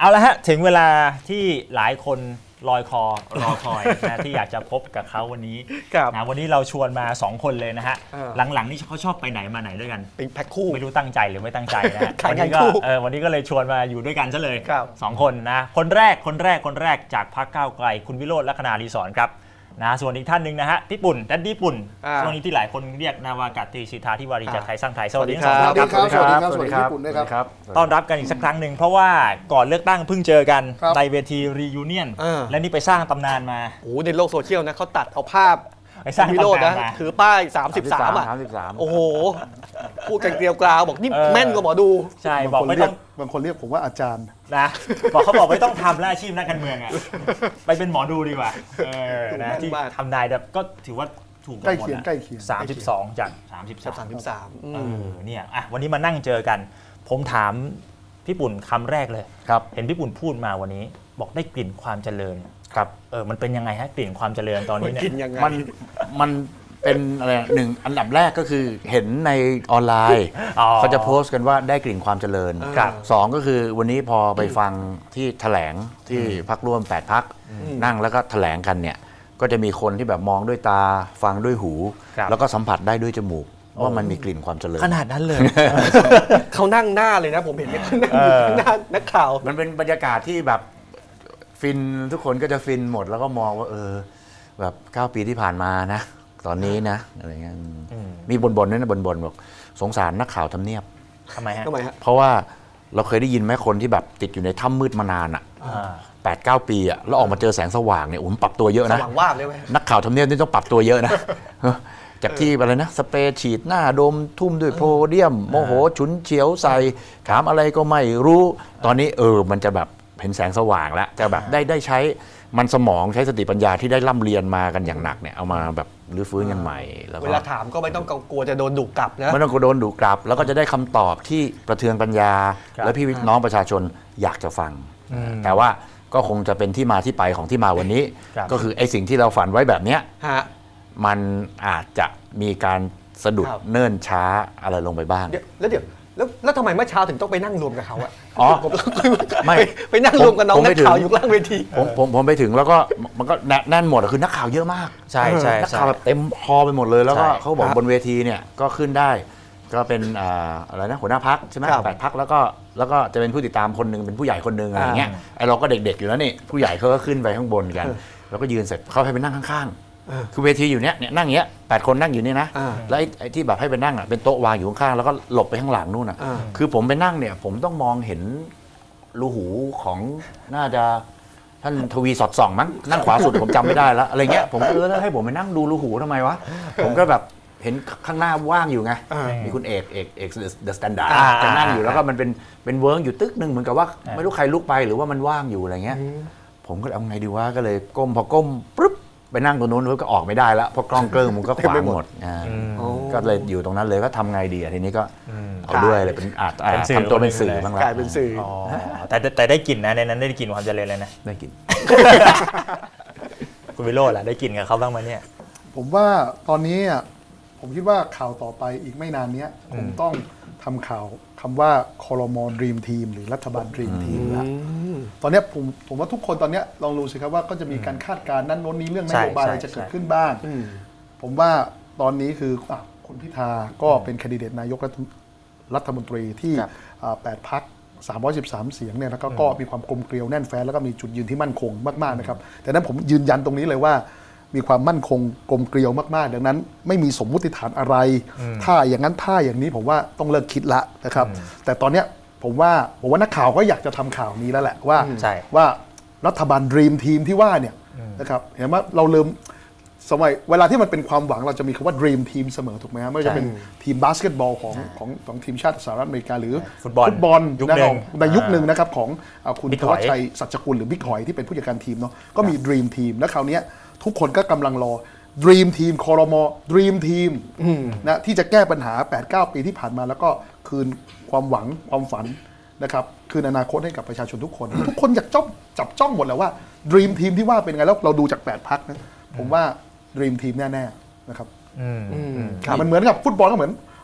เอาละฮะถึงเวลาที่หลายคนรอคอยนะที่อยากจะพบกับเขาวันนี้นะวันนี้เราชวนมา2คนเลยนะฮะหลังๆนี่เขาชอบไปไหนมาไหนด้วยกันเป็นแพ็คคู่ไม่รู้ตั้งใจหรือไม่ตั้งใจนะวันนี้ก็เลยชวนมาอยู่ด้วยกันซะเลย2คนนะคนแรกจากพรรคก้าวไกลคุณวิโรจน์ ลัคนารีสอร์ทครับนะส่วนอีกท่านหนึ่งนะฮะพี่ปุ่นแดดดี้ปุ่นช่วงนี้ที่หลายคนเรียกนาวากาศตรีสิทธาธิวารีจากไทยสร้างไทยสวัสดีครับสวัสดีครับปุ่นด้วยครับต้อนรับกันอีกสักครั้งหนึ่งเพราะว่าก่อนเลือกตั้งเพิ่งเจอกันในเวทีรียูเนียนและนี่ไปสร้างตำนานมาโอ้ในโลกโซเชียลนะเขาตัดเอาภาพไปสร้างวิโรจน์นะถือป้าย33อ่ะโอ้โหพูดกันเกลียวกราวบอกนี่แม่นกว่าหมอดูใช่บอกไม่ต้องบางคนเรียกผมว่าอาจารย์นะเขาบอกไม่ต้องทำแล้วอาชีพนักการเมืองอ่ะไปเป็นหมอดูดีกว่านะที่ทำนายก็ถือว่าถูกใกล้เคียง 32จาก33เนี่ยวันนี้มานั่งเจอกันผมถามพี่ปุ่นคำแรกเลยเห็นพี่ปุ่นพูดมาวันนี้บอกได้กลิ่นความเจริญครับมันเป็นยังไงฮะกลิ่นความเจริญตอนนี้เนี่ยมันเป็นอะไรหนึ่งอันดับแรกก็คือเห็นในออนไลน์เขาจะโพสต์กันว่าได้กลิ่นความเจริญ2ก็คือวันนี้พอไปฟังที่แถลงที่พรรคร่วม8พรรคนั่งแล้วก็แถลงกันเนี่ยก็จะมีคนที่แบบมองด้วยตาฟังด้วยหูแล้วก็สัมผัสได้ด้วยจมูกว่ามันมีกลิ่นความเจริญขนาดนั้นเลยเขานั่งหน้าเลยนะผมเห็นเนี่ยหน้านักข่าวมันเป็นบรรยากาศที่แบบฟินทุกคนก็จะฟินหมดแล้วก็มองว่าแบบ9 ปีที่ผ่านมานะตอนนี้นะอะไรเงี้ยมีบ่นด้วยนะบ่นบอกสงสารนักข่าวทำเนียบทำไมฮะเพราะว่าเราเคยได้ยินไหมคนที่แบบติดอยู่ในถ้ำมืดมานาน8-9 ปีแล้วออกมาเจอแสงสว่างเนี่ยผมปรับตัวเยอะนะสว่างว่าบเลยไหมนักข่าวทำเนียบนี่ต้องปรับตัวเยอะนะจากที่อะไรนะสเปรย์ฉีดหน้าดมทุ่มด้วยโพเดียมโมโหฉุนเฉียวใส่ถามอะไรก็ไม่รู้ตอนนี้มันจะแบบเห็นแสงสว่างแล้วจะแบบได้ใช้มันสมองใช้สติปัญญาที่ได้ร่ำเรียนมากันอย่างหนักเนี่ยเอามาแบบรื้อฟื้นกันใหม่แล้วเวลาถามก็ไม่ต้องกลัวจะโดนดุกลับนะไม่ต้องกลัวโดนดุกลับแล้วก็จะได้คำตอบที่ประเทืองปัญญาและพี่น้องประชาชนอยากจะฟังแต่ว่าก็คงจะเป็นที่มาที่ไปของที่มาวันนี้ก็คือไอ้สิ่งที่เราฝันไว้แบบเนี้ยมันอาจจะมีการสะดุดเนิ่นช้าอะไรลงไปบ้างแล้วทำไมเมื่อเช้าถึงต้องไปนั่งรวมกับเขาอะไม่ไปนั่งรวมกับน้องนักข่าวอยู่ล่างเวทีผมไปถึงแล้วก็มันก็แน่นหมดคือนักข่าวเยอะมากใช่นักข่าวแบบเต็มฮอลไปหมดเลยแล้วก็เขาบอกบนเวทีเนี่ยก็ขึ้นได้ก็เป็นอะไรนะหัวหน้าพรรคใช่ไหม8 พรรคแล้วก็จะเป็นผู้ติดตามคนนึงเป็นผู้ใหญ่คนนึงอะไรเงี้ยไอเราก็เด็กๆอยู่แล้วนี่ผู้ใหญ่เขาก็ขึ้นไปข้างบนกันแล้วก็ยืนเสร็จเขาให้ไปนั่งข้างๆคือเวทีอยู่เนี้ยนั่งอย่างเงี้ย8 คนนั่งอยู่นี่นะแล้วไอ้ที่แบบให้ไปนั่งเป็นโต๊ะวางอยู่ข้างๆแล้วก็หลบไปข้างหลังนู่นคือผมไปนั่งเนี่ยผมต้องมองเห็นรูหูของน่าจะท่านทวีสอดส่องมั้งนั่งขวาสุดผมจำไม่ได้แล้วอะไรเงี้ยผมก็แล้วให้ผมไปนั่งดูรูหูทำไมวะผมก็แบบเห็นข้างหน้าว่างอยู่ไงมีคุณเอกเดอะสแตนดาร์ดจะนั่งอยู่แล้วก็มันเป็นเวิร์กอยู่ตึกนึงเหมือนกับว่าไม่รู้ใครลุกไปหรือว่ามันว่างอยู่อะไรเงี้ยผมก็เอาไงดีวะก็เลยก้มพอก้มปุ๊บไปนั่งตรงนู้นก็ออกไม่ได้แล้วเพราะกล้องเกลิ้งมันก็ขวางหมดก็เลยอยู่ตรงนั้นเลยก็ทำไงดีทีนี้ก็เอาด้วยเลยเป็นทำตัวเป็นสื่อบ้างละกลายเป็นสื่อแต่ได้กลิ่นนะในนั้นได้กลิ่นความเจริญเลยนะได้กลิ่นคุณวิโรจน์ล่ะได้กลิ่นกับเขาบ้างไหมเนี่ยผมว่าตอนนี้ผมคิดว่าข่าวต่อไปอีกไม่นานนี้ผมต้องทำข่าวคำว่าครม.ดรีมทีมหรือรัฐบาลดรีมทีมแล้วตอนนี้ผมว่าทุกคนตอนนี้ลองดูสิครับว่าก็จะมีการคาดการณ์นั้นโน้นนี้เรื่องนโยบายอะไรจะเกิดขึ้นบ้างผมว่าตอนนี้คือคุณพิธาก็เป็นแคนดิเดตนายกรัฐมนตรีที่8 พรรค313 เสียงเนี่ยแล้วก็มีความกลมเกลียวแน่นแฟ้นแล้วก็มีจุดยืนที่มั่นคงมากๆนะครับแต่นั้นผมยืนยันตรงนี้เลยว่ามีความมั่นคงกลมเกลียวมากๆดังนั้นไม่มีสมมุติฐานอะไรถ้าอย่างนั้นถ้าอย่างนี้ผมว่าต้องเลิกคิดละนะครับแต่ตอนนี้ผมว่านักข่าวก็อยากจะทำข่าวนี้แล้วแหละว่ารัฐบาลดรีมทีมที่ว่าเนี่ยนะครับเห็นไหมเราเริ่มสมัยเวลาที่มันเป็นความหวังเราจะมีคำว่าดรีมทีมเสมอถูกไหมครับไม่ว่าจะเป็นทีมบาสเกตบอลของทีมชาติสหรัฐอเมริกาหรือฟุตบอลในยุคหนึ่งนะครับของคุณธวัชชัยสัจกุลหรือบิ๊กหอยที่เป็นผู้จัดการทีมเนาะก็มีดรีมทีมและคราวนี้ทุกคนก็กำลังรอ Dream Team ครม. Dream Team นะที่จะแก้ปัญหา 8-9 ปีที่ผ่านมาแล้วก็คืนความหวังความฝันนะครับคืนอนาคตให้กับประชาชนทุกคนทุกคนอยากจับจ้องหมดแล้วว่า Dream Team ที่ว่าเป็นไงแล้วเราดูจาก8 พรรคนะผมว่า Dream Team แน่ๆนะครับมันเหมือนกับฟุตบอลก็เหมือน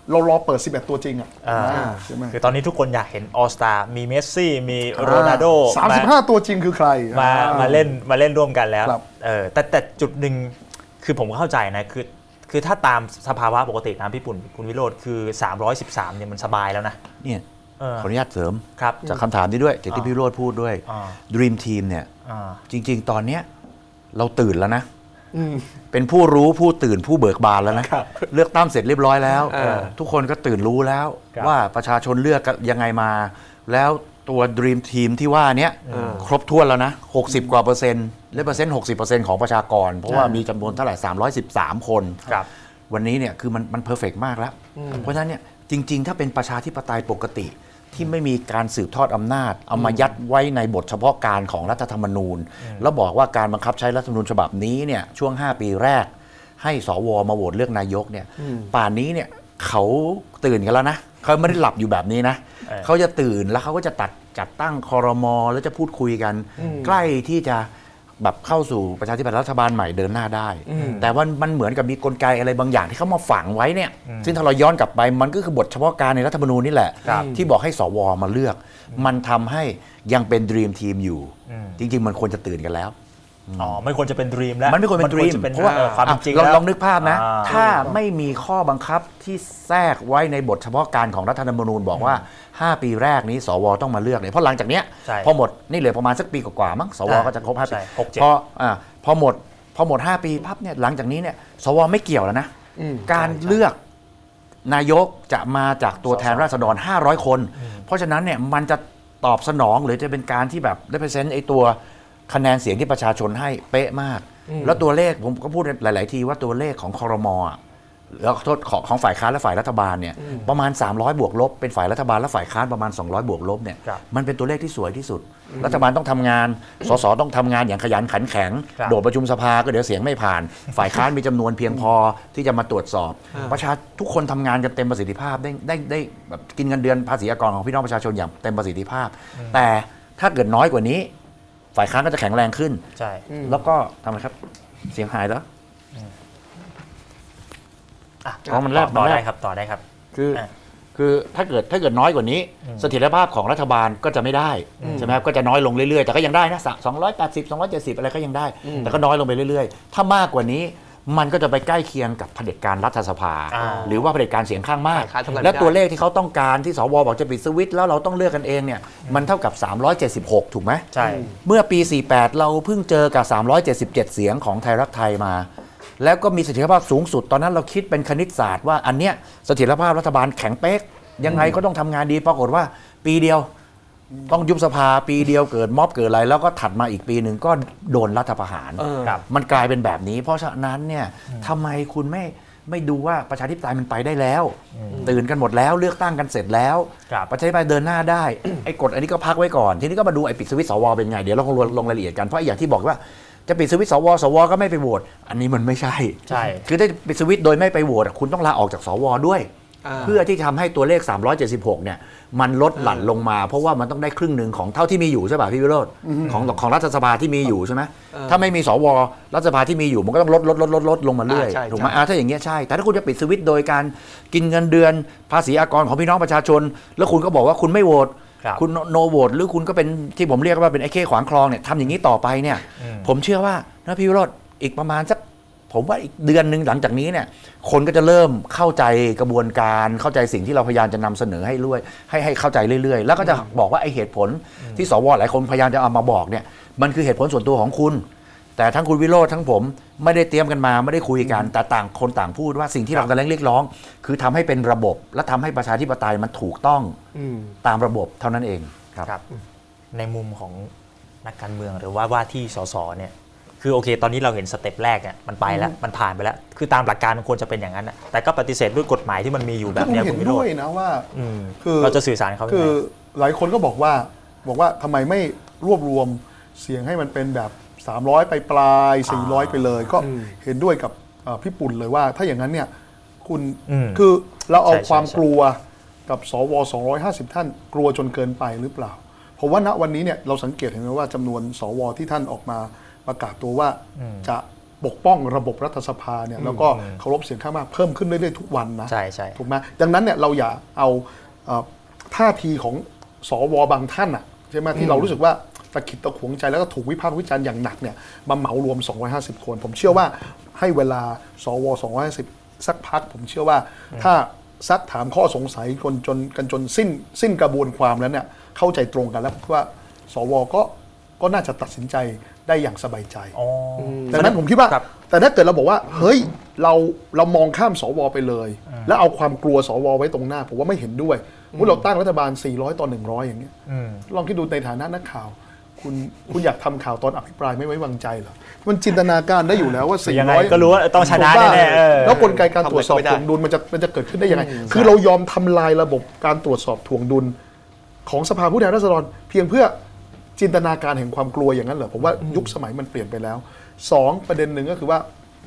เรารอเปิด11ตัวจริงอ่ะใช่ไหมคือตอนนี้ทุกคนอยากเห็นออลสตาร์มีเมสซี่มีโรนัลโด 35ตัวจริงคือใครมาเล่นร่วมกันแล้วแต่จุดหนึ่งคือผมเข้าใจนะคือถ้าตามสภาวะปกตินะพี่ปุ่นคุณวิโรจน์คือ313เนี่ยมันสบายแล้วนะเนี่ยขออนุญาตเสริมครับจากคำถามนี้ด้วยจากที่พี่วิโรจน์พูดด้วย Dream Team เนี่ยจริงๆตอนเนี้ยเราตื่นแล้วนะเป็นผู้รู้ผู้ตื่นผู้เบิกบานแล้วนะเลือกตั้งเสร็จเรียบร้อยแล้วทุกคนก็ตื่นรู้แล้วว่าประชาชนเลือกยังไงมาแล้วตัว Dream Team ที่ว่านี้ครบถ้วนแล้วนะ60 กว่าเปอร์เซ็นต์และเปอร์เซ็นต์60%ของประชากรเพราะว่ามีจำนวนเท่าไหร่313คนวันนี้เนี่ยคือมันเพอร์เฟกต์มากแล้วเพราะฉะนั้นเนี่ยจริงๆถ้าเป็นประชาธิปไตยปกติที่ไม่มีการสืบทอดอำนาจเอามายัดไว้ในบทเฉพาะการของรัฐธรรมนูญแล้วบอกว่าการบังคับใช้รัฐธรรมนูญฉบับนี้เนี่ยช่วง5 ปีแรกให้สวมาโหวตเลือกนายกเนี่ยป่านนี้เนี่ยเขาตื่นกันแล้วนะเขาไม่ได้หลับอยู่แบบนี้นะเขาจะตื่นแล้วเขาก็จะจัดตั้งครม.แล้วจะพูดคุยกันใกล้ที่จะแบบเข้าสู่ประชาธิปไตยรัฐบาลใหม่เดินหน้าได้แต่ว่ามันเหมือนกับมีกลไกอะไรบางอย่างที่เขามาฝังไว้เนี่ยซึ่งถ้าเราย้อนกลับไปมันก็คือบทเฉพาะการในรัฐธรรมนูญนี่แหละที่บอกให้สวมาเลือกมันทำให้ยังเป็น Dream Team อยู่จริงๆมันควรจะตื่นกันแล้วไม่ควรจะเป็น Dream แล้วมันไม่ควรเป็น Dream เพราะว่าความจริงลองนึกภาพนะถ้าไม่มีข้อบังคับที่แทรกไว้ในบทเฉพาะการของรัฐธรรมนูญบอกว่า5 ปีแรกนี้สวต้องมาเลือกเนี่ยเพราะหลังจากเนี้ยพอหมดนี่เหลือประมาณสักปีกว่าๆมั้งสวก็จะครบ5 ปีพอหมด5 ปีปั๊บเนี่ยหลังจากนี้เนี่ยสวไม่เกี่ยวแล้วนะการเลือกนายกจะมาจากตัวแทนราษฎร500 คนเพราะฉะนั้นเนี่ยมันจะตอบสนองหรือจะเป็นการที่แบบได้เปอร์เซ็นต์ไอตัวคะแนนเสียงที่ประชาชนให้เป๊ะมากแล้วตัวเลขผมก็พูดหลายๆทีว่าตัวเลขของครม.แล้วโทษของฝ่ายค้านและฝ่ายรัฐบาลเนี่ยประมาณ300 บวกลบเป็นฝ่ายรัฐบาลและฝ่ายค้านประมาณ200 บวกลบเนี่ยมันเป็นตัวเลขที่สวยที่สุดรัฐบาลต้องทำงานสสต้องทำงานอย่างขยันขันแข็งโดดประชุมสภาก็เดี๋ยวเสียงไม่ผ่านฝ่ายค้านมีจำนวนเพียงพอที่จะมาตรวจสอบทุกคนทำงานกันเต็มประสิทธิภาพได้แบบกินเงินเดือนภาษีอากรของพี่น้องประชาชนอย่างเต็มประสิทธิภาพแต่ถ้าเกิดน้อยกว่านี้ฝ่ายค้านก็จะแข็งแรงขึ้นใช่แล้วก็ทำไมครับเสียงหายแล้วมันต่อได้ครับคือถ้าเกิดน้อยกว่านี้เสถียรภาพของรัฐบาลก็จะไม่ได้ใช่ไหมครับก็จะน้อยลงเรื่อยๆแต่ก็ยังได้นะ280 270อะไรก็ยังได้แต่ก็น้อยลงไปเรื่อยๆถ้ามากกว่านี้มันก็จะไปใกล้เคียงกับเผด็จการรัฐสภาหรือว่าเผด็จการเสียงข้างมากและตัวเลขที่เขาต้องการที่สวบอกจะปิดสวิตช์แล้วเราต้องเลือกกันเองเนี่ยมันเท่ากับ376ถูกไหมใช่เมื่อปี48เราเพิ่งเจอกับ377เสียงของไทยรักไทยมาแล้วก็มีเสถียรภาพสูงสุดตอนนั้นเราคิดเป็นคณิตศาสตร์ว่าอันเนี้ยเสถียรภาพรัฐบาลแข็งเป๊กยังไงก็ต้องทำงานดีปรากฏว่าปีเดียวต้องยุบสภาปีเดียวเกิดม็อบเกิดอะไรแล้วก็ถัดมาอีกปีหนึ่งก็โดนรัฐประหารมันกลายเป็นแบบนี้เพราะฉะนั้นเนี่ยทำไมคุณไม่ดูว่าประชาธิปไตยมันไปได้แล้วตื่นกันหมดแล้วเลือกตั้งกันเสร็จแล้วประชาธิปไตยเดินหน้าได้ไอ้กฎอันนี้ก็พักไว้ก่อนทีนี้ก็มาดูไอ้ปิดสวิตช์สวเป็นไงเดี๋ยวเราคงลงรายละเอียดกันเพราะอย่างที่บอกว่าจะปิดสวิตช์สวก็ไม่ไปโหวตอันนี้มันไม่ใช่คือถ้าปิดสวิตช์โดยไม่ไปโหวตคุณต้องลาออกจากสวด้วยเพื่อที่ทำให้ตัวเลข376เนี่ยมันลดหลั่นลงมาเพราะว่ามันต้องได้ครึ่งหนึ่งของเท่าที่มีอยู่ใช่ป่ะพี่วิโรจน์ของรัฐสภาที่มีอยู่ใช่ไหมถ้าไม่มีสวรัฐสภาที่มีอยู่มันก็ต้องลดลงมาเรื่อยถูกไหมถ้าอย่างเงี้ยใช่แต่ถ้าคุณจะปิดสวิตช์โดยการกินเงินเดือนภาษีอากรของพี่น้องประชาชนแล้วคุณก็บอกว่าคุณไม่โหวตคุณโนโหวตหรือคุณก็เป็นที่ผมเรียกว่าเป็นไอ้เข้ขวางคลองเนี่ยทำอย่างนี้ต่อไปเนี่ยผมเชื่อว่านะพี่วิโรจน์อีกประมาณสักผมว่าอีกเดือนนึงหลังจากนี้เนี่ยคนก็จะเริ่มเข้าใจกระบวนการเข้าใจสิ่งที่เราพยายามจะนำเสนอให้เข้าใจเรื่อยๆแล้วก็จะบอกว่าไอ้เหตุผลที่สวหลายคนพยายามจะเอามาบอกเนี่ยมันคือเหตุผลส่วนตัวของคุณแต่ทั้งคุณวิโรจน์ทั้งผมไม่ได้เตรียมกันมาไม่ได้คุยกันแต่ต่างคนต่างพูดว่าสิ่งที่เรากำลังเรียกร้องคือทำให้เป็นระบบและทำให้ประชาธิปไตยมันถูกต้องตามระบบเท่านั้นเองครับในมุมของนักการเมืองหรือว่าที่สสเนี่ยคือโอเคตอนนี้เราเห็นสเต็ปแรกเนี่ยมันไปแล้วมันผ่านไปแล้วคือตามหลักการมันควรจะเป็นอย่างนั้นแต่ก็ปฏิเสธด้วยกฎหมายที่มันมีอยู่แบบนี้ผมเห็นด้วยนะว่าคือเราจะสื่อสารเขาคือหลายคนก็บอกว่าทำไมไม่รวบรวมเสียงให้มันเป็นแบบ300ไปปลาย400ไปเลยก็เห็นด้วยกับพี่ปุ่นเลยว่าถ้าอย่างนั้นเนี่ยคุณคือเราเอาความกลัวกับสว250ท่านกลัวจนเกินไปหรือเปล่าเพราะว่าณวันนี้เนี่ยเราสังเกตเห็นไหมว่าจำนวนสวที่ท่านออกมาประกาศตัวว่าจะปกป้องระบบรัฐสภาเนี่ยแล้วก็เคารพเสียงข้างมากเพิ่มขึ้นเรื่อยๆทุกวันนะใช่ใช่ถูกไหมดังนั้นเนี่ยเราอย่าเอาท่าทีของสวบางท่านอ่ะใช่ไหมที่เรารู้สึกว่าตะขิดตะขวงใจแล้วก็ถูกวิพากษ์วิจารณ์อย่างหนักเนี่ยมาเหมารวม250คนผมเชื่อว่าให้เวลาสว250สักพักผมเชื่อว่าถ้าซักถามข้อสงสัยจนสิ้นกระบวนความแล้วเนี่ยเข้าใจตรงกันแล้วว่าสวก็น่าจะตัดสินใจได้อย่างสบายใจดังนั้นผมคิดว่าแต่ถ้าเกิดเราบอกว่าเฮ้ยเรามองข้ามสวไปเลยแล้วเอาความกลัวสวไว้ตรงหน้าผมว่าไม่เห็นด้วยว่าเราตั้งรัฐบาล400 ต่อ 100อย่างเงี้ยลองคิดดูในฐานะนักข่าวคุณอยากทำข่าวตอนอภิปรายไม่ไว้วางใจเหรอมันจินตนาการได้อยู่แล้วว่า400 ก็รู้ว่าต้องชนะแน่ๆแล้วกลไกการตรวจสอบถ่วงดุลมันจะเกิดขึ้นได้ยังไงคือเรายอมทำลายระบบการตรวจสอบถ่วงดุลของสภาผู้แทนราษฎรเพียงเพื่อจินตนาการแห่งความกลัวอย่างนั้นเหรอผมว่ายุคสมัยมันเปลี่ยนไปแล้ว2ประเด็นหนึ่งก็คือว่า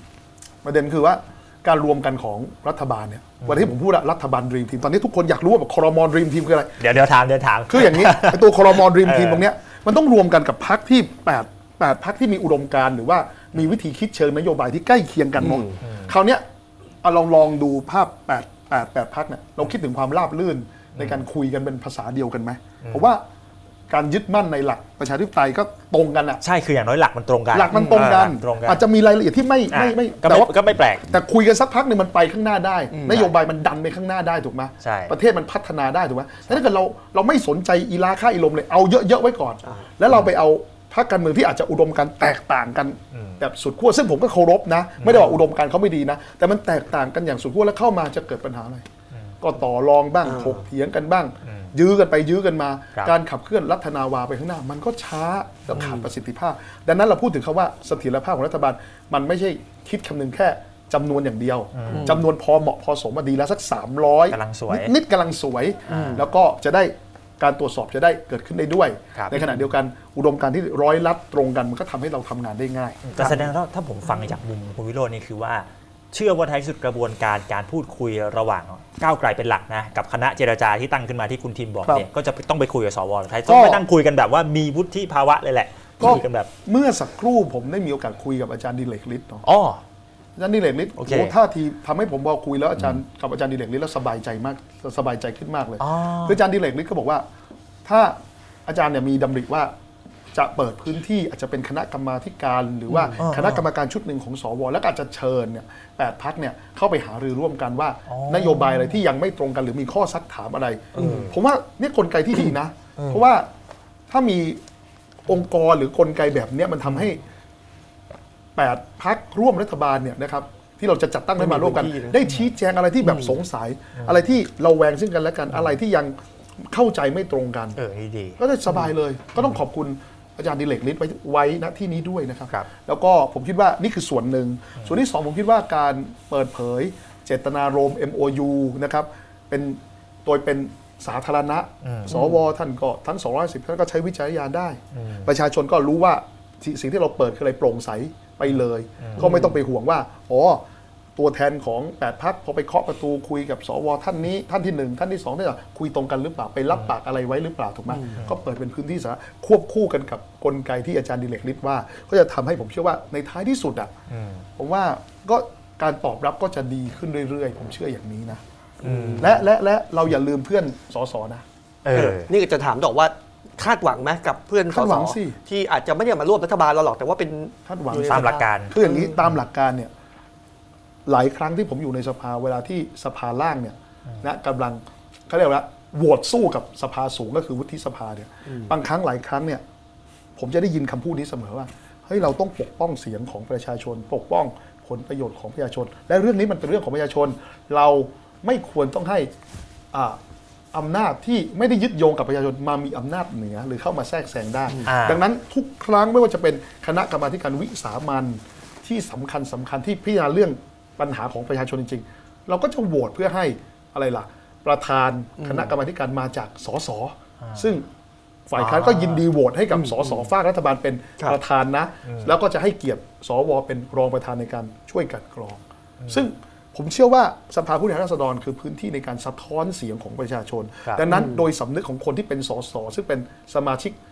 การรวมกันของรัฐบาลเนี่ยวันที่ผมพูดรัฐบาลดรีมทีมตอนนี้ทุกคนอยากรู้ว่าแบบครม.ดรีมทีมคืออะไรเดี๋ยวถามคืออย่างนี้ตัวครม.ดรีมทีมตรงเนี้ยมันต้องรวมกันกับพรรคที่8พรรคที่มีอุดมการณ์หรือว่ามีวิธีคิดเชิงนโยบายที่ใกล้เคียงกันหมดคราวเนี้ยลองดูภาพ8พรรคเนี่ยเราคิดถึงความราบรื่นในการคุยกันเป็นภาษาเดียวกันไหมผมว่าการยึดมั่นในหลักประชาธิปไตยก็ตรงกันอ่ะใช่คืออย่างน้อยหลักมันตรงกันอาจจะมีรายละเอียดที่ไม่แต่ว่าก็ไม่แปลกแต่คุยกันสักพักนึงมันไปข้างหน้าได้นโยบายมันดันไปข้างหน้าได้ถูกไหมประเทศมันพัฒนาได้ถูกไหมแต่ถ้าเกิดเราไม่สนใจอีลาค่าอีลมเลยเอาเยอะๆไว้ก่อนแล้วเราไปเอาพรรคการเมืองที่อาจจะอุดมการแตกต่างกันแบบสุดขั้วซึ่งผมก็เคารพนะไม่ได้ว่าอุดมการเขาไม่ดีนะแต่มันแตกต่างกันอย่างสุดขั้วแล้วเข้ามาจะเกิดปัญหาอะไรก็ต่อรองบ้างถกเถียงกันบ้างยื้อกันไปยื้อกันมาการขับเคลื่อนรัฐนาวาไปข้างหน้ามันก็ช้าแล้วขาดประสิทธิภาพดังนั้นเราพูดถึงคำว่าเสถียรภาพของรัฐบาลมันไม่ใช่คิดคำนึงแค่จำนวนอย่างเดียวจำนวนพอเหมาะพอสมมาดีแล้วสัก300 กำลังสวยนิดกำลังสวยแล้วก็จะได้การตรวจสอบจะได้เกิดขึ้นได้ด้วยในขณะเดียวกันอุดมการณ์ที่ร้อยลัดตรงกันมันก็ทำให้เราทำงานได้ง่ายแต่แสดงว่าถ้าผมฟังจากมุมคุณวิโรจน์นี่คือว่าเชื่อว่าท้ายสุดกระบวนการพูดคุยระหว่างก้าวไกลเป็นหลักนะกับคณะเจรจาที่ตั้งขึ้นมาที่คุณทิมบอกเนี่ยก็จะต้องไปคุยกับสวท้ายต้องไปนั่งคุยกันแบบว่ามีวุฒิภาวะเลยแหละคุยกันแบบเมื่อสักครู่ผมได้มีโอกาสคุยกับอาจารย์ดิเรกฤทธิ์เนาะอาจารย์ดิเรกฤทธิ์โอ้ท่าทีทำให้ผมพอคุยแล้วอาจารย์กับอาจารย์ดิเรกฤทธิ์แล้วสบายใจมากสบายใจขึ้นมากเลยคืออาจารย์ดิเรกฤทธิ์ก็บอกว่าถ้าอาจารย์เนี่ยมีดำริว่าจะเปิดพื้นที่อาจจะเป็นคณะกรรมาธิการหรือว่าคณะกรรมการชุดหนึ่งของสวแล้วก็อาจจะเชิญเนี่ย8พรรคเนี่ยเข้าไปหารือร่วมกันว่านโยบายอะไรที่ยังไม่ตรงกันหรือมีข้อซักถามอะไรผมว่านี่กลไกที่ดีนะเพราะว่าถ้ามีองค์กรหรือกลไกแบบนี้มันทำให้8พรรคร่วมรัฐบาลเนี่ยนะครับที่เราจะจัดตั้งรัฐบาลร่วมกันได้ชี้แจงอะไรที่แบบสงสัยอะไรที่เราแวงซึ่งกันและกันอะไรที่ยังเข้าใจไม่ตรงกันดีก็จะสบายเลยก็ต้องขอบคุณอาจารย์ดิเรกฤทธิ์ไว้ณที่นี้ด้วยนะครับแล้วก็ผมคิดว่านี่คือส่วนหนึ่งส่วนที่2ผมคิดว่าการเปิดเผยเจตนารมณ์ MOU นะครับโดยเป็นสาธารณะสวท่านก็ทั้ง210ท่านก็ใช้วิจารณญาณได้ประชาชนก็รู้ว่าสิ่งที่เราเปิดคืออะไรโปร่งใสไปเลยก็ไม่ต้องไปห่วงว่าตัวแทนของ8พรรคพอไปเคาะประตูคุยกับสวท่านนี้ท่านที่1ท่านที่2ท่านคุยตรงกันหรือเปล่าไปรับปากอะไรไว้หรือเปล่าถูกไหมก็เปิดเป็นพื้นที่สาธารณะควบคู่กันกับกลไกที่อาจารย์ดิเรกฤทธิ์ว่าก็จะทำให้ผมเชื่อว่าในท้ายที่สุดผมว่าก็การตอบรับก็จะดีขึ้นเรื่อยๆผมเชื่ออย่างนี้นะและเราอย่าลืมเพื่อนสสนะนี่จะถามต่อว่าคาดหวังไหมกับเพื่อนสสที่อาจจะไม่ได้มาร่วมรัฐบาลเราหรอกแต่ว่าเป็นคาดหวังตามหลักการคืออย่างนี้ตามหลักการเนี่ยหลายครั้งที่ผมอยู่ในสภาเวลาที่สภาล่างเนี่ยนะกำลังเขาเรียกว่าโหวตสู้กับสภาสูงก็คือวุฒิสภาเนี่ยบางครั้งหลายครั้งเนี่ยผมจะได้ยินคำพูดนี้เสมอว่าเฮ้ยเราต้องปกป้องเสียงของประชาชนปกป้องผลประโยชน์ของประชาชนและเรื่องนี้มันเป็นเรื่องของประชาชนเราไม่ควรต้องให้อำนาจที่ไม่ได้ยึดโยงกับประชาชนมามีอำนาจเหนือหรือเข้ามาแทรกแซงได้ดังนั้นทุกครั้งไม่ว่าจะเป็นคณะกรรมาธิการวิสามัญที่สำคัญที่พิจารณาเรื่องปัญหาของประชาชนจริงๆเราก็จะโหวตเพื่อให้อะไรล่ะประธานคณะกรรมาธิการมาจากสสซึ่งฝ่ายค้านก็ยินดีโหวตให้กับสสฝ่ายรัฐบาลเป็นประธานนะแล้วก็จะให้เกียรติสวเป็นรองประธานในการช่วยกันกรองซึ่งผมเชื่อว่าสภาผู้แทนราษฎรคือพื้นที่ในการสะท้อนเสียงของประชาชนดังนั้นโดยสำนึกของคนที่เป็นสสซึ่งเป็นสมาชิก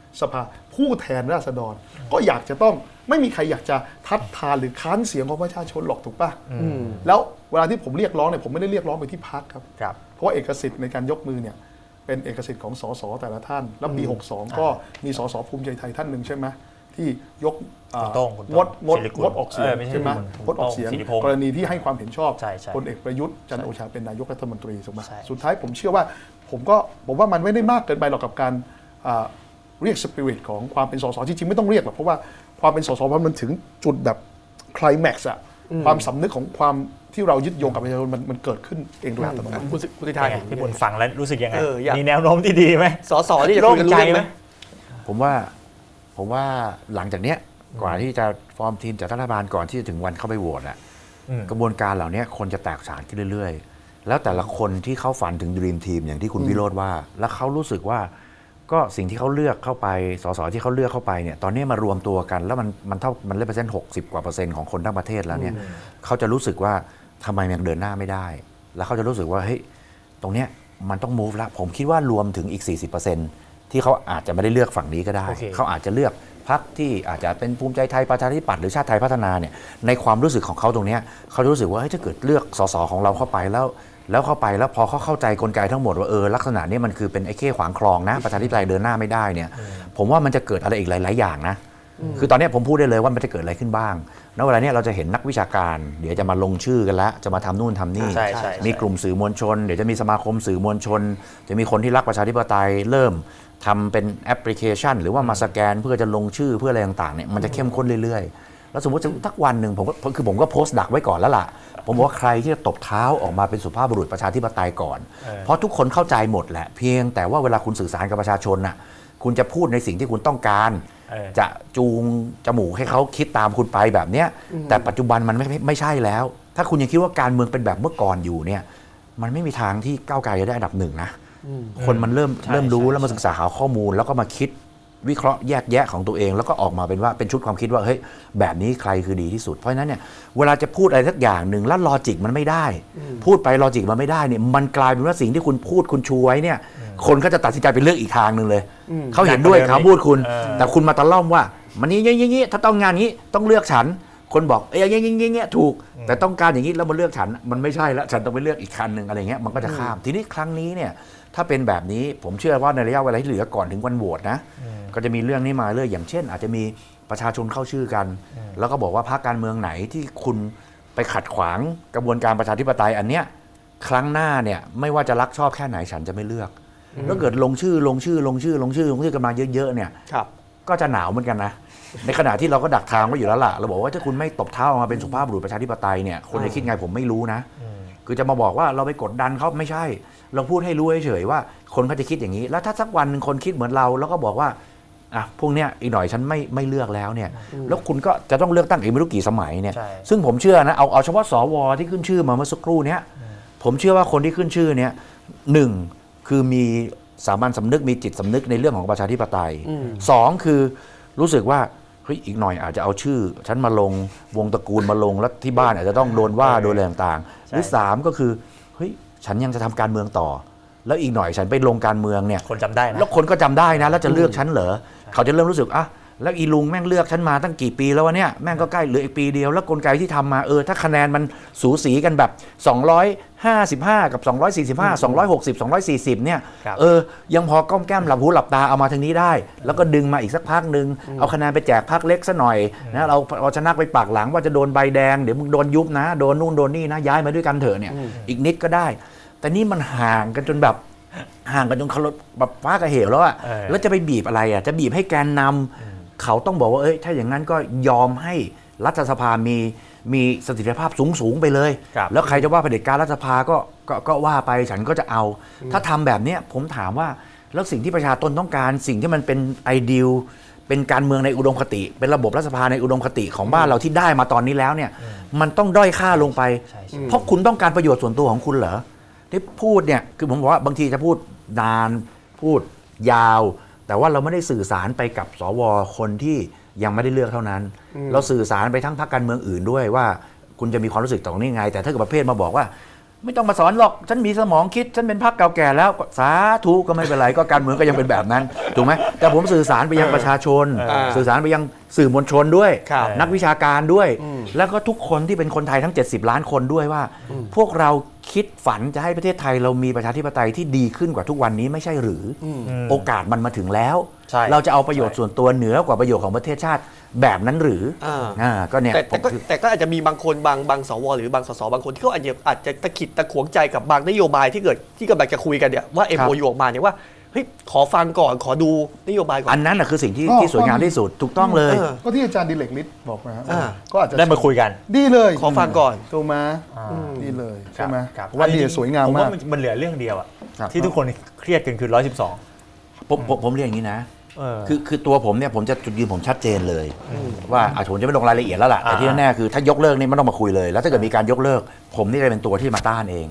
สภาผู้แทนราษฎรก็อยากจะต้องไม่มีใครอยากจะทัดทานหรือค้านเสียงของประชาชนหรอกถูกป่ะแล้วเวลาที่ผมเรียกร้องเนี่ยผมไม่ได้เรียกร้องไปที่พรรคครับเพราะว่าเอกสิทธิ์ในการยกมือเนี่ยเป็นเอกสิทธิ์ของสสแต่ละท่านแล้วปี62ก็มีสสภูมิใจไทยท่านหนึ่งใช่ไหมที่ยกงดออกเสียงใช่ไหมงดออกเสียงกรณีที่ให้ความเห็นชอบพลเอกประยุทธ์จันทร์โอชาเป็นนายกรัฐมนตรีถูกไหมสุดท้ายผมเชื่อว่าผมว่ามันไม่ได้มากเกินไปหรอกกับการเรียกสปิริตของความเป็นสสจริงๆไม่ต้องเรียกหรอกเพราะว่าความเป็นสสมันถึงจุดแบบไคลแม็กซ์อะความสำนึกของความที่เรายึดโยงกับประชาชนมันเกิดขึ้นเองโดยอัตโนมัติคุณทิทาพี่บุญฟังแล้วรู้สึกยังไงมีแนวโน้มที่ดีไหมสสที่จะคุยกันรู้เรื่องไหมผมว่าหลังจากเนี้ยกว่าที่จะฟอร์มทีมจากรัฐบาลก่อนที่จะถึงวันเข้าไปโหวตกระบวนการเหล่านี้คนจะแตกฉานขึ้นเรื่อยๆแล้วแต่ละคนที่เขาฝันถึงดีมทีมอย่างที่คุณวิโรจน์ว่าแล้วเขารู้สึกว่าก็สิ่งที่เขาเลือกเข้าไปสสที่เขาเลือกเข้าไปเนี่ยตอนนี้มารวมตัวกันแล้วมันเลเปอร์เซ็นต์60 กว่า% ของคนทั้งประเทศแล้วเนี่ยเขาจะรู้สึกว่าทำไมยังเดินหน้าไม่ได้แล้วเขาจะรู้สึกว่าเฮ้ยตรงเนี้ยมันต้อง move ละผมคิดว่ารวมถึงอีก 40% ที่เขาอาจจะไม่ได้เลือกฝั่งนี้ก็ได้เขาอาจจะเลือกพรรคที่อาจจะเป็นภูมิใจไทยประชาธิปัตย์หรือชาติไทยพัฒนาเนี่ยในความรู้สึกของเขาตรงนี้เขารู้สึกว่าเฮ้ยถ้าเกิดเลือกสสของเราเข้าไปแล้วเข้าไปแล้วพอเขาเข้าใจกลไกทั้งหมดว่าลักษณะนี้มันคือเป็นไอ้เข้ขวางคลองนะประชาธิปไตยเดินหน้าไม่ได้เนี่ยผมว่ามันจะเกิดอะไรอีกหลายๆอย่างนะคือตอนนี้ผมพูดได้เลยว่ามันจะเกิดอะไรขึ้นบ้างณเวลานี้เราจะเห็นนักวิชาการเดี๋ยวจะมาลงชื่อกันแล้วจะมาทำนู่นทำนี่มีกลุ่มสื่อมวลชนเดี๋ยวจะมีสมาคมสื่อมวลชนจะมีคนที่รักประชาธิปไตยเริ่มทำเป็นแอปพลิเคชันหรือว่ามาสแกนเพื่อจะลงชื่อเพื่ออะไรต่างๆเนี่ยมันจะเข้มข้นเรื่อยๆแล้วสมมติทักวันหนึ่งผมก็โพสต์ดักไว้ก่อนแล้วล่ะผมบอกว่าใครที่จะตบเท้าออกมาเป็นสุภาพบุรุษประชาธิปไตยก่อนเพราะทุกคนเข้าใจหมดแหละเพียงแต่ว่าเวลาคุณสื่อสารกับประชาชนน่ะคุณจะพูดในสิ่งที่คุณต้องการจะจูงจมูกให้เขาคิดตามคุณไปแบบเนี้ยแต่ปัจจุบันมันไม่ใช่แล้วถ้าคุณยังคิดว่าการเมืองเป็นแบบเมื่อก่อนอยู่เนี่ยมันไม่มีทางที่ก้าวไกลจะได้อันดับหนึ่งนะคนมันเริ่มรู้แล้วมาศึกษาหาข้อมูลแล้วก็มาคิดวิเคราะห์แยกแยะของตัวเองแล้วก็ออกมาเป็นว่าเป็นชุดความคิดว่าเฮ้ยแบบนี้ใครคือดีที่สุดเพราะฉะนั้นเนี่ยเวลาจะพูดอะไรสักอย่างหนึ่งแล้วลอจิกมันไม่ได้พูดไปลอจิกมันไม่ได้เนี่ยมันกลายเป็นว่าสิ่งที่คุณพูดคุณชูไว้เนี่ยคนก็จะตัดสินใจไปเลือกอีกทางหนึ่งเลยเขาเห็นด้วยเขาพูดคุณแต่คุณมาตะล่อมว่ามันนี้อย่างนี้ถ้าต้องงานนี้ต้องเลือกฉันคนบอกอย่างนี้ถูกแต่ต้องการอย่างนี้แล้วมาเลือกฉันมันไม่ใช่แล้วฉันต้องไปเลือกอีกคันหนึ่งอะไรเงี้ยมันก็จะข้ามทีนี้ครั้งนี้เนี่ยถ้าเป็นแบบนี้ผมเชื่อว่าในระยะเวลาที่เหลือก่อนถึงวันโหวตนะก็จะมีเรื่องนี้มาเรื่อยอย่างเช่นอาจจะมีประชาชนเข้าชื่อกันแล้วก็บอกว่าพรรคการเมืองไหนที่คุณไปขัดขวางกระบวนการประชาธิปไตยอันเนี้ยครั้งหน้าเนี่ยไม่ว่าจะรักชอบแค่ไหนฉันจะไม่เลือกแล้วเกิดลงชื่อกันมาเยอะๆเนี่ยก็จะหนาวเหมือนกันนะในขณะที่เราก็ดักทางไว้อยู่แล้วล่ะเราบอกว่าถ้าคุณไม่ตบเท้าออกมาเป็นสุภาพบุรุษประชาธิปไตยเนี่ยคนจะคิดไงผมไม่รู้นะคือจะมาบอกว่าเราไปกดดันเขาไม่ใช่เราพูดให้รู้เฉยๆว่าคนเขาจะคิดอย่างนี้แล้วถ้าสักวันนึงคนคิดเหมือนเราแล้วก็บอกว่าอ่ะพวกเนี้ยอีกหน่อยฉันไม่เลือกแล้วเนี่ยแล้วคุณก็จะต้องเลือกตั้งอีกไม่รู้กี่สมัยเนี่ยซึ่งผมเชื่อนะเอาเฉพาะสวที่ขึ้นชื่อมาเมื่อสักครู่เนี้ยผมเชื่อว่าคนที่ขึ้นชื่อเนี้ยหนึ่งคือมีสามัญสำนึกมีจิตสำนึกในเรื่องของประชาธิปไตยสองคือรู้สึกว่าเฮ้ยอีกหน่อยอาจจะเอาชื่อฉันมาลงวงตระกูลมาลงแล้วที่บ้านอาจจะต้องโดนว่าโดนอะไรต่างๆหรือสามก็คือเฮ้ยฉันยังจะทำการเมืองต่อแล้วอีกหน่อยฉันไปลงการเมืองเนี่ยคนจำได้นะแล้วคนก็จำได้นะแล้วจะเลือกฉันเหรอเขาจะเริ่มรู้สึกอ่ะแล้วอีลุงแม่งเลือกฉันมาตั้งกี่ปีแล้ววะเนี่ยแม่งก็ใกล้เหลืออีกปีเดียวแล้วกลไกที่ทำมาถ้าคะแนนมันสูสีกันแบบ255กับ245 260 240เนี่ยยังพอก้มแก้มหลับหูหลับตาเอามาทางนี้ได้แล้วก็ดึงมาอีกสักพักนึงเอาคะแนนไปแจกพรรคเล็กซะหน่อยนะเราชนะไปปากหลังว่าจะโดนใบแดงเดี๋ยวมึงโดนยุบนะโดนนู่นโดนนี่นะย้ายมาด้วยกันเถอะเนี่ยอีกนิดก็ได้แต่นี่มันห่างกันจนแบบห่างกันจนเขาแบบฟ้ากับเหวแล้วอ่ะแล้วจะไปบีบอะไรอ่ะจะบีบให้แกนนำเขาต้องบอกว่าถ้าอย่างนั้นก็ยอมให้รัฐสภามีเสถียรภาพสูงไปเลยแล้วใครจะว่าเผด็จการรัฐสภาก็ว่าไปฉันก็จะเอาถ้าทำแบบนี้ผมถามว่าแล้วสิ่งที่ประชาชนต้องการสิ่งที่มันเป็นไอเดียเป็นการเมืองในอุดมคติเป็นระบบรัฐสภาในอุดมคติของบ้านเราที่ได้มาตอนนี้แล้วเนี่ยมันต้องด้อยค่าลงไปเพราะคุณต้องการประโยชน์ส่วนตัวของคุณเหรอที่พูดเนี่ยคือผมบอกว่าบางทีจะพูดนานพูดยาวแต่ว่าเราไม่ได้สื่อสารไปกับสวคนที่ยังไม่ได้เลือกเท่านั้นเราสื่อสารไปทั้งพรรคการเมืองอื่นด้วยว่าคุณจะมีความรู้สึกตรงนี้ไงแต่ถ้าเกิดประเภทมาบอกว่าไม่ต้องมาสอนหรอกฉันมีสมองคิดฉันเป็นพรรคเก่าแก่แล้วสาธุก็ไม่เป็นไรก็การเมืองก็ยังเป็นแบบนั้นถูกไหมแต่ผมสื่อสารไปยังประชาชนสื่อสารไปยังสื่อมวลชนด้วยนักวิชาการด้วยแล้วก็ทุกคนที่เป็นคนไทยทั้ง70 ล้านคนด้วยว่าพวกเราคิดฝันจะให้ประเทศไทยเรามีประชาธิปไตยที่ดีขึ้นกว่าทุกวันนี้ไม่ใช่หรือโอกาสมันมาถึงแล้วเราจะเอาประโยชน์ส่วนตัวเหนือกว่าประโยชน์ของประเทศชาติแบบนั้นหรือก็เนี่ยแต่ก็อาจจะมีบางคนบางสวหรือบางสสบางคนที่เขาอาจจะตะขิดตะขวงใจกับบางนโยบายที่กำลังจะคุยกันเนี่ยว่า MOU ออกมาเนี่ยว่าเฮ้ยขอฟังก่อนขอดูนโยบายก่อนอันนั้นนะคือสิ่งที่สวยงามที่สุดถูกต้องเลยก็ที่อาจารย์ดิเรกฤทธิ์บอกนะก็อาจจะได้มาคุยกันดีเลยขอฟังก่อนถูกไหมดีเลยใช่ไหมว่าดีสวยงามมากผมว่ามันเหลือเรื่องเดียวที่ทุกคนเครียดกันคือ112 ผมเรียกอย่างนี้นะคือตัวผมเนี่ยผมจะจุดยืนผมชัดเจนเลยว่าผมจะไม่ลงรายละเอียดแล้วล่ะแต่ที่แน่ๆคือถ้ายกเลิกนี่ไม่ต้องมาคุยเลยแล้วถ้าเกิดมีการยกเลิกผมนี่จะเป็นตัวที่มาต้านเอง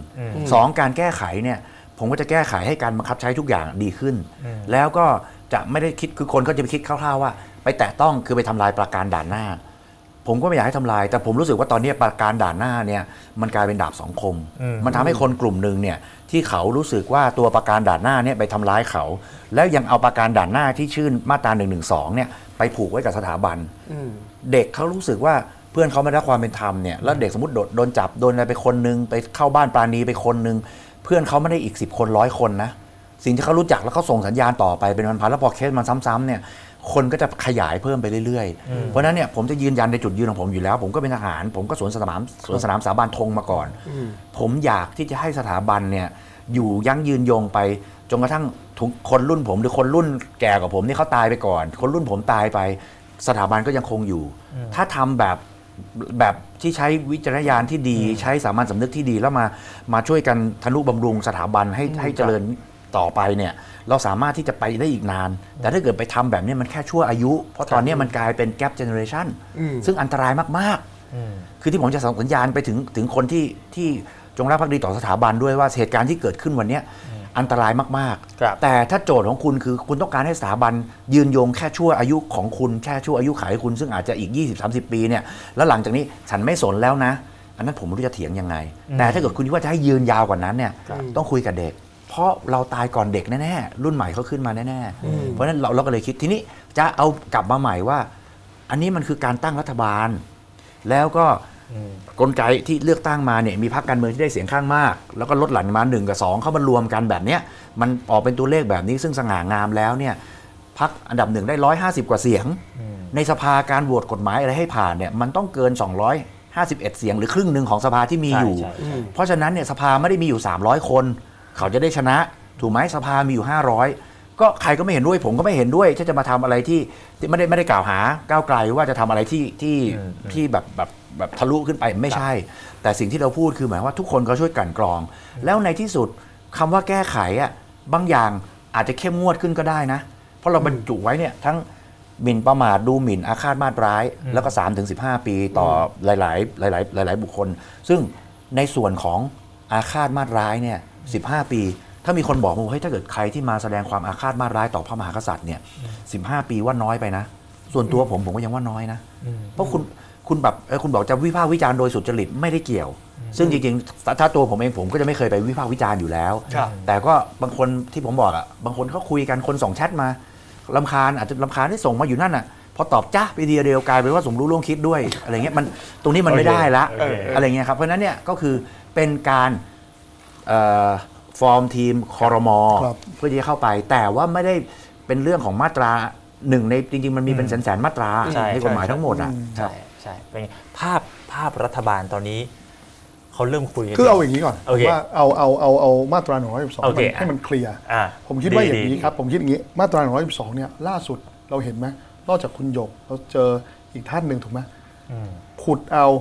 2การแก้ไขเนี่ยผมก็จะแก้ไขให้การบังคับใช้ทุกอย่างดีขึ้นแล้วก็จะไม่ได้คิดคือคนก็จะไปคิดคร่าวๆว่าไปแตะต้องคือไปทำลายประการด่านหน้าผมก็ไม่อยากให้ทำลายแต่ผมรู้สึกว่าตอนนี้ประการด่านหน้าเนี่ยมันกลายเป็นดาบสองคมมันทำให้คนกลุ่มหนึ่งเนี่ยที่เขารู้สึกว่าตัวประการด่านหน้าเนี่ยไปทำร้ายเขาแล้วยังเอาประการด่านหน้าที่ชื่นมาตรา112เนี่ยไปผูกไว้กับสถาบันเด็กเขารู้สึกว่าเพื่อนเขาไม่ได้ความเป็นธรรมเนี่ยแล้วเด็กสมมติโดนจับโดนอะไรไปคนนึงไปเข้าบ้านปราณีไปคนนึงเพื่อนเขาไม่ได้อีก10 คน100 คนนะสิ่งที่เขารู้จักแล้วเขาส่งสัญญาณต่อไปเป็นพันๆแล้วพอเคสมันซ้ำๆเนี่ยคนก็จะขยายเพิ่มไปเรื่อยๆเพราะนั้นเนี่ยผมจะยืนยันในจุดยืนของผมอยู่แล้วผมก็เป็นทหารผมก็สวนสนามสาบานธงมาก่อนผมอยากที่จะให้สถาบันเนี่ยอยู่ยั่งยืนยงไปจนกระทั่งคนรุ่นผมหรือคนรุ่นแก่กว่าผมนี่เขาตายไปก่อนคนรุ่นผมตายไปสถาบันก็ยังคงอยู่ถ้าทำแบบที่ใช้วิจารณญาณที่ดีใช้สามัญสำนึกที่ดีแล้วมาช่วยกันทนุบำรุงสถาบันให้เจริญต่อไปเนี่ยเราสามารถที่จะไปได้อีกนานแต่ถ้าเกิดไปทำแบบนี้มันแค่ชั่วอายุเพราะตอนนี้มันกลายเป็นแกปเจเนอเรชันซึ่งอันตรายมากๆคือที่ผมจะส่งสัญญาณไปถึงคนที่จงรักภักดีต่อสถาบันด้วยว่าเหตุการณ์ที่เกิดขึ้นวันนี้อันตรายมากๆแต่ถ้าโจทย์ของคุณคือคุณต้องการให้สถาบันยืนยงแค่ชั่วอายุของคุณแค่ชั่วอายุขัยคุณซึ่งอาจจะอีก 20-30 ปีเนี่ยแล้วหลังจากนี้ฉันไม่สนแล้วนะอันนั้นผมไม่รู้จะเถียงยังไงแต่ถ้าเกิดคุณคิดว่าจะให้ยืนยาวกว่านั้นเนี่ยต้องคุยกับเด็กเพราะเราตายก่อนเด็กแน่ๆรุ่นใหม่เขาขึ้นมาแน่ๆเพราะฉะนั้นเราก็เลยคิดทีนี้จะเอากลับมาใหม่ว่าอันนี้มันคือการตั้งรัฐบาลแล้วก็กลไกที่เลือกตั้งมาเนี่ยมีพรรคการเมืองที่ได้เสียงข้างมากแล้วก็ลดหลั่นมา1 กับ 2เข้ามารวมกันแบบเนี้ยมันออกเป็นตัวเลขแบบนี้ซึ่งสง่างามแล้วเนี่ยพรรคอันดับ1ได้150 กว่าเสียงในสภาการโหวตกฎหมายอะไรให้ผ่านเนี่ยมันต้องเกิน251 เสียงหรือครึ่งหนึ่งของสภาที่มีอยู่เพราะฉะนั้นเนี่ยสภาไม่ได้มีอยู่300 คนเขาจะได้ชนะถูกไหมสภามีอยู่500ก็ใครก็ไม่เห็นด้วยผมก็ไม่เห็นด้วยที่จะมาทำอะไรที่ไม่ได้กล่าวหาก้าวไกลว่าจะทำอะไรที่แบบทะลุขึ้นไปไม่ใช่แต่สิ่งที่เราพูดคือหมายว่าทุกคนก็ช่วยกลั่นกรองแล้วในที่สุดคำว่าแก้ไขอ่ะบางอย่างอาจจะเข้มงวดขึ้นก็ได้นะเพราะเราบรรจุไว้เนี่ยทั้งหมิ่นประมาทดูหมิ่นอาฆาตมาตร้ายแล้วก็ 3-15 ปีต่อหลายบุคคลซึ่งในส่วนของอาฆาตมาตร้ายเนี่ย15 ปีถ้ามีคนบอกว่าเฮ้ยถ้าเกิดใครที่มาแสดงความอาฆาตมาตร้ายต่อพระมหากษัตริย์เนี่ย15 ปีว่าน้อยไปนะส่วนตัวผมก็ยังว่าน้อยนะเพราะคุณแบบคุณบอกจะวิพากษ์วิจารณ์โดยสุจริตไม่ได้เกี่ยวซึ่งจริงๆถ้าตัวผมเองผมก็จะไม่เคยไปวิพากษ์วิจารณ์อยู่แล้วแต่ก็บางคนที่ผมบอกอ่ะบางคนเขาคุยกันคนส่งแชทมารำคาญอาจจะรำคาญที่ส่งมาอยู่นั่นอ่ะพอตอบจ้าไปเดียวกลายเป็นว่าสมรู้ร่วมคิดด้วยอะไรเงี้ยมันตรงนี้มันไม่ได้ละอะไรเงี้ยครับเพราะนั้นเนี่ยก็คือเป็นการฟอร์มทีมครม.เพื่อที่จะเข้าไปแต่ว่าไม่ได้เป็นเรื่องของมาตรา1ในจริงๆมันมีเป็นแสนมาตราในกฎหมายทั้งหมดอ่ะใช่เป็นภาพรัฐบาลตอนนี้เขาเริ่มคุยคือเอาอย่างนี้ก่อนว่าเอามาตรา112ให้มันเคลียร์ผมคิดว่าอย่างนี้ครับผมคิดอย่างนี้มาตรา112เนี่ยล่าสุดเราเห็นไหมนอกจากคุณหยกเราเจออีกท่านหนึ่งถูกไหมขุดเอา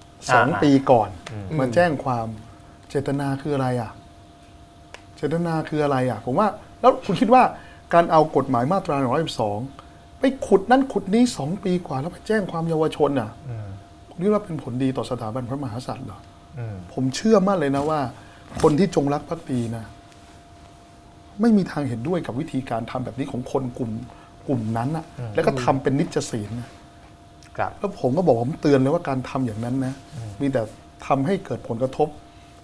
2 ปีก่อนมาแจ้งความเจตนาคืออะไรอ่ะเจตนาคืออะไรอ่ะผมว่าแล้วคุณคิดว่าการเอากฎหมายมาตรา112ไปขุดนั่นขุดนี้2 ปีกว่าแล้วไปแจ้งความเยาวชนอ่ะผมคิดว่าเป็นผลดีต่อสถาบันพระมหากษัตริย์เหรอผมเชื่อมั่นเลยนะว่าคนที่จงรักภักดีนะไม่มีทางเห็นด้วยกับวิธีการทำแบบนี้ของคนกลุ่มนั้นอ่ะแล้วก็ทำเป็นนิจศีลนะแล้วผมก็บอกผมเตือนเลยว่าการทำอย่างนั้นนะมีแต่ทำให้เกิดผลกระทบ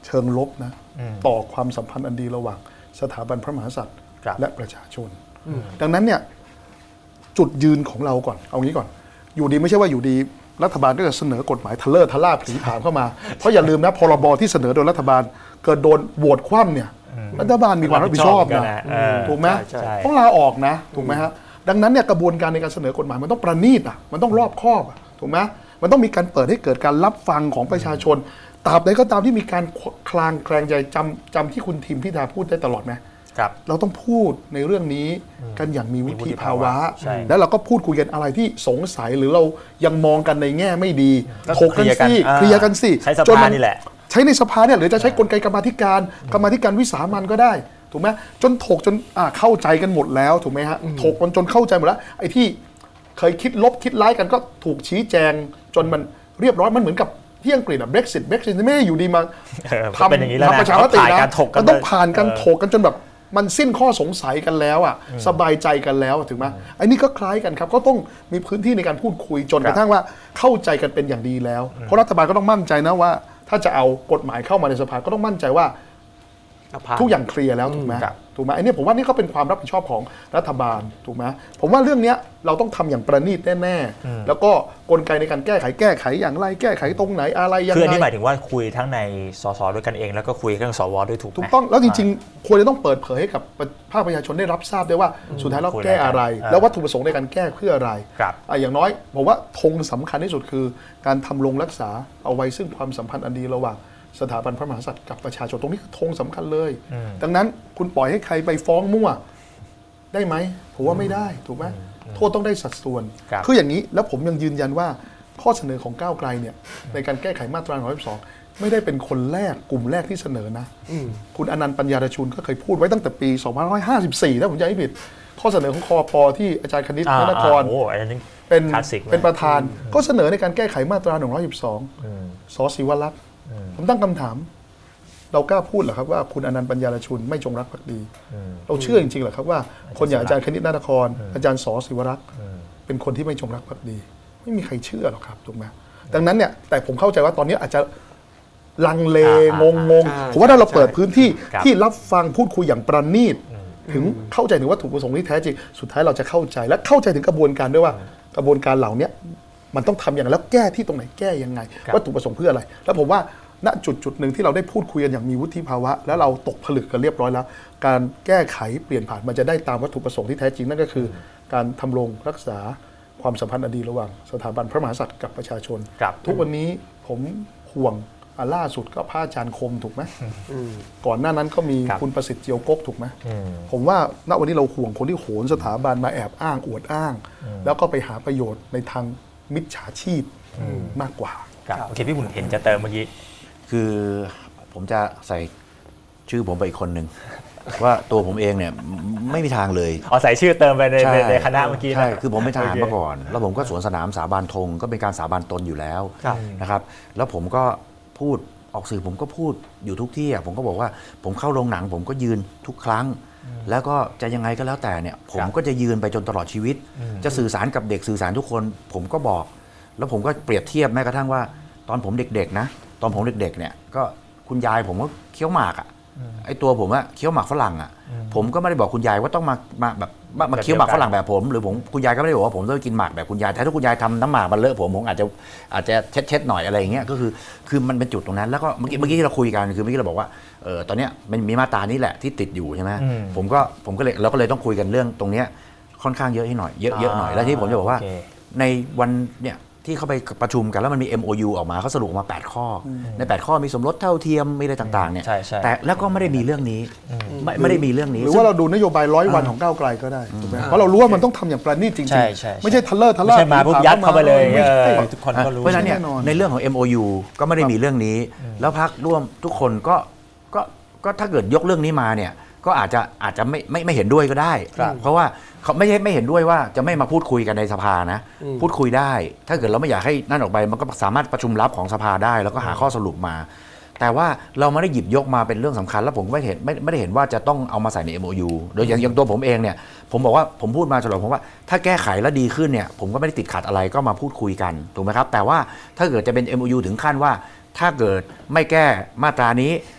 เชิงลบนะต่อความสัมพันธ์อันดีระหว่างสถาบันพระมหากษัตริย์และประชาชนดังนั้นเนี่ยจุดยืนของเราก่อนเอางี้ก่อนอยู่ดีไม่ใช่ว่าอยู่ดีรัฐบาลก็จะเสนอกฎหมายทะเลาะทะล่าผีผามเข้ามาเพราะอย่าลืมนะพรบที่เสนอโดยรัฐบาลเกิดโดนโหวตคว่ำเนี่ยรัฐบาลมีความรับผิดชอบนะถูกไหมต้องลาออกนะถูกไหมฮะดังนั้นเนี่ยกระบวนการในการเสนอกฎหมายมันต้องประณีตมันต้องรอบคอบถูกไหมมันต้องมีการเปิดให้เกิดการรับฟังของประชาชนตราบใดก็ตามที่มีการคลางแคลงใจจำที่คุณทิมพิธาพูดได้ตลอดไหมเราต้องพูดในเรื่องนี้กันอย่างมีวุฒิภาวะแล้วเราก็พูดคุยกันอะไรที่สงสัยหรือเรายังมองกันในแง่ไม่ดีถกกันสิเคลียร์กันสิใช้สภานี่แหละใช้ในสภาเนี่ยหรือจะใช้กลไกกรรมาธิการวิสามัญก็ได้ถูกไหมจนถกจนเข้าใจกันหมดแล้วถูกไหมฮะถกจนเข้าใจหมดแล้วไอ้ที่เคยคิดลบคิดร้ายกันก็ถูกชี้แจงจนมันเรียบร้อยมันเหมือนกับที่อังกฤษBrexit ไม่ได้อยู่ดีมาทำประชามตินะมันต้องผ่านการถกกันจนแบบมันสิ้นข้อสงสัยกันแล้วสบายใจกันแล้วถึงไหมไอ้นี่ก็คล้ายกันครับก็ต้องมีพื้นที่ในการพูดคุยจนกระทั่งว่าเข้าใจกันเป็นอย่างดีแล้วเพราะรัฐบาลก็ต้องมั่นใจนะว่าถ้าจะเอากฎหมายเข้ามาในสภาก็ต้องมั่นใจว่าทุกอย่างเคลียร์แล้วถูกไหมไอ้นี่ผมว่านี่ก็เป็นความรับผิดชอบของรัฐบาลถูกไหมผมว่าเรื่องนี้เราต้องทำอย่างประณีตแน่ๆแล้วก็กลไกในการแก้ไขอย่างไรแก้ไขตรงไหนอะไรยังไงคืออันนี้หมายถึงว่าคุยทั้งในสสด้วยกันเองแล้วก็คุยทั้งสวด้วยถูกต้องแล้วจริงๆควรจะต้องเปิดเผยให้กับภาคประชาชนได้รับทราบด้วยว่าสุดท้ายเราแก้อะไรแล้ววัตถุประสงค์ในการแก้เพื่ออะไรอย่างน้อยผมว่าธงสำคัญที่สุดคือการทำรงรักษาเอาไว้ซึ่งความสัมพันธ์อันดีระหว่างสถาบันพระมหากษัตริย์กับประชาชนตรงนี้คือธงสำคัญเลยดังนั้นคุณปล่อยให้ใครไปฟ้องมั่วได้ไหมผมว่าไม่ได้ถูกไหมโทษต้องได้สัดส่วนคืออย่างนี้แล้วผมยังยืนยันว่าข้อเสนอของก้าวไกลเนี่ยในการแก้ไขมาตรา112ไม่ได้เป็นคนแรกกลุ่มแรกที่เสนอนะคุณอนันต์ปัญญารชุนก็เคยพูดไว้ตั้งแต่ปี2554ถ้าผมจำไม่ผิดข้อเสนอของคป.ที่อาจารย์คณิต นครเป็นประธานก็เสนอในการแก้ไขมาตรา112ส.ศิวรักษ์ผมตั้งคำถามเรากล้าพูดเหรอครับว่าคุณอนันต์ปัญญารชุนไม่จงรักภักดีเราเชื่อจริงๆเหรอครับว่าคนอย่างอาจารย์คณิต นครอาจารย์ส.ศิวรักษ์เป็นคนที่ไม่จงรักภักดีไม่มีใครเชื่อหรอกครับถูกไหมดังนั้นเนี่ยแต่ผมเข้าใจว่าตอนนี้อาจจะลังเลงงผมว่าถ้าเราเปิดพื้นที่ที่รับฟังพูดคุยอย่างประณีตถึงเข้าใจถึงวัตถุประสงค์ที่แท้จริงสุดท้ายเราจะเข้าใจและเข้าใจถึงกระบวนการด้วยว่ากระบวนการเหล่านี้มันต้องทำอย่างไรแล้วแก้ที่ตรงไหนแก้ยังไงวัตถุประสงค์เพื่ออะไรแล้วผมว่าณจุดหนึ่งที่เราได้พูดคุยกันอย่างมีวุฒิภาวะแล้วเราตกผลึกกันเรียบร้อยแล้วการแก้ไขเปลี่ยนผ่านมันจะได้ตามวัตถุประสงค์ที่แท้จริงนั่นก็คือการทำรงรักษาความสัมพันธ์อันดีระหว่างสถาบันพระมหากษัตริย์กับประชาชนทุกวันนี้ผมห่วงล่าสุดก็พระอาจารย์คมถูกไหมก่อนหน้านั้นก็มีคุณประสิทธิ์เจียวกกถูกไหมผมว่าณวันนี้เราห่วงคนที่โหนสถาบันมาแอบอ้างอวดอ้างแล้วก็ไปหาประโยชน์ในทางมิจฉาชีพมากกว่าโอเคพี่บุญเห็นจะเติมเมื่อกี้คือผมจะใส่ชื่อผมไปอีกคนหนึ่งว่าตัวผมเองเนี่ยไม่มีทางเลยใส่ชื่อเติมไปในคณะเมื่อกี้ใช่คือผมเป็นทหารมาก่อนแล้วผมก็สวนสนามสาบานธงก็เป็นการสาบานตนอยู่แล้วนะครับแล้วผมก็พูดออกสื่อผมก็พูดอยู่ทุกที่ผมก็บอกว่าผมเข้าโรงหนังผมก็ยืนทุกครั้งแล้วก็จะยังไงก็แล้วแต่เนี่ยผมก็จะยืนไปจนตลอดชีวิตจะสื่อสารกับเด็กสื่อสารทุกคนผมก็บอกแล้วผมก็เปรียบเทียบแม้กระทั่งว่าตอนผมเด็กๆนะตอนผมเด็กๆเนี่ยก็คุณยายผมก็เคี้ยวหมากไอ้ตัวผมอะเคี้ยวหมากฝรั่งผมก็ไม่ได้บอกคุณยายว่าต้องมาแบบมาเคี้ยวหมากฝรั่งแบบผมหรือผมคุณยายก็ไม่ได้บอกว่าผมต้องกินหมากแบบคุณยายแต่ถ้าคุณยายทำน้ำหมากมันเลอะผมอาจจะเช็ดหน่อยอะไรอย่างเงี้ยก็คือมันเป็นจุดตรงนั้นแล้วก็เมื่อกี้ที่เราคุยกันคือเมื่อกี้เราบอกว่าตอนเนี้ยมันมีมาตรานี้แหละที่ติดอยู่ใช่ไหมผมก็เลยเราก็เลยต้องคุยกันเรื่องตรงเนี้ยค่อนข้างเยอะให้หน่อยเยอะหน่อยแล้วที่ผมจะบอกว่าในวันเนี่ยที่เขาไปประชุมกันแล้วมันมี MOU ออกมาเขาสรุปมา8ข้อใน8ข้อมีสมรสเท่าเทียมมีอะไรต่างๆเนี่ยแต่แล้วก็ไม่ได้มีเรื่องนี้ไม่ได้มีเรื่องนี้หรือว่าเราดูนโยบาย100 วันของก้าวไกลก็ได้ถูกไหมเพราะเรารู้ว่ามันต้องทำอย่างประณีตจริงๆไม่ใช่ทะเลาะไม่ใช่มาปุ๊บยัดเข้าไปเลยทุกคนก็รู้เพราะฉะนั้นเนี่ยในเรื่องของ MOU ก็ไม่ได้มีเรื่องนี้แล้วพรรคร่วมทุกคนก็ถ้าเกิดยกเรื่องนี้มาเนี่ยก็อาจจะไม่เห็นด้วยก็ได้เพราะว่าเขาไม่เห็นด้วยว่าจะไม่มาพูดคุยกันในสภานะพูดคุยได้ถ้าเกิดเราไม่อยากให้นั่นออกไปมันก็สามารถประชุมลับของสภาได้แล้วก็หาข้อสรุปมาแต่ว่าเราไม่ได้หยิบยกมาเป็นเรื่องสำคัญแล้วผมไม่ได้เห็นว่าจะต้องเอามาใส่ใน MOU โดยอย่างตัวผมเองเนี่ยผมบอกว่าผมพูดมาตลอดผมว่าถ้าแก้ไขแล้วดีขึ้นเนี่ยผมก็ไม่ได้ติดขัดอะไรก็มาพูดคุยกันถูกไหมครับแต่ว่าถ้าเกิดจะเป็น MOU ถึงขั้นว่าถ้าเกิดไม่แก้มาตรานี้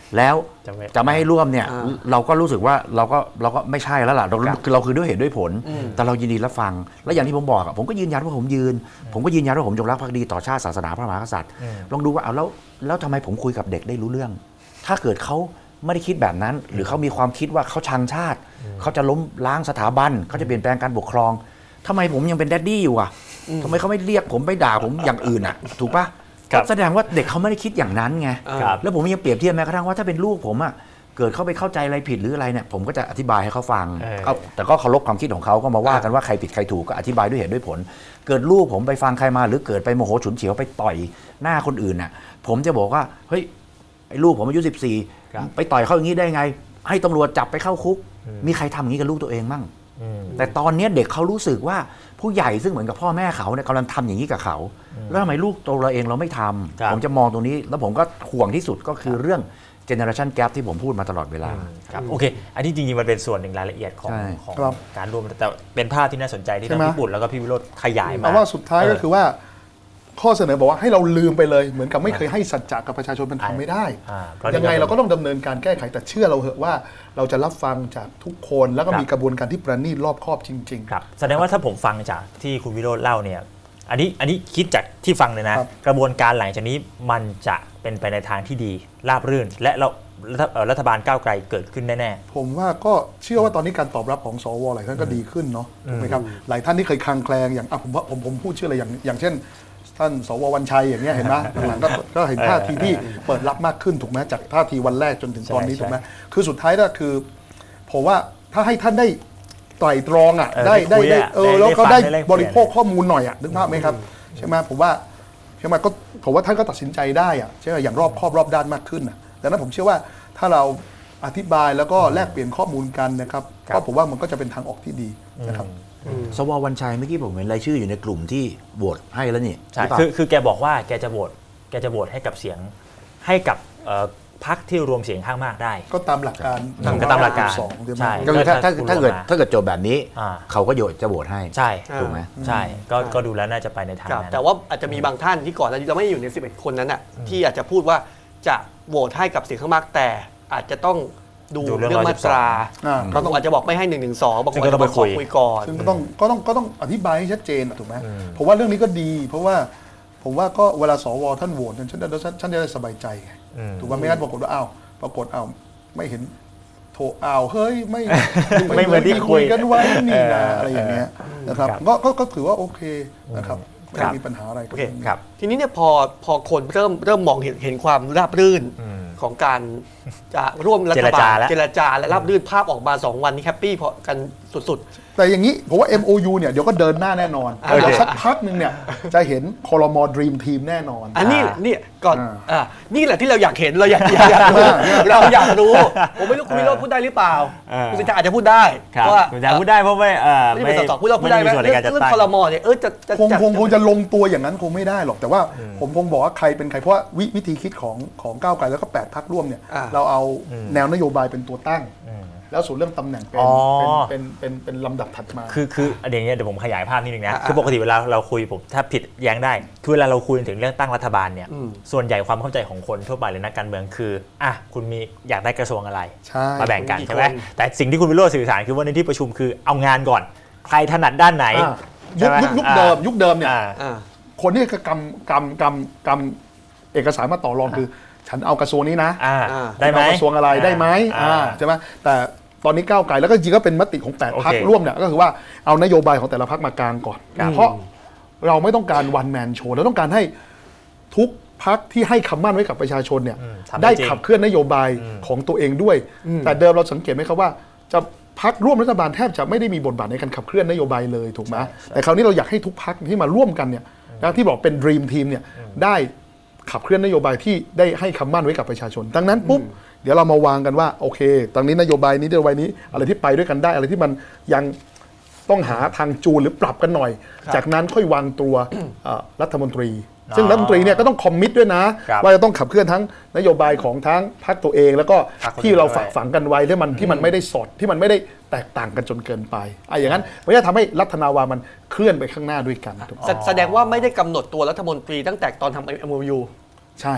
แล้วจะไม่ให้ร่วมเนี่ยเราก็รู้สึกว่าเราก็ไม่ใช่แล้วล่ะเราคือด้วยเหตุด้วยผลแต่เรายินดีรับฟังและอย่างที่ผมบอกผมก็ยืนยันว่าผมก็ยืนยันว่าผมจงรักภักดีต่อชาติศาสนาพระมหากษัตริย์ลองดูว่าเอาแล้วทำไมผมคุยกับเด็กได้รู้เรื่องถ้าเกิดเขาไม่ได้คิดแบบนั้นหรือเขามีความคิดว่าเขาชังชาติเขาจะล้มล้างสถาบันเขาจะเปลี่ยนแปลงการปกครองทำไมผมยังเป็นแดดดี้อยู่อ่ะทำไมเขาไม่เรียกผมไปด่าผมอย่างอื่นอ่ะถูกปะแสดงว่าเด็กเขาไม่ได้คิดอย่างนั้นไงแล้วผมยังเปรียบเทียบแม้กระทั่งว่าถ้าเป็นลูกผมอ่ะเกิดเขาไปเข้าใจอะไรผิดหรืออะไรเนี่ยผมก็จะอธิบายให้เขาฟังแต่ก็เคารพความคิดของเขาก็มาว่ากันว่าใครผิดใครถูกก็อธิบายด้วยเหตุด้วยผลเกิดลูกผมไปฟังใครมาหรือเกิดไปโมโหฉุนเฉียวไปต่อยหน้าคนอื่นน่ะผมจะบอกว่าเฮ้ยไอ้ลูกผมอายุ14ไปต่อยเขาอย่างนี้ได้ไงให้ตำรวจจับไปเข้าคุกมีใครทำอย่างนี้กับลูกตัวเองมั่งแต่ตอนนี้เด็กเขารู้สึกว่าผู้ใหญ่ซึ่งเหมือนกับพ่อแม่เขาเนี่ยกำลังทำอย่างนี้กับเขาแล้วทำไมลูกตัวเราเองเราไม่ทำผมจะมองตรงนี้แล้วผมก็ห่วงที่สุดก็คือเรื่อง generation gap ที่ผมพูดมาตลอดเวลาโอเคอันนี้จริงๆมันเป็นส่วนหนึ่งรายละเอียดของการรวมแต่เป็นภาพที่น่าสนใจที่ทั้งพี่ปุ่นแล้วก็พี่วิโรจน์ขยายมาแต่ว่าสุดท้ายก็คือว่าข้อเสนอบอกว่าให้เราลืมไปเลยเหมือนกับไม่เคยให้สัจจะกับประชาชนมันทำไม่ได้ยังไงเราก็ต้องดำเนินการแก้ไขแต่เชื่อเราเถอะว่าเราจะรับฟังจากทุกคนแล้วก็มีกระบวนการที่ประณีตรอบคอบจริงๆครับแสดงว่าถ้าผมฟังจากที่คุณวิโรจน์เล่าเนี่ยอันนี้คิดจากที่ฟังเลยนะกระบวนการหลังจากนี้มันจะเป็นไปในทางที่ดีราบรื่นและรัฐบาลก้าวไกลเกิดขึ้นแน่ๆผมว่าก็เชื่อว่าตอนนี้การตอบรับของสวหลายท่านก็ดีขึ้นเนาะถูกไหมครับหลายท่านที่เคยคลางแคลงอย่างผมพูดชื่ออะไรอย่างเช่นท่านสววันชัยอย่างเงี้ยเห็นไหมหลังก็เห็นท่าทีที่เปิดรับมากขึ้นถูกไหมจากท่าทีวันแรกจนถึงตอนนี้ถูกไหมคือสุดท้ายก็คือผมว่าถ้าให้ท่านได้ไตร่ตรองอ่ะได้แล้วก็ได้บริโภคข้อมูลหน่อยอ่ะนึกภาพไหมครับใช่ไหมผมว่าท่านก็ตัดสินใจได้อ่ะใช่ไหมอย่างรอบคอบรอบด้านมากขึ้นอ่ะดังนั้นผมเชื่อว่าถ้าเราอธิบายแล้วก็แลกเปลี่ยนข้อมูลกันนะครับก็ผมว่ามันก็จะเป็นทางออกที่ดีนะครับสววันชัยเมื่อกี้ผมเห็นรายชื่ออยู่ในกลุ่มที่โหวตให้แล้วนี่ใช่คือแกบอกว่าแกจะโหวตให้กับเสียงให้กับพรรคที่รวมเสียงข้างมากได้ก็ตามหลักการตามหลักการใช่ก็คือถ้าเกิดโจทย์แบบนี้เขาก็จะโหวตให้ใช่ถูกไหมใช่ก็ดูแล้วน่าจะไปในทางนั้นแต่ว่าอาจจะมีบางท่านที่ก่อนหน้านี้เราไม่อยู่ใน11คนนั้นน่ะที่อาจจะพูดว่าจะโหวตให้กับเสียงข้างมากแต่อาจจะต้องดูเรื่องมาตราเราต้องอาจจะบอกไม่ให้112บางคนก็ต้องไปคุยก่อนซึ่งก็ต้องอธิบายให้ชัดเจนถูกไหมผมว่าเรื่องนี้ก็ดีเพราะว่าผมว่าก็เวลาสวท่านโหวตฉันจะได้สบายใจไงถูกไหมไม่งั้นปรากฏว่าไม่เห็นโทรเฮ้ยไม่เหมือนที่คุยกันไว้นี่นะอะไรอย่างเงี้ยนะครับก็ถือว่าโอเคนะครับไม่มีปัญหาอะไรครับทีนี้เนี่ยพอคนเริ่มมองเห็นความราบรื่นของการจะร่วมรัฐบาลเจรจาและราบรื่นภาพออกมา2วันนี้แฮปปี้พอกันสุดๆแต่อย่างนี้ผมว่า MOU เนี่ยเดี๋ยวก็เดินหน้าแน่นอนเดี๋ยวสักพักนึงเนี่ยจะเห็นครม.ดรีมทีมแน่นอนอันนี้ก่อนนี่แหละที่เราอยากเห็นเราอยากรู้ผมไม่รู้คุณวิโรจน์พูดได้หรือเปล่าคุณสิทธาอาจจะพูดได้ว่าคุณจะพูดได้เพราะไม่สอบพูดได้ไหมเรื่องครม.เนี่ยคงจะลงตัวอย่างนั้นคงไม่ได้หรอกแต่ว่าผมคงบอกว่าใครเป็นใครเพราะว่าวิธีคิดของก้าวไกลแล้วก็8 พรรคร่วมเนี่ยเราเอาแนวนโยบายเป็นตัวตั้งแล้วส่วนเรื่องตำแหน่งเป็นลำดับถัดมาคืออย่างเงี้ยเดี๋ยวผมขยายภาพนิดนึงนะคือปกติเวลาเราคุยผมถ้าผิดแย้งได้คือเวลาเราคุยถึงเรื่องตั้งรัฐบาลเนี่ยส่วนใหญ่ความเข้าใจของคนทั่วไปเลยนักการเมืองคือคุณมีอยากได้กระทรวงอะไรมาแบ่งกันใช่ไหมแต่สิ่งที่คุณวิโรจน์สื่อสารคือว่าในที่ประชุมคือเอางานก่อนใครถนัดด้านไหนยุคเดิมเนี่ยคนที่กำเอกสารมาต่อรองคือฉันเอากระทรวงนี้นะได้ไหมกระทรวงอะไรได้ไหมใช่ไหมแต่ตอนนี้ก้าวไกลแล้วก็จริงก็เป็นมติของ8 พรรคร่วมเนี่ยก็คือว่าเอานโยบายของแต่ละพรรคมากางก่อนเพราะเราไม่ต้องการวันแมนโชว์เราต้องการให้ทุกพรรคที่ให้คำมั่นไว้กับประชาชนเนี่ยได้ขับเคลื่อนนโยบายของตัวเองด้วยแต่เดิมเราสังเกตไหมครับว่าจะพรรคร่วมรัฐบาลแทบจะไม่ได้มีบทบาทในการขับเคลื่อนนโยบายเลยถูกไหมแต่คราวนี้เราอยากให้ทุกพรรคที่มาร่วมกันเนี่ยที่บอกเป็น Dream Team เนี่ยได้ขับเคลื่อนนโยบายที่ได้ให้คำมั่นไว้กับประชาชนดังนั้นปุ๊บเดี๋ยวเรามาวางกันว่าโอเคตอนนี้นโยบายนี้อะไรที่ไปด้วยกันได้อะไรที่มันยังต้องหาทางจูนหรือปรับกันหน่อยจากนั้นค่อยวางตัวรัฐมนตรีซึ่งรัฐมนตรีเนี่ยก็ต้องคอมมิตด้วยนะว่าจะต้องขับเคลื่อนทั้งนโยบายของทั้งพรรคตัวเองแล้วก็ที่เราฝากฝังกันไว้ที่มันไม่ได้สดที่มันไม่ได้แตกต่างกันจนเกินไปอย่างนั้นมันจะทำให้รัฐนาวามันเคลื่อนไปข้างหน้าด้วยกันแสดงว่าไม่ได้กำหนดตัวรัฐมนตรีตั้งแต่ตอนทำ MOU ใช่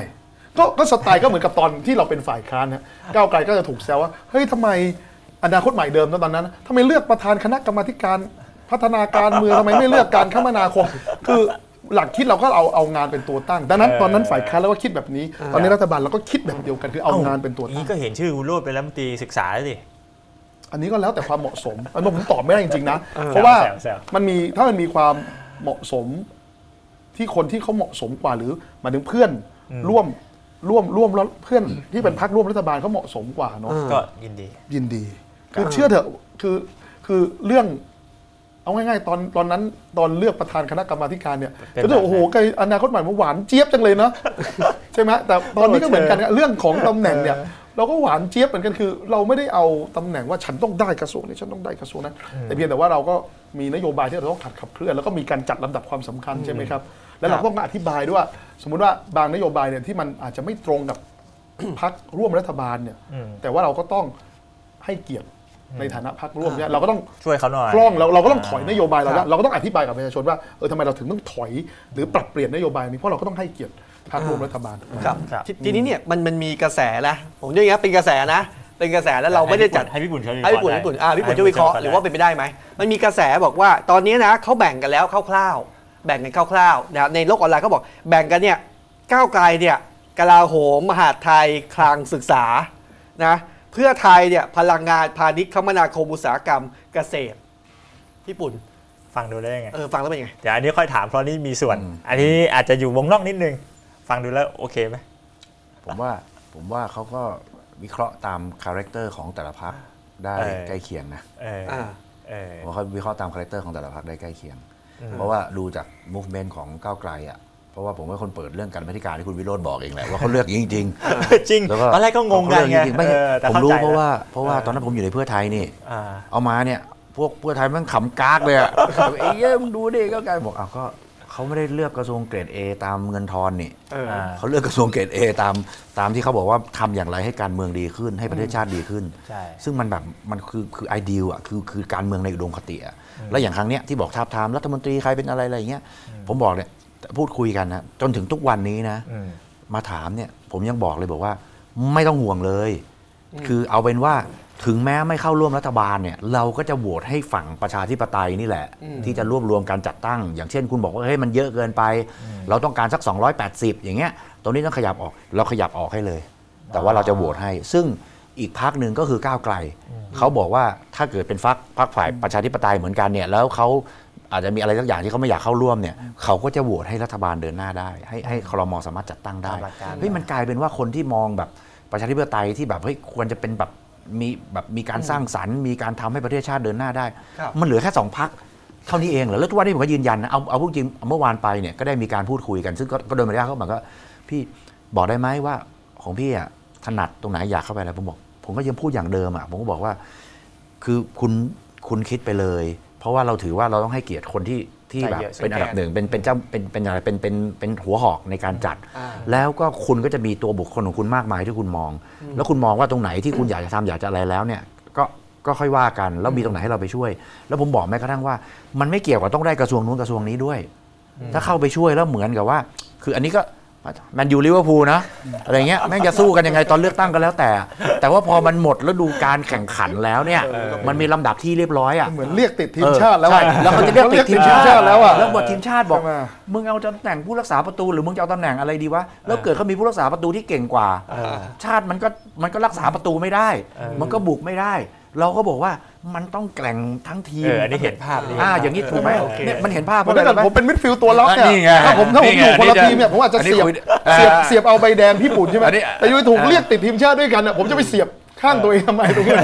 ก็สไตล์ก็เหมือนกับตอนที่เราเป็นฝ่ายค้านนะก้าวไกลก็จะถูกแซวว่าเฮ้ยทำไมอนาคตใหม่เดิมตอนนั้นทำไมเลือกประธานคณะกรรมาธิการพัฒนาการเมืองทำไมไม่เลือกการคมนาคมคือหลักคิดเราก็เอางานเป็นตัวตั้งดังนั้นตอนนั้นฝ่ายค้านเราก็คิดแบบนี้ตอนนี้รัฐบาลเราก็คิดแบบเดียวกันคือเอางานเป็นตัวตั้งนี่ก็เห็นชื่อคุณโรจน์เป็นรัฐมนตรีศึกษาสิอันนี้ก็แล้วแต่ความเหมาะสมอันนี้ผมตอบไม่ได้จริงๆนะเพราะว่าถ้ามันมีความเหมาะสมที่คนที่เขาเหมาะสมกว่าหรือหมายถึงเพื่อนร่วมเพื่อนที่เป็นพรรคร่วมรัฐบาลเขาเหมาะสมกว่าเนาะก็ยินดีคือเชื่อเถอะคือเรื่องเอาง่ายๆตอนนั้นตอนเลือกประธานคณะกรรมาธิการเนี่ยก็จะโอ้โหอนาคตใหม่มันหวานเจี๊ยบจังเลยนะใช่ไหมแต่ตอนนี้ก็เหมือนกันเรื่องของตำแหน่งเนี่ยเราก็หวานเจี๊ยบเหมือนกันคือเราไม่ได้เอาตำแหน่งว่าฉันต้องได้กระทรวงนี้ฉันต้องได้กระทรวงนั้นแต่เพียงแต่ว่าเราก็มีนโยบายที่เราต้องขับเคลื่อนแล้วก็มีการจัดลำดับความสำคัญใช่ไหมครับแล้วเราก็ต้องอธิบายด้วยว่าสมมุติว่าบางนโยบายเนี่ยที่มันอาจจะไม่ตรงกับพรรคร่วมรัฐบาลเนี่ยแต่ว่าเราก็ต้องให้เกียรติในฐานะพรรคร่วมเนี่ยเราก็ต้องช่วยเขาหน่อยกล้องเราก็ต้องถอยนโยบายเราก็ต้องอธิบายกับประชาชนว่าทำไมเราถึงต้องถอยหรือปรับเปลี่ยนนโยบายนี้เพราะเราก็ต้องให้เกียรติพรรคร่วมรัฐบาลครับทีนี้เนี่ยมันมีกระแสนะผมอย่างเงี้ยเป็นกระแสนะเป็นกระแสแล้วเราไม่ได้จัดให้พี่ปุ่นพี่ปุ่นช่วยวิเคราะห์หรือว่าเป็นไปได้ไหมมันมีกระแสบอกว่าตอนนี้นะเขาแบ่งกันแล้วคร่าวๆแบ่งกันคร่าวๆนะในโลกออนไลน์เขาบอกแบ่งกันเนี่ยก้าวไกลเนี่ยกลาโหมมหาดไทยคลังศึกษานะเพื่อไทยเนี่ยพลังงานพาณิชย์คมนาคมอุตสาหกรรมเกษตรญี่ปุ่นฟังดูได้ไงฟังแล้วเป็นยังไงเดี๋ยวอันนี้ค่อยถามเพราะนี่มีส่วนอันนี้อาจจะอยู่วงนอกนิดนึงฟังดูแล้วโอเคไหมผมว่าเขาก็วิเคราะห์ตามคาแรคเตอร์ของแต่ละพรรคได้ใกล้เคียงนะว่าเขาวิเคราะห์ตามคาแรคเตอร์ของแต่ละพรรคได้ใกล้เคียงเพราะว่าดูจาก movement ของก้าวไกลอ่ะเพราะว่าผมเป็นคนเปิดเรื่องการบริการที่คุณวิโรจน์บอกเองแหละว่าเขาเลือกจริงจริงตอนแรกก็งงกันไงผมรู้เพราะว่าตอนนั้นผมอยู่ในเพื่อไทยนี่เอามาเนี่ยพวกเพื่อไทยมันขำกากเลยอ่ะไอ้เย้มึงดูดิก้าวไกลบอกก็เขาไม่ได้เลือกกระทรวงเกรด A ตามเงินทอนนี่เขาเลือกกระทรวงเกรด A ตามที่เขาบอกว่าทำอย่างไรให้การเมืองดีขึ้นให้ประเทศชาติดีขึ้นซึ่งมันแบบมันคือไอเดียอ่ะคือการเมืองในอุดมคติอ่ะแล้วอย่างครั้งเนี้ยที่บอกทาบทามรัฐมนตรีใครเป็นอะไรอย่างเงี้ยผมบอกเนี่ยพูดคุยกันนะจนถึงทุกวันนี้นะมาถามเนี่ยผมยังบอกเลยบอกว่าไม่ต้องห่วงเลยคือเอาเป็นว่าถึงแม้ไม่เข้าร่วมรัฐบาลเนี่ยเราก็จะโหวตให้ฝั่งประชาธิปไตยนี่แหละที่จะรวบรวมการจัดตั้งอย่างเช่นคุณบอกว่าเฮ้ยมันเยอะเกินไปเราต้องการสัก280อย่างเงี้ยตรงนี้ต้องขยับออกเราขยับออกให้เลยแต่ว่าเราจะโหวตให้ซึ่งอีกพรรคหนึ่งก็คือก้าวไกลเขาบอกว่าถ้าเกิดเป็นพรรคฝ่ายประชาธิปไตยเหมือนกันเนี่ยแล้วเขาอาจจะมีอะไรสักอย่างที่เขาไม่อยากเข้าร่วมเนี่ยเขาก็จะโหวตให้รัฐบาลเดินหน้าได้ให้ครม.สามารถจัดตั้งได้เฮ้ยมันกลายเป็นว่าคนที่มองแบบประชาธิปไตยที่แบบเฮ้ยควรจะเป็นแบบมีการสร้างสรรค์มีการทำให้ประเทศชาติเดินหน้าได้มันเหลือแค่2 พรรคเท่านี้เองเหรอแล้วทุกวันนี้ผมก็ยืนยันนะเอาพูดจริงเมื่อวานไปเนี่ยก็ได้มีการพูดคุยกันซึ่งก็โดยมารยาทเขาบอกว่าพี่บอกได้ไหมว่าของพี่อ่ะถนัดตรงไหนอยากเข้าไปอะไรผมก็ยังพูดอย่างเดิมอ่ะผมก็บอกว่าคือคุณคิดไปเลยเพราะว่าเราถือว่าเราต้องให้เกียรติคนที่แบบเป็นอันดับหนึ่งเป็นเจ้าเป็นอะไรเป็นหัวหอกในการจัดแล้วก็คุณก็จะมีตัวบุคคลของคุณมากมายที่คุณมองแล้วคุณมองว่าตรงไหนที่คุณอยากจะทำอยากจะอะไรแล้วเนี่ยก็ค่อยว่ากันแล้วมีตรงไหนให้เราไปช่วยแล้วผมบอกแม้กระทั่งว่ามันไม่เกี่ยวกับต้องได้กระทรวงนู้นกระทรวงนี้ด้วยถ้าเข้าไปช่วยแล้วเหมือนกับว่าคืออันนี้ก็แมนยูลิเวอร์พูลนะอะไรเงี้ยแม่งจะสู้กันยังไงตอนเลือกตั้งก็แล้วแต่ว่าพอมันหมดแล้วดูการแข่งขันแล้วเนี่ยมันมีลำดับที่เรียบร้อยอ่ะเหมือนเรียกติดทีมชาติแล้วแล้วเขาจะเรียกติดทีมชาติแล้วอ่ะแล้วบททีมชาติบอกมึงเอาตำแหน่งผู้รักษาประตูหรือมึงจะเอาตำแหน่งอะไรดีวะแล้วเกิดเขามีผู้รักษาประตูที่เก่งกว่าชาติมันก็รักษาประตูไม่ได้มันก็บุกไม่ได้เราก็บอกว่ามันต้องแกร่งทั้งทีมอันนี้เห็นภาพอย่างนี้ถูกไหมเนี่ยมันเห็นภาพเพราะผมเป็นมิดฟิลด์ตัวล็อกเนี่ยถ้าผมอยู่คนละทีมเนี่ยผมอาจจะเสียบเอาใบแดงพี่ปุ่นใช่ไหมแต่ยูถูกเรียกติดทีมชาติด้วยกันผมจะไปเสียบข้างตัวเองทำไมตรงนี้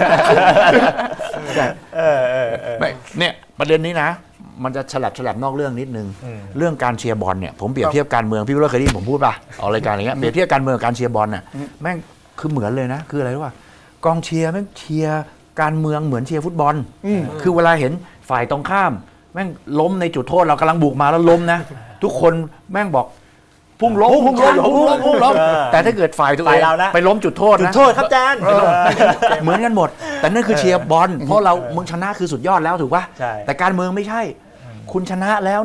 เนี่ยประเด็นนี้นะมันจะฉลับนอกเรื่องนิดนึงเรื่องการเชียร์บอลเนี่ยผมเปรียบเทียบการเมืองพี่วิโรจน์เคยได้ยินผมพูดป่ะออกรายการอย่างเงี้ยเปรียบเทียบการเมืองการเชียร์บอลเนี่ยแม่งคือเหมือนเลยนะคืออะไรรู้ป่ะกองเชียร์แม่งเชียร์การเมืองเหมือนเชียร์ฟุตบอลคือเวลาเห็นฝ่ายตรงข้ามแม่งล้มในจุดโทษเรากำลังบุกมาแล้วล้มนะทุกคนแม่งบอกพุ่งล้มแต่ถ้าเกิดฝ่ายตัวเองไปล้มจุดโทษนะจุดโทษครับอาจารย์เหมือนกันหมดแต่นั่นคือเชียร์บอลเพราะเรามึงชนะคือสุดยอดแล้วถูกป่ะแต่การเมืองไม่ใช่คุณชนะแล้วเนี่ย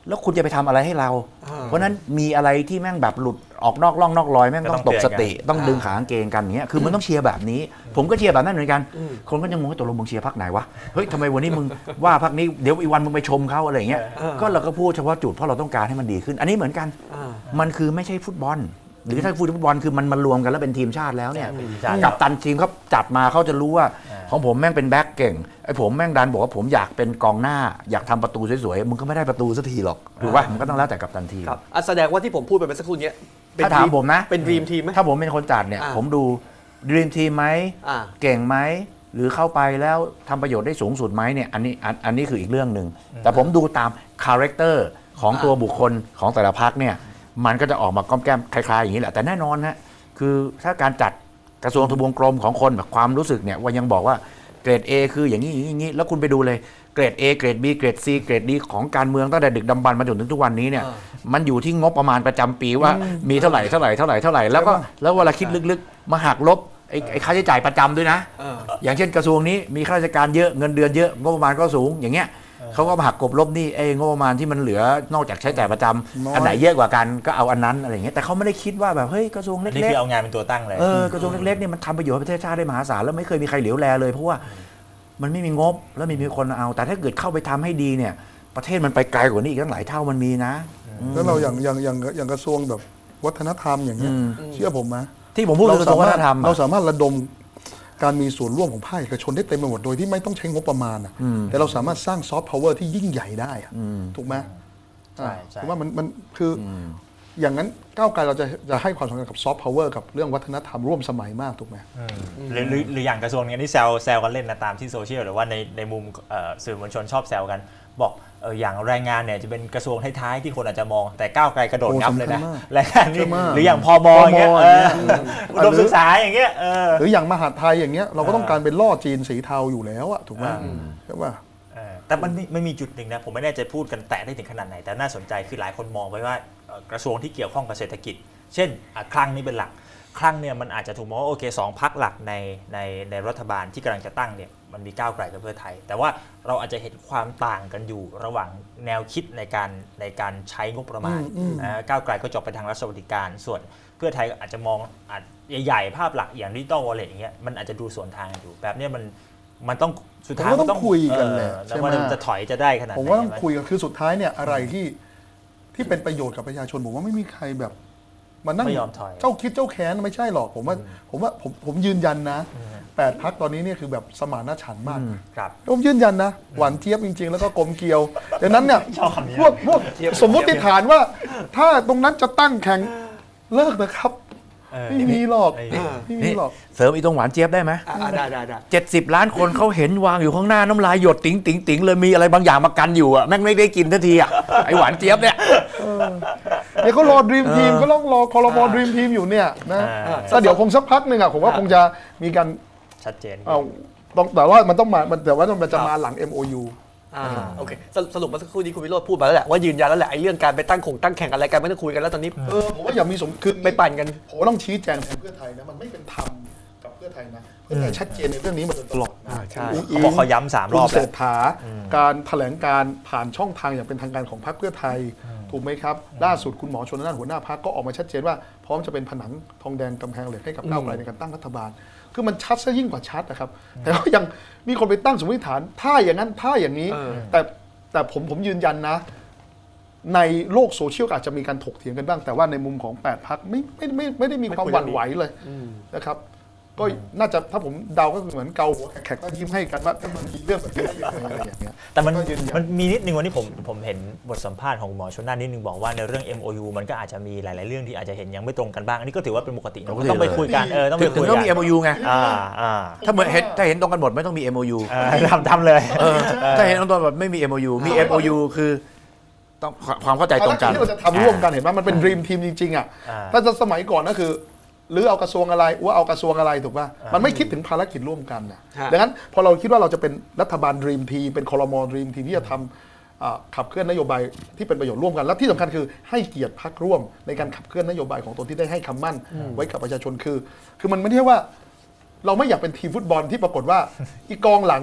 แล้วคุณจะไปทำอะไรให้เรา เพราะนั้นมีอะไรที่แม่งแบบหลุดออกนอกร่องนอกรอยแม่งต้องตกสติต้องดึงขากางเกงกันอย่างเงี้ยคือมันต้องเชียร์แบบนี้ผมก็เชียร์แบบนั้นเหมือนกันคนก็ยังงงว่าตกลงมึงเชียร์พรรคไหนวะเฮ้ยทำไมวันนี้มึงว่าพรรคนี้เดี๋ยวอีกวันมึงไปชมเขาอะไรอย่างเงี้ยก็เราก็พูดเฉพาะจุดเพราะเราต้องการให้มันดีขึ้นอันนี้เหมือนกันมันคือไม่ใช่ฟุตบอลหรือถ้าฟุตบอลคือมันรวมกันแล้วเป็นทีมชาติแล้วเนี่ยกัปตันทีมเขาจัดมาเขาจะรู้ว่าของผมแม่งเป็นแบ็คเก่งไอ้ผมแม่งดันบอกว่าผมอยากเป็นกองหน้าอยากทำประตูสวยๆมึงก็ไม่ได้ประตูสักทีหรอกถูกป่ะมันก็ต้องแล้วแต่กัปตันทีมแสดงว่าที่ผมพูดไปเมื่อสักครู่นี้ถ้าถามผมนะเป็นดีมทีมไหมถ้าผมเป็นคนจัดเนี่ยผมดูดีมทีมไหมเก่งไหมหรือเข้าไปแล้วทำประโยชน์ได้สูงสุดไหมเนี่ยอันนี้คืออีกเรื่องหนึ่งแต่ผมดูตามคาแรคเตอร์ของตัวบุคคลของแต่ละพรรคเนี่ยมันก็จะออกมาก้อมแก้มคล้ายๆอย่างนี้แหละแต่แน่นอนฮะคือถ้าการจัดกระทรวงทบวงกรมของคนแบบความรู้สึกเนี่ยว่ายังบอกว่าเกรด A คืออย่างนี้อย่างนี้แล้วคุณไปดูเลยเกรด A เกรด B เกรด C เกรด D ของการเมืองตั้งแต่ดึกดำบรรพ์มาจนถึงทุกวันนี้เนี่ยมันอยู่ที่งบประมาณประจำปีว่ามีเท่าไหร่แล้วเวลาคิดลึกๆมาหักลบไอ้ค่าใช้จ่ายประจำด้วยนะอย่างเช่นกระทรวงนี้มีข้าราชการเยอะเงินเดือนเยอะงบประมาณก็สูงอย่างเงี้ยเขาก็หักกบลบนี่งบประมาณที่มันเหลือนอกจากใช้จ่ายประจำอันไหนเยอะกว่ากันก็เอาอันนั้นอะไรอย่างเงี้ยแต่เขาไม่ได้คิดว่าแบบเฮ้ยกระทรวงเล็กๆนี่คือเอางานเป็นตัวตั้งเลยกระทรวงเล็กๆเนี่ยมันทำประโยชน์ให้ประเทศชาติได้มหาศาลแล้วไม่เคยมีใครเหลียวแลเลยเพราะว่ามันไม่มีงบแล้วมีคนเอาแต่ถ้าเกิดเข้าไปทำให้ดีเนี่ยประเทศมันไปไกลกว่านี้อีกตั้งหลายเท่ามันมีนะแล้วเราอย่างกระทรวงแบบวัฒนธรรมอย่างเงี้ยเชื่อผมไหมที่ผมพูดคือกระทรวงวัฒนธรรมเราสามารถระดมการมีส่วนร่วมของภาคเอกชนได้เต็มไปหมดโดยที่ไม่ต้องใช้งบประมาณแต่เราสามารถสร้างซอฟต์พาวเวอร์ที่ยิ่งใหญ่ได้ถูกไหมใช่ถูกว่ามันคืออย่างนั้นก้าวไกลเราจะให้ความสำคัญกับซอฟต์พาวเวอร์กับเรื่องวัฒนธรรมร่วมสมัยมากถูกไหมหรืออย่างกระทรวงนี้ที่แซวกันเล่นนะตามที่โซเชียลหรือว่าในมุมสื่อมวลชนชอบแซวกันบอกอย่างแรงงานเนี่ยจะเป็นกระทรวงท้ายๆที่คนอาจจะมองแต่ก้าวไกลกระโดดงับเลยนะแรงงานนี่หรืออย่างพมอย่างเงี้ยอุดมศึกษาอย่างเงี้ยหรืออย่างมหาดไทยอย่างเงี้ยเราก็ต้องการเป็นล่อจีนสีเทาอยู่แล้วอะถูกไหมใช่ป่ะแต่มันไม่มีจุดหนึ่งนะผมไม่แน่ใจพูดกันแตะได้ถึงขนาดไหนแต่น่าสนใจคือหลายคนมองไว้ว่ากระทรวงที่เกี่ยวข้องกับเศรษฐกิจเช่นคลังนี่เป็นหลักคลังเนี่ยมันอาจจะถูกมองว่าโอเค2พรรคหลักในรัฐบาลที่กำลังจะตั้งเนี่ยมันมีก้าวไกลกับเพื่อไทยแต่ว่าเราอาจจะเห็นความต่างกันอยู่ระหว่างแนวคิดในการใช้งบประมาณก้าวไกลก็จบไปทางรัฐสวัสดิการส่วนเพื่อไทยอาจจะมองใหญ่ๆภาพหลักอย่างดิจิตอลวอลเล็ตอย่างเงี้ยมันอาจจะดูสวนทางกันอยู่แบบนี้มันต้องสุดท้ายมันต้องคุยกันแหละแต่ว่าจะถอยจะได้ขนาดไหนผมว่าต้องคุยกันคือสุดท้ายเนี่ยอะไรที่เป็นประโยชน์กับประชาชนผมว่าไม่มีใครแบบมันนั่งเจ้าคิดเจ้าแค้นไม่ใช่หรอกผมยืนยันนะ8 พรรคตอนนี้เนี่ยคือแบบสมานฉันท์มากผมยืนยันนะหวานเจี๊ยบจริงๆแล้วก็กลมเกลียวดังนั้นเนี่ยพวกสมมติฐานว่าถ้าตรงนั้นจะตั้งแข่งเลิกนะครับไม่มีหรอกไม่มีหรอกเสริมอีตรงหวานเจี๊ยบได้ไหมได้70 ล้านคนเขาเห็นวางอยู่ข้างหน้าน้ำลายหยดติ๋งเลยมีอะไรบางอย่างมากันอยู่อ่ะแม่งไม่ได้กินทันทีอ่ะไอหวานเจี๊ยบเนี่ยเนี่ยเขารอดรีมทีมก็ต้องรอคอรมอดรีมทีมอยู่เนี่ยนะแต่เดี๋ยวคงสักพักหนึ่งอ่ะผมว่าคงจะมีการชัดเจนแต่ว่ามันต้องมาแต่ว่ามันจะมาหลัง MOU โอเคสรุปมาสักครู่นี้คุณวิโรจน์พูดมาแล้วแหละว่ายืนยันแล้วแหละไอ้เรื่องการไปตั้งแข่งอะไรกันไม่ต้องคุยกันแล้วตอนนี้ผมว่าอย่ามีคือไปปั่นกันผมต้องชี้แจงแทนเพื่อไทยนะมันไม่เป็นธรรมกับเพื่อไทยนะเพื่อไทยชัดเจนในเรื่องนี้มาตลอดใช่เขาบอกเขาย้ำ3 รอบเศรษฐาการแถลงการผ่านช่องทางอย่างเป็นทางการของพรรคเพื่อไทยถูกไหมครับล่าสุดคุณหมอชลน่านหัวหน้าพรรคก็ออกมาชัดเจนว่าพร้อมจะเป็นผนังทองแดงกำแพงเหล็กให้กับก้าวไกลในการตั้งรัฐบาลคือมันชัดซะยิ่งกว่าชัดนะครับแต่ก็ยังมีคนไปตั้งสมมติฐานถ้าอย่างนั้นถ้าอย่างนี้แต่ผมยืนยันนะในโลกโซเชียลอาจจะมีการถกเถียงกันบ้างแต่ว่าในมุมของ8 พรรคไม่ได้มีความหวั่นไหวเลยนะครับก็น่าจะถ้าผมเดาก็เหมือนเกาหัวแขกก็ยิ้มให้กันว่ามันมีเรื่องแบบนี้อะไรอย่างเงี้ยแต่มันมีนิดนึงวันนี้ผมเห็นบทสัมภาษณ์ของหมอชลน่านนิดนึงบอกว่าในเรื่อง MOU มันก็อาจจะมีหลายๆเรื่องที่อาจจะเห็นยังไม่ตรงกันบ้างอันนี้ก็ถือว่าเป็นปกติต้องไปคุยกันต้องไปคุยกันต้องมี MOU ไงถ้าเห็นตรงกันหมดไม่ต้องมี MOU ทำเลยถ้าเห็นตรงกันหมดไม่มี MOU มี MOU คือต้องความเข้าใจตรงกันที่เราจะทำร่วมกันเห็นไหมมันเป็นดรีมทีมจริงๆอ่ะถ้าจะสมัยก่อนก็คือหรือเอากระทรวงอะไรว่าเอากระทรวงอะไรถูกป่ะมันไม่คิดถึงภารกิจร่วมกันนะดังนั้นพอเราคิดว่าเราจะเป็นรัฐบาลดรีมทีเป็นครม.ดรีมทีที่จะทำขับเคลื่อนนโยบายที่เป็นประโยชน์ร่วมกันและที่สำคัญคือให้เกียรติพรรคร่วมในการขับเคลื่อนนโยบายของตนที่ได้ให้คำมั่นไว้กับประชาชนคือมันไม่ใช่ว่าเราไม่อยากเป็นทีมฟุตบอลที่ปรากฏว่าอีกองหลังเนี่ย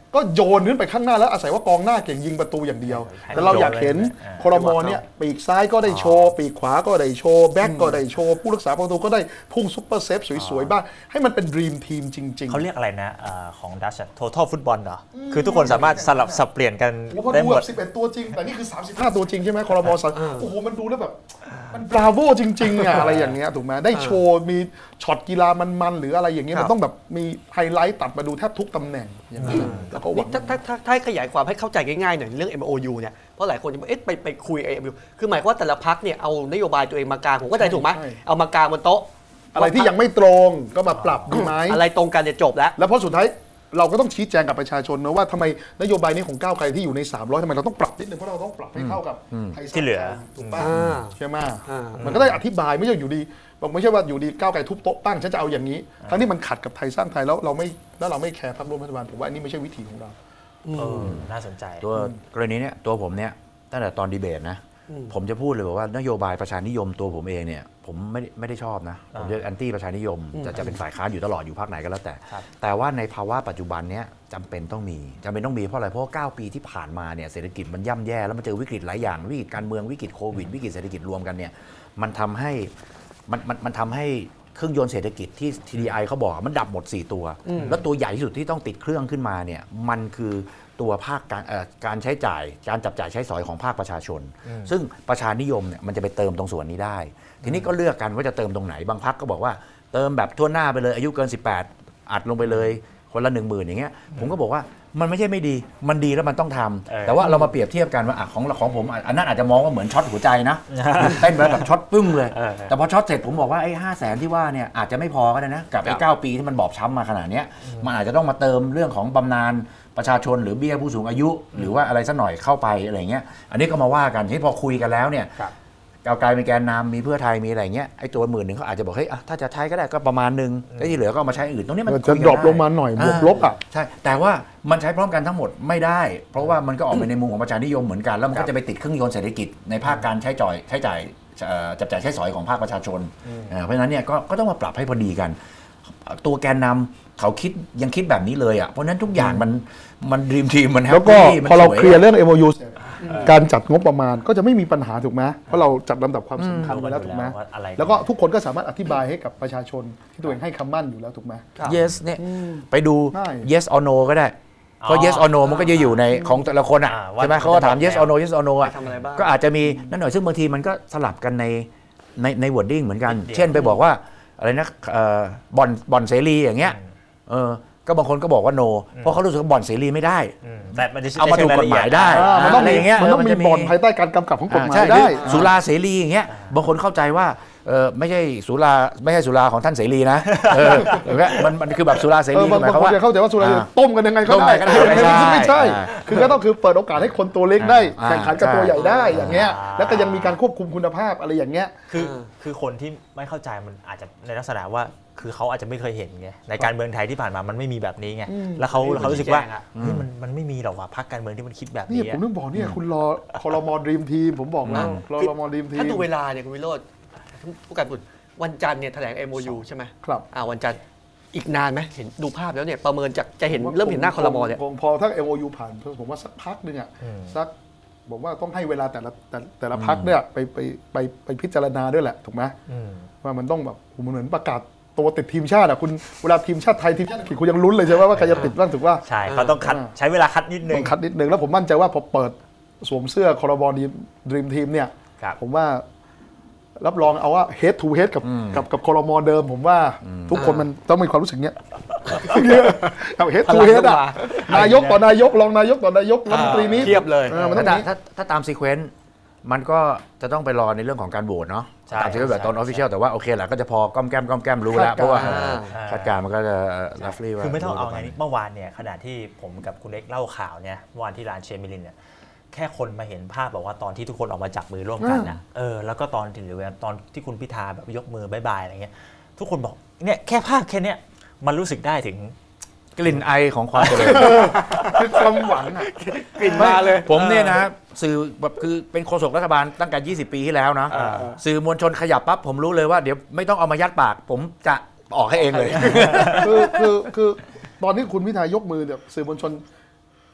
ก็โยนขึ้นไปข้างหน้าแล้วอาศัยว่ากองหน้าเก่งยิงประตูอย่างเดียวแต่เราอยากเห็นครมเนี่ยปีกซ้ายก็ได้โชว์ปีกขวาก็ได้โชว์แบ็กก็ได้โชว์ผู้รักษาประตูก็ได้พุ่งซุปเปอร์เซฟสวยๆบ้างให้มันเป็นดรีมทีมจริงๆเขาเรียกอะไรนะของดัชtotal ฟุตบอลเหรอคือทุกคนสามารถสลับสับเปลี่ยนกันได้หมด 11ตัวจริงแต่นี่คือ35ตัวจริงใช่ไหมครมโอ้โหมันดูแล้วแบบมันบราโวจริงๆอะอะไรอย่างเงี้ยถูกไหมได้โชว์มีช็อตกีฬามันๆหรืออะไรอย่างเงี้ยมันต้องแบบมีไฮไลท์ตัดมาดูแทบทุกตำแหน่งอย่างนี้แล้วก็หวังถ้าขยายความให้เข้าใจง่ายๆหน่อยเรื่อง MOU เนี่ยเพราะหลายคนจะบอกไปคุย MOU คือหมายความว่าแต่ละพรรคเนี่ยเอานโยบายตัวเองมากางผมก็ใจถูกไหมเอามากางบนโต๊ะอะไรที่ยังไม่ตรงก็มาปรับดีไหมอะไรตรงกันจะจบแล้วเพราะสุดท้ายเราก็ต้องชี้แจงกับประชาชนนะว่าทำไมนโยบายนี้ของก้าวไกลที่อยู่ใน300ทำไมเราต้องปรับนิดนึงเพราะเราต้องปรับให้เข้ากับที่เหลือถูกป่ะใช่ไหมมันก็ได้อธิบายไม่ใช่อยู่ดีบอกไม่ใช่ว่าอยู่ดีก้าวไกลทุบโต๊ะตั้งฉันจะเอาอย่างนี้ทั้งที่มันขัดกับไทยสร้างไทยแล้วเราไม่แคร์พรรคร่วมรัฐบาลผมว่าอันนี้ไม่ใช่วิธีของเราน่าสนใจตัวกรณีเนี้ยตัวผมเนี่ยตั้งแต่ตอนดีเบตนะผมจะพูดเลยบอกว่านโยบายประชานิยมตัวผมเองเนี่ยผมไม่ได้ชอบนะผมจะแอนตี้ประชานิยมจะเป็นฝ่ายค้านอยู่ตลอดอยู่พรรคไหนก็แล้วแต่ว่าในภาวะปัจจุบันเนี้ยจำเป็นต้องมีเพราะอะไรเพราะ9 ปีที่ผ่านมาเนี่ยเศรษฐกิจมันย่ำแย่แล้วมันเจอวิกฤตหลายอย่างวิกฤตการเมืองวิกฤตโควิดวิกฤตเศรษฐกิจรวมกันเนี่ยมันทำให้เครื่องยนต์เศรษฐกิจที่ TDI เขาบอกมันดับหมด4ตัวแล้วตัวใหญ่ที่สุดที่ต้องติดเครื่องขึ้นมาเนี่ยมันคือตัวภาคการใช้จ่ายการจับจ่ายใช้สอยของภาคประชาชนซึ่งประชานิยมเนี่ยมันจะไปเติมตรงส่วนนี้ได้ทีนี้ก็เลือกกันว่าจะเติมตรงไหนบางพรรคก็บอกว่าเติมแบบทั่วหน้าไปเลยอายุเกิน18อัดลงไปเลยคนละ 10,000 อย่างเงี้ยผมก็บอกว่ามันไม่ใช่ไม่ดีมันดีแล้วมันต้องทำแต่ว่าเรามาเปรียบเทียบกันว่าของผมอันนั้นอาจจะมองว่าเหมือนช็อตหัวใจนะเต้นแบบช็อตปึ้งเลยแต่พอช็อตเสร็จผมบอกว่าไอ้500,000ที่ว่าเนี่ยอาจจะไม่พอก็ได้นะกับไอ้9 ปีที่มันบอบช้ำมาขนาดนี้มันอาจจะต้องมาเติมเรื่องของบำนาญประชาชนหรือเบี้ยผู้สูงอายุหรือว่าอะไรสักหน่อยเข้าไปอะไรเงี้ยอันนี้ก็มาว่ากันที่พอคุยกันแล้วเนี่ยก้าวไกลมีแกนนำมีเพื่อไทยมีอะไรเงี้ยไอ้ตัว10,000เขาอาจจะบอกเฮ้ยถ้าจะใช้ก็ได้ก็ประมาณนึงแล้วที่เหลือก็มาใช้อื่นตรงนี้มันจะดรอปลงมาหน่อยบวกลบอ่ะใช่แต่ว่ามันใช้พร้อมกันทั้งหมดไม่ได้เพราะว่ามันก็ออกไปในมุมของประชานิยมเหมือนกันแล้วมันก็จะไปติดเครื่องยนต์เศรษฐกิจในภาคการใช้จ่ายจับจ่ายใช้สอยของภาคประชาชนเพราะฉะนั้นเนี่ยก็ต้องมาปรับให้พอดีกันตัวแกนนำเขายังคิดแบบนี้เลยอ่ะเพราะฉะนั้นทุกอย่างมันดรีมทีมมันแฮปปี้แล้วก็พอเราเคลียร์เรื่อง MOU การจัดงบประมาณก็จะไม่มีปัญหาถูกไหมเพราะเราจัดลำดับความสำคัญไว้แล้วถูกไหมแล้วก็ทุกคนก็สามารถอธิบายให้กับประชาชนที่ตัวเองให้คำมั่นอยู่แล้วถูกไหม yes เนี่ยไปดู yes or no ก็ได้เพราะ yes or no มันก็จะอยู่ในของแต่ละคนอ่ะใช่ไหมเขาก็ถาม yes or no อ่ะก็อาจจะมีนั่นหน่อยซึ่งบางทีมันก็สลับกันใน wording เหมือนกันเช่นไปบอกว่าอะไรนะบ่อนเสรีอย่างเงี้ยก็บางคนก็บอกว่าโนเพราะเขารู้สึกว่าบ่อนเสรีไม่ได้แต่เอามาถูกกฎหมายได้มันต้องมีบ่อนภายใต้การกำกับของกฎหมายได้สุราเสรีอย่างเงี้ยบางคนเข้าใจว่าไม่ใช่สุราของท่านเสรีนะมันคือแบบสุราเสรีบางคนจะเข้าใจว่าสุราต้มกันยังไงก็ได้ไม่ใช่คือก็ต้องคือเปิดโอกาสให้คนตัวเล็กได้แข่งขันกับตัวใหญ่ได้อย่างเงี้ยแล้วก็ยังมีการควบคุมคุณภาพอะไรอย่างเงี้ยคือคนที่ไม่เข้าใจมันอาจจะในลักษณะว่าคือเขาอาจจะไม่เคยเห็นไงในการเมืองไทยที่ผ่านมามันไม่มีแบบนี้ไงแล้วเขารู้สึกว่ามันไม่มีหรอกว่าพรรคการเมืองที่มันคิดแบบนี้ผมนึกบอกเนี่ยคุณรอครม.ดรีมทีมผมบอกแล้วครม.ดรีมทีมถ้าดูเวลาเนี่ยคุณวิโรจน์ผู้การบุตรวันจันทร์เนี่ยแถลง MOU ใช่ไหมครับวันจันทร์อีกนานไหมเห็นดูภาพแล้วเนี่ยประเมินจะเห็นเริ่มเห็นหน้าครม.เนี่ยพอถ้า MOU ผ่านผมว่าสักพักนึงอ่ะสักผมว่าต้องให้เวลาแต่ละพรรคเนี่ยไปพิจารณาด้วยแหละถูกไหมว่ามันต้องแบบเหมือนประกาศตัวติดทีมชาติอ่ะคุณเวลาทีมชาติไทยทีมชาติอังกฤษคุณยังลุ้นเลยใช่ไหมว่าใครจะติดบ้างถูกป่ะใช่เขาต้องคัดใช้เวลาคัดนิดนึงคัดนิดนึงแล้วผมมั่นใจว่าพอเปิดสวมเสื้อครม.ดรีมทีมเนี่ยผมว่ารับรองเอาว่า head to head กับครม.เดิมผมว่าทุกคนมันต้องมีความรู้สึกเนี้ยเอา head to head อ่ะนายกต่อนายกรองนายกต่อนายกรัฐมนตรีนี้เทียบเลยถ้าตามซีเควนซ์มันก็จะต้องไปรอในเรื่องของการโหวตเนาะตามที่แบบตอนออฟฟิเชียลแต่ว่าโอเคแหละก็จะพอก้อมแก้มรู้แล้วเพราะว่าคาดการณ์มันก็จะรัฟลี่ว่าคือไม่ต้องเอาไงเมื่อวานเนี่ยขณะที่ผมกับคุณเล็กเล่าข่าวเนี่ยเมื่อวานที่ร้านเชมิลินเนี่ยแค่คนมาเห็นภาพบอกว่าตอนที่ทุกคนออกมาจับมือร่วมกันนะแล้วก็ตอนถึงหรือตอนที่คุณพิธาแบบยกมือบายบายอะไรเงี้ยทุกคนบอกเนี่ยแค่ภาพแค่เนี้ยมันรู้สึกได้ถึงกลิ่นไอของความเจริญคือความหวังอ่ะกลิ่นมาเลยผมเนี่ยนะสื่อแบบคือเป็นโฆษกรัฐบาลตั้งแต่20 ปีที่แล้วนะสื่อมวลชนขยับปั๊บผมรู้เลยว่าเดี๋ยวไม่ต้องเอามายัดปากผมจะออกให้เองเลยคือตอนที่คุณพิธายกมือเนี่ยสื่อมวลชน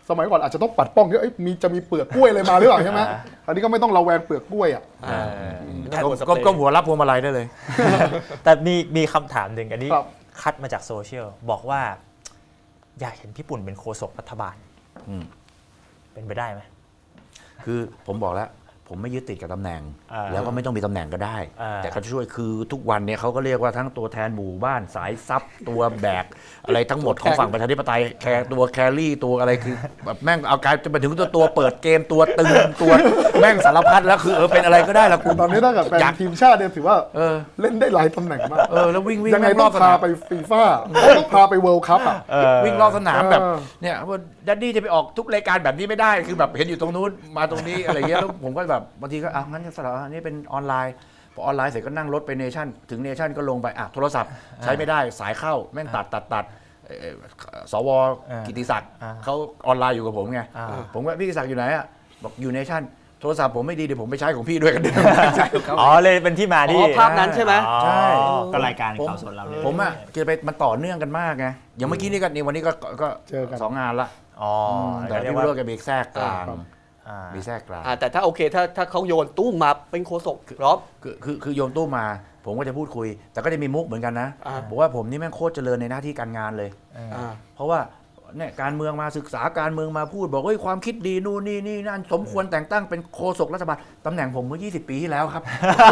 สมัยก่อนอาจจะต้องปัดป้องที่จะมีเปลือกกล้วยอะไรมาหรือเปล่าใช่ไหมอันนี้ก็ไม่ต้องระแวงเปลือกกล้วยอ่ะก็หัวรับพวงมาลัยได้เลยแต่มีคำถามหนึ่งอันนี้คัดมาจากโซเชียลบอกว่าอยากเห็นพี่ปุ่นเป็นโฆษกรัฐบาลเป็นไปได้ไหมคือผมบอกแล้วผมไม่ยึดติดกับตำแหน่งแล้วก็ไม่ต้องมีตำแหน่งก็ได้แต่เขาช่วยคือทุกวันเนี่ยเขาก็เรียกว่าทั้งตัวแทนหมู่บ้านสายซับตัวแบกอะไรทั้งหมดของฝั่งประชาธิปไตยตัวแครี่ตัวอะไรคือแบบแม่งเอากลายจะไปถึงตัวเปิดเกมตัวตึงตัวแม่งสารพัดแล้วคือเป็นอะไรก็ได้ละกูตอนนี้ถ้าเกิดเป็นทีมชาติเนี่ยถือว่าเล่นได้หลายตำแหน่งมากแล้ววิ่งยังไงต้องพาไปฟีฟ่าต้องพาไปเวิลด์คัพวิ่งรอบสนามแบบเนี่ยว่าดัดดี้จะไปออกทุกรายการแบบนี้ไม่ได้คือแบบเห็นอยู่ตรงนู้นมาตรงนี้อะไรเงี้ยแล้วผมก็แบบบางทีก็งั้นก็สลับอันนี้เป็นออนไลน์พอออนไลน์เสร็จก็นั่งรถไปเนชั่นถึงเนชั่นก็ลงไปโทรศัพท์ใช้ไม่ได้สายเข้าแม่งตัดสวกิติศักดิ์เขาออนไลน์อยู่กับผมไงผมว่าพี่กิติศักดิ์อยู่ไหนอ่ะบอกอยู่เนชั่นโทรศัพท์ผมไม่ดีเดี๋ยวผมไปใช้ของพี่ด้วยกันเดิมเลยเป็นที่มาที่ภาพนั้นใช่ไหมใช่ก็รายการข่าวสดเราเนี่ยผมอ่ะจะไปมันต่อเนื่องกันมากไงอย่างเมื่อกี้นี่วันนี้ก็เจอกัน2 งานละแต่พี่รู้ว่าแกมีแทรกกลางมีแทรกกลางแต่ถ้าโอเคถ้าเขาโยนตู้มาเป็นโฆษกพร้อมคือโยนตู้มาผมก็จะพูดคุยแต่ก็จะมีมุกเหมือนกันนะบอกว่าผมนี่แม่งโคตรเจริญในหน้าที่การงานเลยเพราะว่าเนี่ยการเมืองมาศึกษาการเมืองมาพูดบอกว่าความคิดดีนู่นนี่นั่นสมควรแต่งตั้งเป็นโฆษกรัฐบาลตำแหน่งผมเมื่อ20 ปีที่แล้วครับ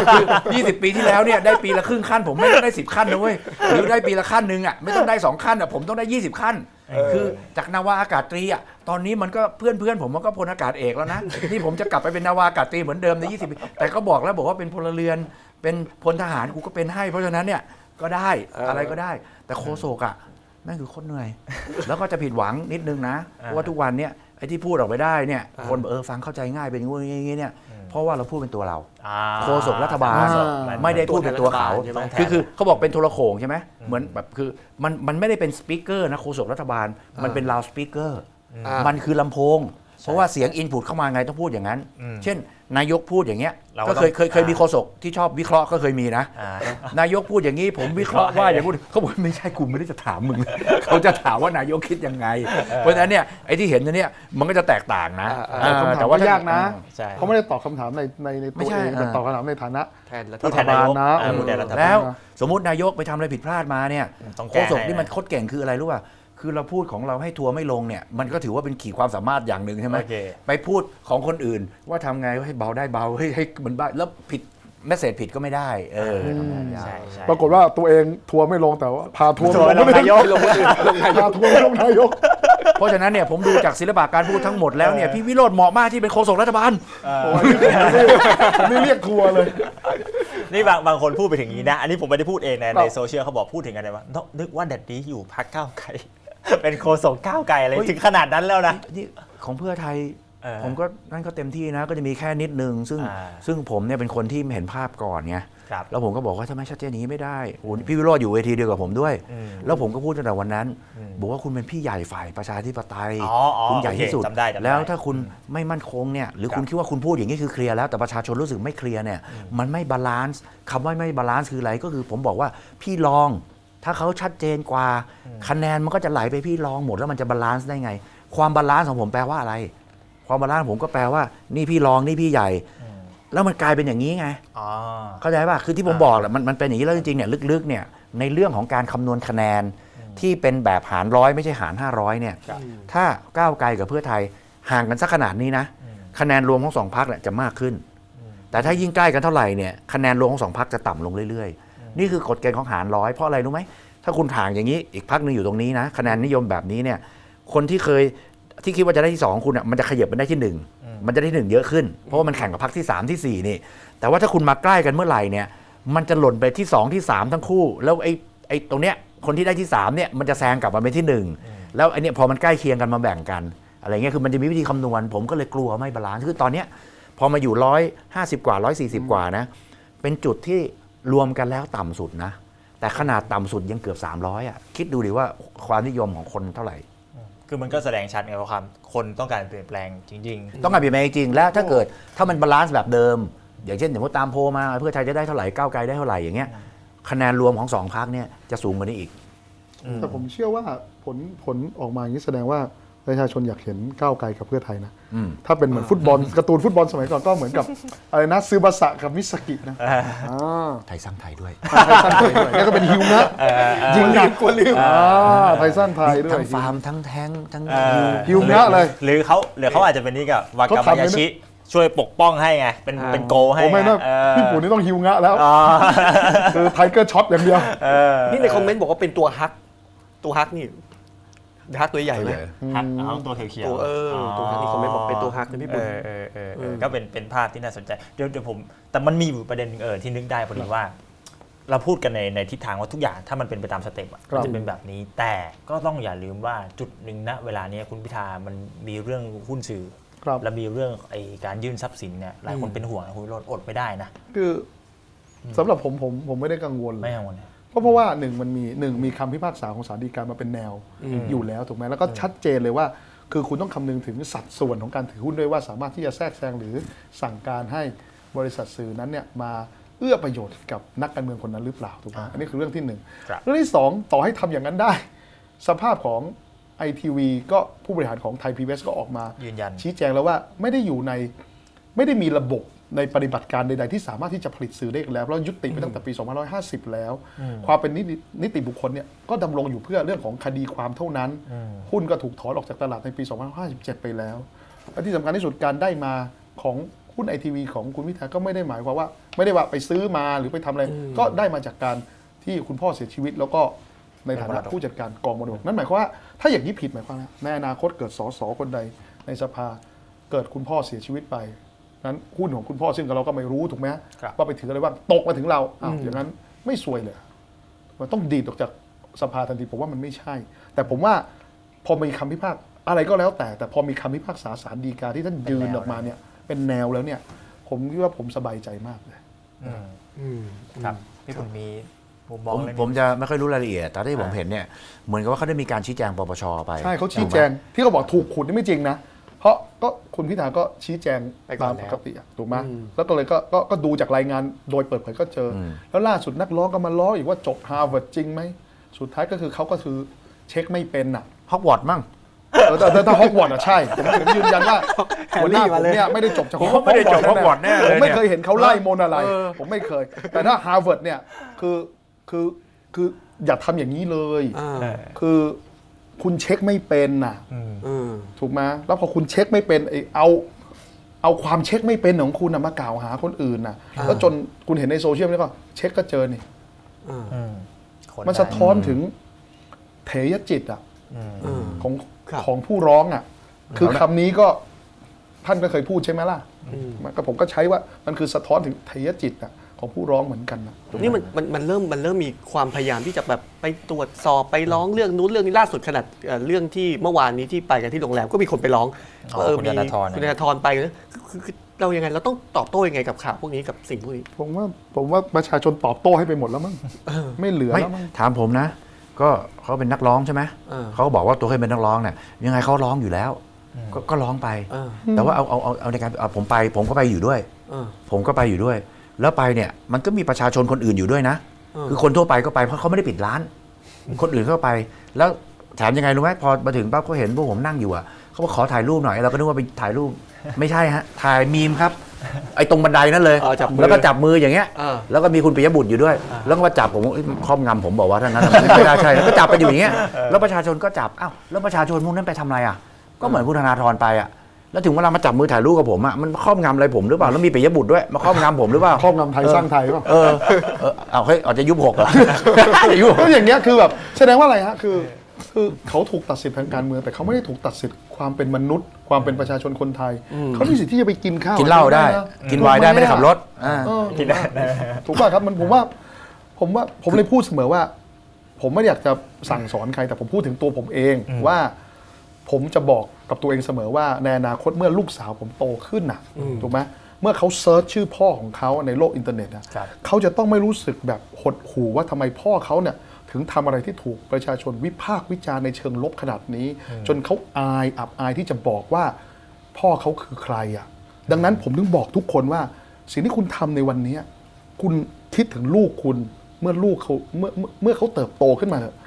20 ปีที่แล้วเนี่ยได้ปีละครึ่งขั้นผมไม่ต้องได้10 ขั้นนะเว้ยหรือได้ปีละขั้นนึงอ่ะไม่ต้องได้2 ขั้นอ่ะผมต้องได้20 ขั้นคือจากนาวาอากาศตรีอ่ะตอนนี้มันก็เพื่อนผมมันก็พลอากาศเอกแล้วนะที่ผมจะกลับไปเป็นนาวาอากาศตรีเหมือนเดิมใน20 ปีแต่ก็บอกว่าเป็นพลเรือนเป็นพลทหารกูก็เป็นให้เพราะฉะนั้นเนี่ยก็ได้อะไรก็ได้แต่โฆษกอ่ะนั่นคือโคตรเหนื่อยแล้วก็จะผิดหวังนิดนึงนะเพราะว่าทุกวันเนี่ยไอ้ที่พูดออกไปได้เนี่ยคนฟังเข้าใจง่ายเป็นอย่างงี้เนี่ยเพราะว่าเราพูดเป็นตัวเราโฆษกรัฐบาลไม่ได้พูดเป็นตัวเขาคือเขาบอกเป็นโทรโข่งใช่ไหมเหมือนแบบคือมันไม่ได้เป็นสปีกเกอร์นะโฆษกรัฐบาลมันเป็นลาวด์สปีกเกอร์มันคือลำโพงเพราะว่าเสียงอินพุตเข้ามาไงต้องพูดอย่างนั้นเช่นนายกพูดอย่างเงี้ยก็เคยมีโฆษกที่ชอบวิเคราะห์ก็เคยมีนะนายกพูดอย่างนี้ผมวิเคราะห์ว่าอย่างพูดเขาบอกไม่ใช่กูไม่ได้จะถามมึงเขาจะถามว่านายกคิดยังไงเพราะฉะนั้นเนี่ยไอ้ที่เห็นเนี่ยมันก็จะแตกต่างนะแต่ว่ายากนะเขาไม่ได้ตอบคำถามในตัวเองแต่ตอบคำถามในฐานะแทนรัฐบาลนะแล้วสมมตินายกไปทำอะไรผิดพลาดมาเนี่ยโฆษกที่มันโคตรเก่งคืออะไรรู้ป่ะคือเราพูดของเราให้ทัวร์ไม่ลงเนี่ยมันก็ถือว่าเป็นขีดความสามารถอย่างหนึ่งใช่ไหมไปพูดของคนอื่นว่าทำไงให้เบาได้เบาให้มันบ้าแล้วผิดเมสเสจผิดก็ไม่ได้ปรากฏว่าตัวเองทัวร์ไม่ลงแต่ว่าพาทัวร์ลงนายกพาทัวร์ลงนายกเพราะฉะนั้นเนี่ยผมดูจากศิลปะการพูดทั้งหมดแล้วเนี่ยพี่วิโรจน์เหมาะมากที่เป็นโฆษกรัฐบาลนี่เรียกทัวร์เลยนี่บางคนพูดไปถึงนี้นะอันนี้ผมไม่ได้พูดเองในโซเชียลเขาบอกพูดถึงอะไรวะนึกว่าแดดดี้อยู่พรรคก้าวไกลเป็นโฆษกก้าวไกลอะไรถึงขนาดนั้นแล้วนะนี่ของเพื่อไทยผมก็นั่นก็เต็มที่นะก็จะมีแค่นิดนึงซึ่งผมเนี่ยเป็นคนที่เห็นภาพก่อนไงแล้วผมก็บอกว่าทำไมชัดเจนนี้ไม่ได้พี่วิโรจน์อยู่เวทีเดียวกับผมด้วยแล้วผมก็พูดตั้งแต่วันนั้นบอกว่าคุณเป็นพี่ใหญ่ฝ่ายประชาธิปไตยคุณใหญ่ที่สุดแล้วถ้าคุณไม่มั่นคงเนี่ยหรือคุณคิดว่าคุณพูดอย่างนี้คือเคลียร์แล้วแต่ประชาชนรู้สึกไม่เคลียร์เนี่ยมันไม่บาลานซ์คำว่าไม่บาลานซ์คืออะไรก็คือผมบอกว่าพี่ลองถ้าเขาชัดเจนกว่าคะแนนมันก็จะไหลไปพี่ลองหมดแล้วมันจะบาลานซ์ได้ไงความบาลานซ์ของผมแปลว่าอะไรความบาลานซ์ผมก็แปลว่านี่พี่รองนี่พี่ใหญ่แล้วมันกลายเป็นอย่างนี้ไงเข้าใจป่ะคือที่ผมบอกแหละมันเป็นอย่างนี้แล้วจริงๆเนี่ยลึกๆเนี่ยในเรื่องของการคำนวณคะแนนที่เป็นแบบหาร100ไม่ใช่หาร500เนี่ยถ้าก้าวไกลกับเพื่อไทยห่างกันสักขนาดนี้นะคะแนนรวมของ2 พรรคเนี่ยจะมากขึ้นแต่ถ้ายิ่งใกล้กันเท่าไหร่เนี่ยคะแนนรวมของ2 พรรคจะต่ำลงเรื่อยๆนี่คือกฎเกณฑ์ของหาร100เพราะอะไรรู้ไหมถ้าคุณห่างอย่างนี้อีกพรรคนึงอยู่ตรงนี้นะคะแนนนิยมแบบนี้เนี่ยคนที่คิดว่าจะได้ที่2คุณอ่ะมันจะขยับไปได้ที่1มันจะได้ที่1เยอะขึ้นเพราะว่ามันแข่งกับพรรคที่3ที่4นี่แต่ว่าถ้าคุณมาใกล้กันเมื่อไหร่เนี่ยมันจะหล่นไปที่2ที่3ทั้งคู่แล้วไอ้ตรงเนี้ยคนที่ได้ที่3เนี่ยมันจะแซงกลับมาเป็นที่1แล้วไอ้เนี่ยพอมันใกล้เคียงกันมาแบ่งกันอะไรเงี้ยคือมันจะมีวิธีคำนวณผมก็เลยกลัวไม่บาลานซ์คือตอนเนี้ยพอมาอยู่150กว่า140กว่านะเป็นจุดที่รวมกันแล้วต่ำสุดนะแต่ขนาดต่ำสุดยังเกือบ300อ่ะคิดดูดิว่าความนิยมของคนเท่าไหร่คือมันก็แสดงชัดไงว่าคนต้องการเปลี่ยนแปลงจริงๆต้องการเปลี่ยนแปลงจริงแล้วถ้าเกิดถ้ามันบาลานซ์แบบเดิมอย่างเช่นสมมติตามโพลมาเพื่อไทยจะได้เท่าไหร่ก้าวไกลได้เท่าไหร่อย่างเงี้ยคะแนนรวมของ2 พรรคเนี่ยจะสูงกว่านี้อีกแต่ผมเชื่อว่าผลออกมาอย่างนี้แสดงว่าประชาชนอยากเห็นก้าวไกลกับเพื่อไทยนะถ้าเป็นเหมือนฟุตบอลการ์ตูนฟุตบอลสมัยก่อนก็เหมือนกับอะไรนะซึบาสะกับมิสกินะไทยสร้างไทยด้วยไทยสร้างไทยด้วยแล้วก็เป็นฮิวนะยิงหนักกว่าลืมไทยสร้างไทยด้วยทั้งฟาร์มทั้งแทงทั้งฮิวนะเลยหรือเขาอาจจะเป็นนี่กับวากามายาชิช่วยปกป้องให้ไงเป็นโกให้ไม่นะพี่ปู่นี่ต้องฮิวงะแล้วคือไทเกอร์ช็อตอย่างเดียวนี่ในคอมเมนต์บอกว่าเป็นตัวฮักนี่ฮักตัวใหญ่ไหมฮักตัวเขียวตัวฮักนี่คอมเมนต์บอกเป็นตัวฮักนะพี่ปู่ก็เป็นภาพที่น่าสนใจเดี๋ยวผมแต่มันมีอยู่ประเด็นนึงที่นึกได้พอดีว่าเราพูดกันในทิศทางว่าทุกอย่างถ้ามันเป็นไปตามสเต็ปมันจะเป็นแบบนี้แต่ก็ต้องอย่าลืมว่าจุดหนึ่งณเวลานี้คุณพิธามันมีเรื่องหุ้นสื่อและมีเรื่องการยื่นทรัพย์สินเนี่ยหลายคนเป็นห่วงนะคุณวิโรจน์อดไม่ได้นะคือสำหรับผมไม่ได้กังวลไม่กังวลเพราะว่ามันมีคำพิพากษาของศาลฎีกามาเป็นแนวอยู่แล้วถูกไหมแล้วก็ชัดเจนเลยว่าคือคุณต้องคำนึงถึงสัดส่วนของการถือหุ้นด้วยว่าสามารถที่จะแทรกแซงหรือสั่งการให้บริษัทสื่อนั้นเนี่ยมาเอื้อประโยชน์กับนักการเมืองคนนั้นหรือเปล่าถูกไหมอันนี้คือเรื่องที่1เรื่องที่2ต่อให้ทำอย่างนั้นได้สภาพของITV ก็ผู้บริหารของไทย PBS ก็ออกมายืนยันชี้แจงแล้วว่าไม่ได้มีระบบในปฏิบัติการใดๆที่สามารถที่จะผลิตสื่อได้แล้วเพราะยุติไปตั้งแต่ปี2550แล้วความเป็นนิติบุคคลเนี่ยก็ดำรงอยู่เพื่อเรื่องของคดีความเท่านั้นหุ้นก็ถูกถอนออกจากตลาดในปี2557ไปแล้วและที่สำคัญที่สุดการได้มาของหุ้น ITV ของคุณพิธาก็ไม่ได้หมายความว่าไม่ได้ว่าไปซื้อมาหรือไปทำอะไรก็ได้มาจากการที่คุณพ่อเสียชีวิตแล้วก็ในฐานะผู้จัดการกองมรดกนั่นหมายความว่าถ้าอย่างนี้ผิดหมายความว่าในอนาคตเกิดสสคนใดในสภาเกิดคุณพ่อเสียชีวิตไปนั้นหุ้นของคุณพ่อซึ่งเราก็ไม่รู้ถูกไหมว่าไปถืออะไรบ้างตกมาถึงเราอย่างนั้นไม่ซวยเลยมันต้องดีดออกจากสภาทันทีผมว่ามันไม่ใช่แต่ผมว่าพอมีคำพิพากษาอะไรก็แล้วแต่พอมีคำพิพากษาศาลฎีกาที่ท่านยืนออกมาเนี่ยเป็นแนวแล้วเนี่ยผมคิดว่าผมสบายใจมากเลยครับที่ผมมีผมจะไม่ค่อยรู้รายละเอียดแต่ที่ผมเห็นเนี่ยเหมือนกับว่าเขาได้มีการชี้แจงปปชไปใช่เขาชี้แจงที่เขาบอกถูกขุดนี่ไม่จริงนะเพราะก็คุณพิธาก็ชี้แจงตามปกติถูกไหมแล้วก็เลยก็ดูจากรายงานโดยเปิดเผยก็เจอแล้วล่าสุดนักร้องก็มาล้ออีกว่าจบฮาร์วาร์ดจริงไหมสุดท้ายก็คือเขาก็คือเช็คไม่เป็นน่ะฮอกวอตส์มั่งแต่ถ้าฮอกวอตส์อ่ะใช่ผมยืนยันว่าหัวหน้าผมเนี่ยไม่ได้จบจากฮอกวอตส์แน่เลยผมไม่เคยเห็นเขาไล่มนอะไรผมไม่เคยแต่ถ้าฮาร์วาร์ดเนี่ยคืออย่าทำอย่างนี้เลยคือคุณเช็คไม่เป็นน่ะถูกไหมแล้วพอคุณเช็คไม่เป็นเอาความเช็คไม่เป็นของคุณมากล่าวหาคนอื่นน่ะแล้วจนคุณเห็นในโซเชียลนี่ก็เช็คก็เจอนี่มันสะท้อนถึงเถยจิตอ่ะของผู้ร้องอ่ะคือคำนี้ก็ท่านก็เคยพูดใช่ไหมล่ะก็ผมก็ใช้ว่ามันคือสะท้อนถึงเถยจิตอ่ะของผู้ร้องเหมือนกันนะนี่มันเริ่มมีความพยายามที่จะแบบไปตรวจสอบไปร้องเรื่องนู้นเรื่องนี้ล่าสุดขนาดเรื่องที่เมื่อวานนี้ที่ไปกันที่โรงแรมก็มีคนไปร้องคุณธนาธรไปคือเรายังไงเราต้องตอบโต้ยังไงกับข่าวพวกนี้กับสิ่งพวกนี้ผมว่าประชาชนตอบโต้ให้ไปหมดแล้วมั้งไม่เหลือแล้วมั้งถามผมนะก็เขาเป็นนักร้องใช่ไหมเขาก็บอกว่าตัวเขาเป็นนักร้องเนี่ยยังไงเขาร้องอยู่แล้วก็ร้องไปแต่ว่าเอาในการผมก็ไปอยู่ด้วยผมก็ไปอยู่ด้วยแล้วไปเนี่ยมันก็มีประชาชนคนอื่นอยู่ด้วยนะคือคนทั่วไปก็ไปเพราะเขาไม่ได้ปิดร้านคนอื่นเข้าไปแล้วแถมยังไงรู้ไหมพอมาถึงปั๊บเขาเห็นพวกผมนั่งอยู่อ่ะเขาบอกขอถ่ายรูปหน่อยเราก็นึกว่าไปถ่ายรูปไม่ใช่ฮะถ่ายมีมครับไอ้ตรงบันไดนั่นเลยแล้วก็จับมืออย่างเงี้ยแล้วก็มีคุณปิยบุตรอยู่ด้วยแล้วก็มาจับผมครอบงำผมบอกว่าท่านนั้นไม่ได้ใช่แล้วก็จับไปอยู่อย่างเงี้ยแล้วประชาชนก็จับอ้าวแล้วประชาชนพวกนั้นไปทำอะไรอ่ะก็เหมือนคุณธนาธรไปอ่ะแล้วถึงเวลามาจับมือถ่ายรูปกับผมอ่ะมันครอบงำอะไรผมหรือเปล่าแล้วมีปิยบุตรด้วยมาครอบงำผมหรือเปล่าครอบงำไทยสร้างไทยป่ะเอาเฮ้ยอาจจะยุบ6อ่ะก็อย่างเงี้ยคือแบบแสดงว่าอะไรฮะคือเขาถูกตัดสิทธิทางการเมืองแต่เขาไม่ได้ถูกตัดสิทธิความเป็นมนุษย์ความเป็นประชาชนคนไทยเขามีสิทธิ์ที่จะไปกินข้าวกินเหล้าได้กินไวน์ได้ไม่ได้ขับรถกินได้ถูกป่ะครับมันผมเลยพูดเสมอว่าผมไม่อยากจะสั่งสอนใครแต่ผมพูดถึงตัวผมเองว่าผมจะบอกกับตัวเองเสมอว่าในอนาคตเมื่อลูกสาวผมโตขึ้นน่ะถูกไหมเมื่อเขาเซิร์ชชื่อพ่อของเขาในโลกอินเทอร์เน็ตเขาจะต้องไม่รู้สึกแบบหดหู่ว่าทำไมพ่อเขาเนี่ยถึงทำอะไรที่ถูกประชาชนวิพากษ์วิจารณ์ในเชิงลบขนาดนี้จนเขาอับอายที่จะบอกว่าพ่อเขาคือใครอ่ะดังนั้นผมถึงบอกทุกคนว่าสิ่งที่คุณทำในวันนี้คุณคิดถึงลูกคุณเมื่อลูกเขาเมื่อเขาเติบโตขึ้นมาเถอะ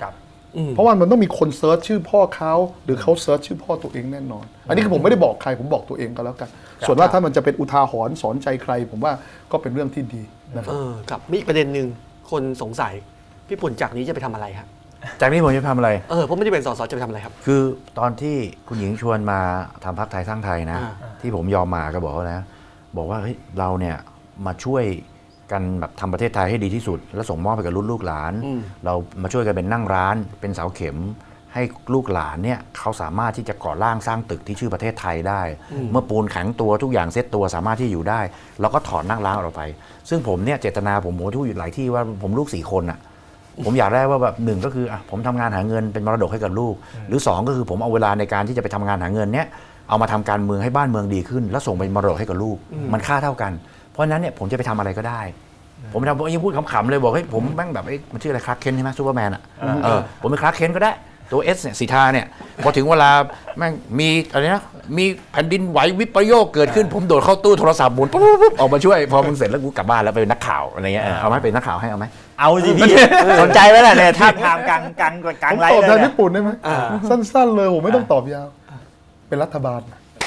เพราะว่ามันต้องมีคนเซิร์ชชื่อพ่อเขาหรือเขาเซิร์ชชื่อพ่อตัวเองแน่นอนอันนี้คือผมไม่ได้บอกใครผมบอกตัวเองก็แล้วกันส่วนว่าถ้ามันจะเป็นอุทาหรณ์สอนใจใครผมว่าก็เป็นเรื่องที่ดีนะครับครับมีอีกประเด็นหนึ่งคนสงสัยพี่ปุ่นจากนี้จะไปทำอะไรครับจากนี้ผมจะทำอะไรผมไม่ได้เป็นสสจะไปทำอะไรครับคือตอนที่คุณหญิงชวนมาทำพรรคไทยสร้างไทยนะที่ผมยอมมาก็บอกว่านะบอกว่าเฮ้ยเราเนี่ยมาช่วยกันแบบทำประเทศไทยให้ดีที่สุดแล้วส่งมอบไปกับรุ่นลูกหลานเรามาช่วยกันเป็นนั่งร้านเป็นเสาเข็มให้ลูกหลานเนี่ยเขาสามารถที่จะก่อร่างสร้างตึกที่ชื่อประเทศไทยได้เมื่อปูนแข็งตัวทุกอย่างเซ็ตตัวสามารถที่อยู่ได้เราก็ถอดนั่งร้านออกไปซึ่งผมเนี่ยเจตนาผมพูดอยู่หลายที่ว่าผมลูก4 คนอ่ะผมอยากได้ว่าแบบ1ก็คือผมทำงานหาเงินเป็นมรดกให้กับลูกหรือ2ก็คือผมเอาเวลาในการที่จะไปทำงานหาเงินเนี่ยเอามาทำการเมืองให้บ้านเมืองดีขึ้นแล้วส่งเป็นมรดกให้กับลูกมันค่าเท่ากันเพราะฉะนั้นเนี่ยผมจะไปทำอะไรก็ได้ผมทำยังพูดขำๆเลยบอกให้ผมแม่งแบบมันชื่ออะไรคลาร์กเคนใช่ไหมซูเปอร์แมนผมเป็นคลาร์กเคนก็ได้ตัวเอสเนี่ยสีทาเนี่ยพอถึงเวลาแม่งมีอะไรนะมีแผ่นดินไหววิปโยคเกิดขึ้นผมโดดเข้าตู้โทรศัพท์หมุนปุ๊บออกมาช่วยพอมึงเสร็จแล้วกูกลับบ้านแล้วไปเป็นนักข่าวอะไรเงี้ยเอาไหมเป็นนักข่าวให้เอาไหมเอาสิพี่สนใจไหมล่ะเนี่ยท่าทางกลางไลฟ์ตอบแทนญี่ปุ่นได้ไหมสั้นๆเลยผมไม่ต้องตอบยาวเป็นรัฐบาล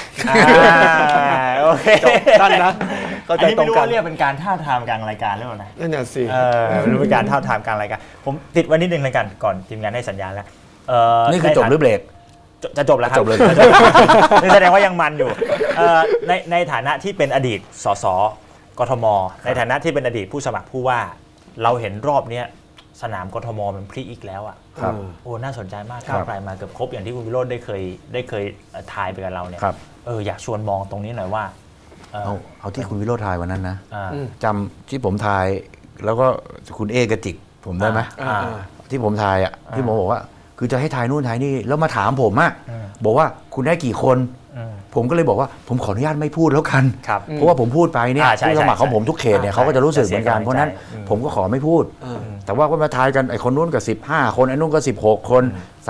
โอเคสั้นนะอันนี้ไม่รู้ว่าเรียกเป็นการท้าทามกลางรายการหรือเปล่านะนั่นน่ะสิไม่รู้เป็นการท้าทามกลางรายการผมติดวันนิดนึงรายการก่อนทีมงานให้สัญญาณแล้วนี่คือจบหรือเบรกจะจบแล้วครับจบเลยนี่แสดงว่ายังมันอยู่ในฐานะที่เป็นอดีตสสกทมในฐานะที่เป็นอดีตผู้สมัครผู้ว่าเราเห็นรอบนี้สนามกทมมันพลิกอีกแล้วอ่ะโอ้น่าสนใจมากก้าวไกลมาเกือบครบอย่างที่คุณวิโรจน์ได้เคยทายไปกับเราเนี่ยอยากชวนมองตรงนี้หน่อยว่าเอาที่คุณวิโรจน์ทายวันนั้นนะจำที่ผมทายแล้วก็คุณเอกระจิกผมได้ไหมที่ผมทายอ่ะที่ผมบอกว่าคือจะให้ทายนู่นทายนี่แล้วมาถามผมอ่ะบอกว่าคุณได้กี่คนผมก็เลยบอกว่าผมขออนุญาตไม่พูดแล้วกันเพราะว่าผมพูดไปเนี่ยผู้สมัครของผมทุกเขตเนี่ยเขาก็จะรู้สึกเหมือนกันเพราะนั้นผมก็ขอไม่พูดแต่ว่าก็มาทายกันไอ้คนนู้นกับ15 คนไอ้นู้นก็16 คน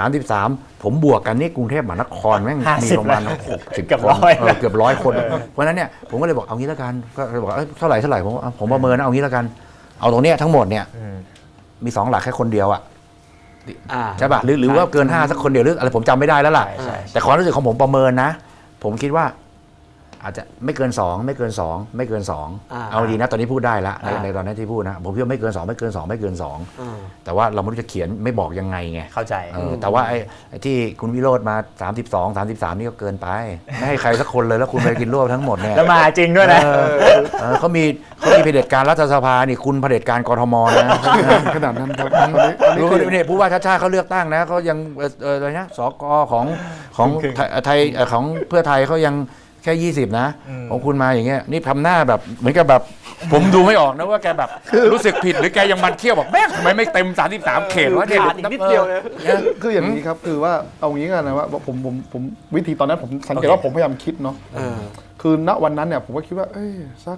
33ผมบวกกันนี่กรุงเทพมหานครแม่งมีประมาณ60 คนเกือบ100 คนเพราะนั้นเนี่ยผมก็เลยบอกเอางี้แล้วกันก็เลยบอกเท่าไหร่ผมประเมินนะเอางี้แล้วกันเอาตรงเนี้ยทั้งหมดเนี่ยมี2 หลักแค่คนเดียวอ่ะใช่ป่ะหรือว่าเกิน5สักคนเดียวหรืออะไรผมจำไม่ได้แล้วล่ะแต่ความรู้สึกของผมประเมินนะผมคิดว่าอาจจะไม่เกิน2ไม่เกิน2ไม่เกิน2เอาดีนะตอนนี้พูดได้แล้วในตอนนี้ที่พูดนะผมคิดว่าไม่เกิน2ไม่เกิน2ไม่เกิน2แต่ว่าเราไม่รู้จะเขียนไม่บอกยังไงไงเข้าใจแต่ว่าไอ้ที่คุณวิโรจน์มา32 33นี่ก็เกินไปไม่ให้ใครสักคนเลยแล้วคุณไปกินรวบทั้งหมดเนี่ยแล้วมาจริงด้วยนะเขามีเผด็จการรัฐสภานี่คุณเผด็จการกทมนะขนาดนั้นครับรู้เนี่ยผู้ว่าชาติชาติเขาเลือกตั้งนะเขายังอะไรนะสกของไทยของเพื่อไทยเขายังแค่20นะของคุณมาอย่างเงี้ยนี่ทำหน้าแบบเหมือนกับแบบผมดูไม่ออกนะว่าแกแบบรู้สึกผิดหรือแกยังมันเคี้ยวบอกแม่ทำไมไม่เต็ม33 เขตวะเนี่ยนิดเดียวเลยคืออย่างนี้ครับคือว่าเอางี้กันนะว่าผมวิธีตอนนั้นผมสังเกตว่าผมพยายามคิดเนาะคือณวันนั้นเนี่ยผมก็คิดว่าสัก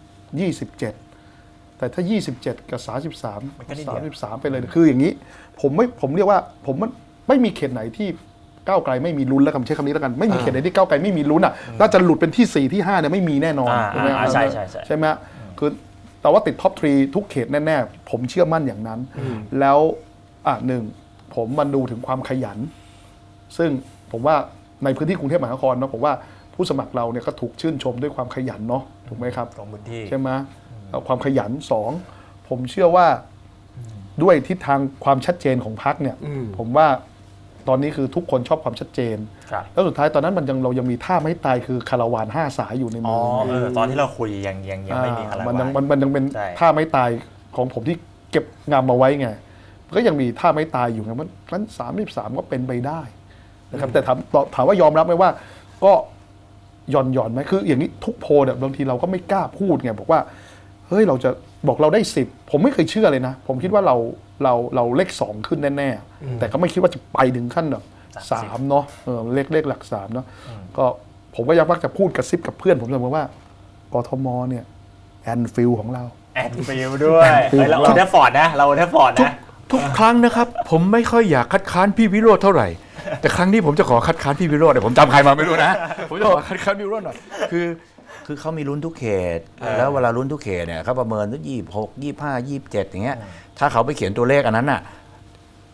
27แต่ถ้า27กับ33ไปเลยคืออย่างนี้ผมเรียกว่าผมไม่มีเขตไหนที่ก้าวไกลไม่มีลุ้นแล้วคำใช้คำนี้แล้วกันไม่มีเขตไหนที่ก้าวไกลไม่มีลุ้นอ่ะน่าจะหลุดเป็นที่4ที่5เนี่ยไม่มีแน่นอนใช่ใช่ไหมคือแต่ว่าติดท็อป3ทุกเขตแน่ๆผมเชื่อมั่นอย่างนั้นแล้ว1ผมมาดูถึงความขยันซึ่งผมว่าในพื้นที่กรุงเทพมหานครเนาะผมว่าผู้สมัครเราเนี่ยก็ถูกชื่นชมด้วยความขยันเนาะถูกไหมครับของพื้นที่ใช่ไหมความขยัน2ผมเชื่อว่าด้วยทิศทางความชัดเจนของพรรคเนี่ยผมว่าตอนนี้คือทุกคนชอบความชัดเจนแล้วสุดท้ายตอนนั้นเรายังมีท่าไม้ตายคือคาราวาน5 สายอยู่ในมือตอนที่เราคุยยังไม่มีคาราวานมันยังเป็นท่าไม้ตายของผมที่เก็บงำมาไว้ไงก็ยังมีท่าไม้ตายอยู่ไงมัน33ก็เป็นไปได้นะครับแต่ถามว่ายอมรับไหมว่าก็หย่อนไหมคืออย่างนี้ทุกโพลเนี่ยบางทีเราก็ไม่กล้าพูดไงบอกว่าเฮ้ยเราจะบอกเราได้10ผมไม่เคยเชื่อเลยนะผมคิดว่าเราเลข2ขึ้นแน่ๆแต่ก็ไม่คิดว่าจะไปถึงขั้นแบบ3เนาะเลขหลัก3เนาะก็ผมก็ยังมักจะพูดกระซิบกับเพื่อนผมเสมอว่ากทมเนี่ยแอนฟิลของเราแอนฟิลด้วยเราแทฟฟอร์ดนะเราแทฟฟอร์ดนะทุกครั้งนะครับผมไม่ค่อยอยากคัดค้านพี่วิโรจน์เท่าไหร่แต่ครั้งนี้ผมจะขอคัดค้านพี่วิโรจน์เดี๋ยวผมจำใครมาไม่รู้นะผมจะขอคัดค้านพี่วิโรจน์หน่อยคือเขามีลุ้นทุกเขตแล้วเวลาลุ้นทุกเขตเนี่ยเขาประเมินทุก26 25 27อย่างเงี้ยถ้าเขาไปเขียนตัวเลขอันนั้นน่ะ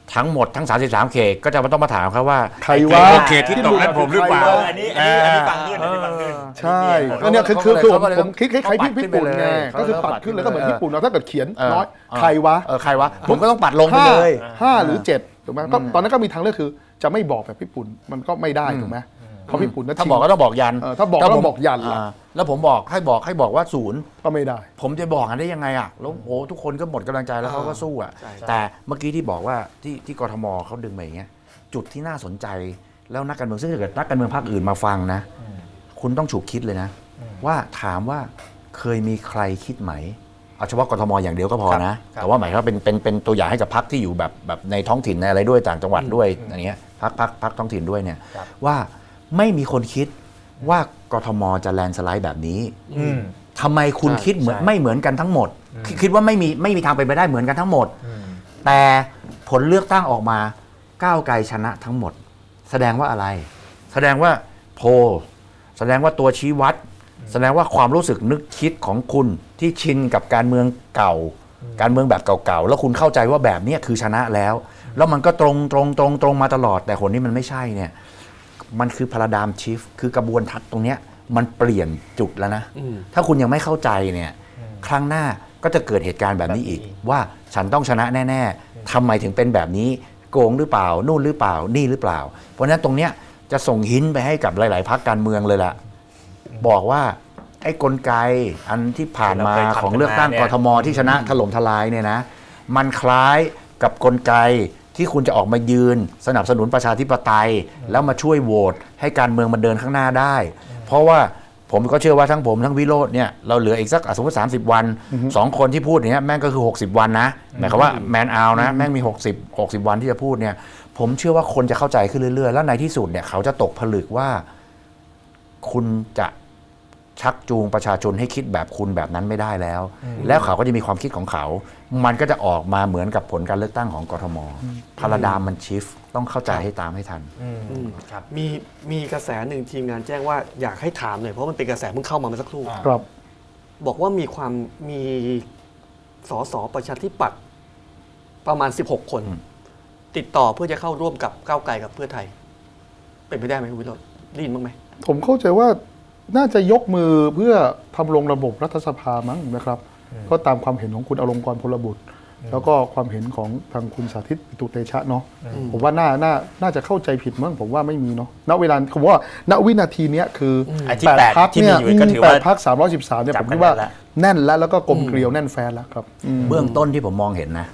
ทั้งหมดทั้ง33เขตก็จะต้องมาถามครับว่าใครว่าเขตที่ตกนั้นผมหรือเปล่าอันนี้ฟังขึ้นใช่ก็เนี่ยคือผมคิดคล้ายๆญี่ปุ่นไงก็คือปัดขึ้นแล้วก็เหมือนญี่ปุ่นเราถ้าเกิดเขียนน้อยใครวะผมก็ต้องปัดลงไปเลย 5 หรือ 7ถูกไหมก็ตอนนั้นก็มีทางเลือกคือจะไม่บอกแบบญี่ปุ่นมันก็ไม่ได้ถูกไหมเพราะญี่ปุ่นถ้าบอกก็ต้องบอกยันถ้าบอกก็ต้องบอกยันแล้วผมบอกให้บอกว่า0 ก็ไม่ได้ผมจะบอกกันได้ยังไงอ่ะแล้วโอ้ทุกคนก็หมดกำลังใจแล้วเขาก็สู้อ่ะแต่เมื่อกี้ที่บอกว่าที่กทมเขาดึงมาอย่างเงี้ยจุดที่น่าสนใจแล้วนักการเมืองซึ่งถ้าเกิดนักการเมืองพรรคอื่นมาฟังนะคุณต้องฉุกคิดเลยนะว่าถามว่าเคยมีใครคิดไหมเอาเฉพาะกทมอย่างเดียวก็พอนะแต่ว่าหมายความเป็นตัวอย่างให้กับพรรคที่อยู่แบบในท้องถิ่นในอะไรด้วยต่างจังหวัดด้วยอย่างเงี้ยพรรคท้องถิ่นด้วยเนี่ยว่าไม่มีคนคิดว่ากทมจะแลนด์สไลด์แบบนี้ทำไมคุณคิดไม่เหมือนกันทั้งหมดคิดว่าไม่มีทางเป็นไปได้เหมือนกันทั้งหมดแต่ผลเลือกตั้งออกมาก้าวไกลชนะทั้งหมดแสดงว่าอะไรแสดงว่าโพลแสดงว่าตัวชี้วัดแสดงว่าความรู้สึกนึกคิดของคุณที่ชินกับการเมืองเก่าการเมืองแบบเก่าๆแล้วคุณเข้าใจว่าแบบนี้คือชนะแล้วมันก็ตรงมาตลอดแต่คนนี้มันไม่ใช่เนี่ยมันคือพาราไดม์ชิฟต์คือกระบวนทัศน์ตรงนี้มันเปลี่ยนจุดแล้วนะถ้าคุณยังไม่เข้าใจเนี่ยครั้งหน้าก็จะเกิดเหตุการณ์แบบนี้อีกว่าฉันต้องชนะแน่ๆทำไมถึงเป็นแบบนี้โกงหรือเปล่านู่นหรือเปล่านี่หรือเปล่าเพราะฉะนั้นตรงเนี้ยจะส่งหินไปให้กับหลายๆพรรคการเมืองเลยล่ะบอกว่าไอ้กลไกอันที่ผ่านมาของเลือกตั้งกทมที่ชนะถล่มทลายเนี่ยนะมันคล้ายกับกลไกที่คุณจะออกมายืนสนับสนุนประชาธิปไตยแล้วมาช่วยโหวตให้การเมืองมันเดินข้างหน้าได้เพราะว่าผมก็เชื่อว่าทั้งผมทั้งวิโรจน์เนี่ยเราเหลืออีกสักสมมติ30 วัน2คนที่พูดอย่างเงี้ยแม่งก็คือ60 วันนะหมายความว่าแมนเอานะแม่งมี60 วันที่จะพูดเนี่ยผมเชื่อว่าคนจะเข้าใจขึ้นเรื่อยๆแล้วในที่สุดเนี่ยเขาจะตกผลึกว่าคุณจะชักจูงประชาชนให้คิดแบบคุณแบบนั้นไม่ได้แล้วแล้วเขาก็จะมีความคิดของเขามันก็จะออกมาเหมือนกับผลการเลือกตั้งของกทมพาราไดม์มันชิฟต์ต้องเข้าใจให้ตามให้ทันครับมีกระแสหนึ่งทีมงานแจ้งว่าอยากให้ถามหน่อยเพราะมันเป็นกระแสเพิ่งเข้ามาเมื่อสักครู่ครับบอกว่ามีสสประชาธิปัตย์ประมาณ16 คนติดต่อเพื่อจะเข้าร่วมกับก้าวไกลกับเพื่อไทยเป็นไปได้ไหมคุณวิโรจน์ได้ยินบ้างไหมผมเข้าใจว่าน่าจะยกมือเพื่อทำลงระบบรัฐสภามั้งนะครับก็ตามความเห็นของคุณอลงกรณ์พลบุตรแล้วก็ความเห็นของทางคุณสาธิตปิตุเตชะเนาะผมว่าน่าจะเข้าใจผิดมั้งผมว่าไม่มีเนาะณเวลาผมว่าณวินาทีนี้คือ8 พรรคเนี่ย8 พรรค313เนี่ยผมคิดว่าแน่นแล้วก็กลมเกลียวแน่นแฟนแล้วครับเบื้องต้นที่ผมมองเห็นนะ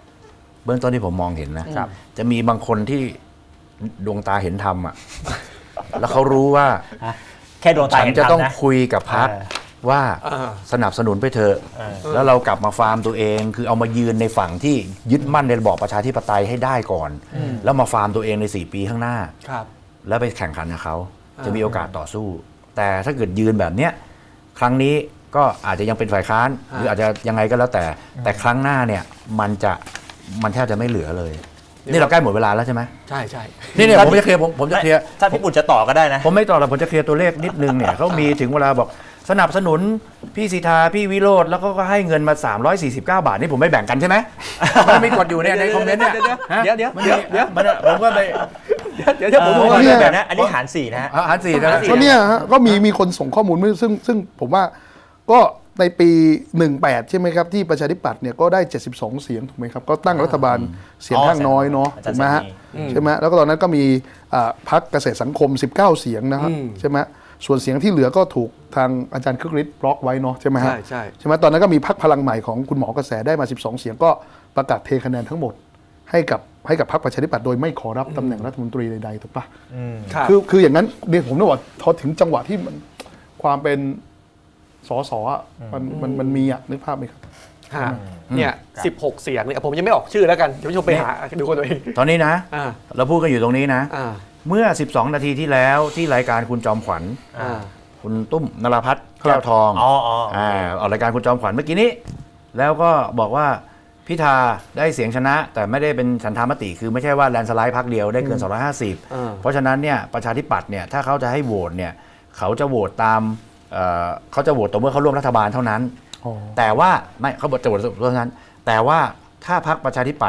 จะมีบางคนที่ดวงตาเห็นธรรมอ่ะแล้วเขารู้ว่าแค่ดวงตาเห็นธรรมนะฉันจะต้องคุยกับพรรคว่าสนับสนุนไปเถอะแล้วเรากลับมาฟาร์มตัวเองคือเอามายืนในฝั่งที่ยึดมั่นในระบอบประชาธิปไตยให้ได้ก่อนแล้วมาฟาร์มตัวเองใน4 ปีข้างหน้าแล้วไปแข่งขันกับเขาจะมีโอกาสต่อสู้แต่ถ้าเกิดยืนแบบเนี้ยครั้งนี้ก็อาจจะยังเป็นฝ่ายค้านหรืออาจจะยังไงก็แล้วแต่ครั้งหน้าเนี่ยมันแทบจะไม่เหลือเลยนี่เราใกล้หมดเวลาแล้วใช่ไหมใช่นี่ผมจะเคลียร์ผมจะเคลียร์ถ้าพี่ปุ่นจะต่อก็ได้นะผมไม่ต่อแล้วผมจะเคลียร์ตัวเลขนิดนึงเนี่ยเขามีถึงเวลาบอกสนับสนุนพี่สิทธาพี่วิโรจน์แล้วก็ให้เงินมา349 บาทนี่ผมไม่แบ่งกันใช่ไหมมันมีกดอยู่ในคอมเมนต์เนี่ยเดี๋ยวผมก็ไปเดี๋ยวผมบอกว่าแบบนั้นอันนี้หาร4นะหาร4นะก็เนี่ยก็มีคนส่งข้อมูลซึ่งผมว่าก็ในปี18ใช่ไหมครับที่ประชาธิปัตย์เนี่ยก็ได้72 เสียงถูกไหมครับก็ตั้งรัฐบาลเสียงข้างน้อยเนาะถูกไหมฮะใช่ไหมแล้วก็ตอนนั้นก็มีพรรคเกษตรสังคม19 เสียงนะครับใช่ไหมส่วนเสียงที่เหลือก็ถูกทางอาจารย์คึกฤทธิ์บล็อกไว้เนาะใช่ไหมฮะใช่ไหมตอนนั้นก็มีพรรคพลังใหม่ของคุณหมอกระแสได้มา12 เสียงก็ประกาศเทคะแนนทั้งหมดให้กับพรรคประชาธิปัตย์โดยไม่ขอรับตำแหน่งรัฐมนตรีใดๆถูกปะคืออย่างนั้นเนี่ยผมนึกว่าพอถึงจังหวะที่มันความเป็นสสอ่ะมันมีอ่ะนึกภาพไหมครับเนี่ย16 เสียงเนี่ยผมยังไม่ออกชื่อแล้วกันท่านผู้ชมไปหาดูกันตัวเองตอนนี้นะเราพูดกันอยู่ตรงนี้นะเมื่อ12 นาทีที่แล้วที่รายการคุณจอมขวัญคุณตุ้มนราพัฒน์แก้วทองออกรายการคุณจอมขวัญเมื่อกี้นี้แล้วก็บอกว่าพิธาได้เสียงชนะแต่ไม่ได้เป็นฉันทามติคือไม่ใช่ว่าแลนด์สไลด์พรรคเดียวได้เกิน250เพราะฉะนั้นเนี่ยประชาธิปัตย์เนี่ยถ้าเขาจะให้โหวตเนี่ยเขาจะโหวตตามเขาจะโหวตต่อเมื่อเขาร่วมรัฐบาลเท่านั้นแต่ว่าไม่เขาจะโหวตเท่านั้นแต่ว่าถ้าพรรคประชาธิปัตย์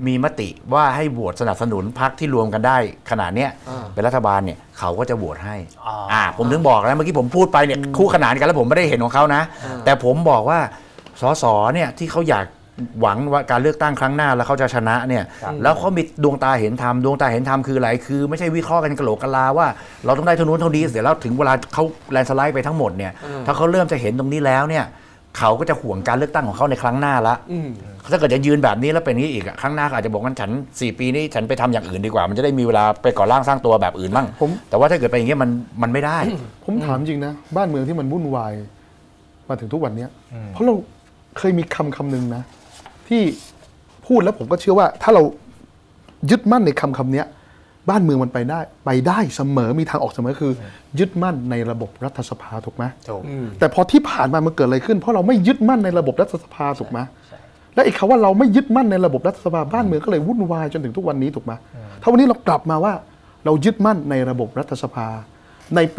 มีมติว่าให้โหวตสนับสนุนพรรคที่รวมกันได้ขนาดเนี้ยเป็นรัฐบาลเนี่ยเขาก็จะโหวตให้ผมถึงบอกแล้วเมื่อกี้ผมพูดไปเนี่ยคู่ขนานกันแล้วผมไม่ได้เห็นของเขานะแต่ผมบอกว่าสสเนี่ยที่เขาอยากหวังว่าการเลือกตั้งครั้งหน้าแล้วเขาจะชนะเนี่ยแล้วเขามีดวงตาเห็นธรรมดวงตาเห็นธรรมคืออะไรคือไม่ใช่วิเคราะห์กันกะโหลกกะลาว่าเราต้องได้เท่านู้นเท่านี้เสร็จแล้วถึงเวลาเขาแลนสไลด์ไปทั้งหมดเนี่ยถ้าเขาเริ่มจะเห็นตรงนี้แล้วเนี่ยเขาก็จะห่วงการเลือกตั้งของเขาในครั้งหน้าละถ้าเกิดจะยืนแบบนี้แล้วเป็นนี้อีกครั้งหน้าอาจจะบอกว่าฉัน4 ปีนี้ฉันไปทำอย่างอื่นดีกว่ามันจะได้มีเวลาไปก่อร่างสร้างตัวแบบอื่นบ้างแต่ว่าถ้าเกิดไปอย่างเงี้ยมันไม่ได้ผมถามจริงนะบ้านเมืองที่มันวุ่นวายมาถึงทุกวันนี้เพราะเราเคยมีคำหนึ่งนะที่พูดแล้วผมก็เชื่อว่าถ้าเรายึดมั่นในคำนี้บ้านเมืองมันไปได้เสมอมีทางออกเสมอคือยึดมั่นในระบบรัฐสภาถูกไหมแต่พอที่ผ่านมามันเกิดอะไรขึ้นเพราะเราไม่ยึดมั่นในระบบรัฐสภาถูกไหมและอีกคำว่าเราไม่ยึดมั่นในระบบรัฐสภาบ้านเมืองก็เลยวุ่นวายจนถึงทุกวันนี้ถูกไหมถ้าวันนี้เรากลับมาว่าเรายึดมั่นในระบบรัฐสภาในปี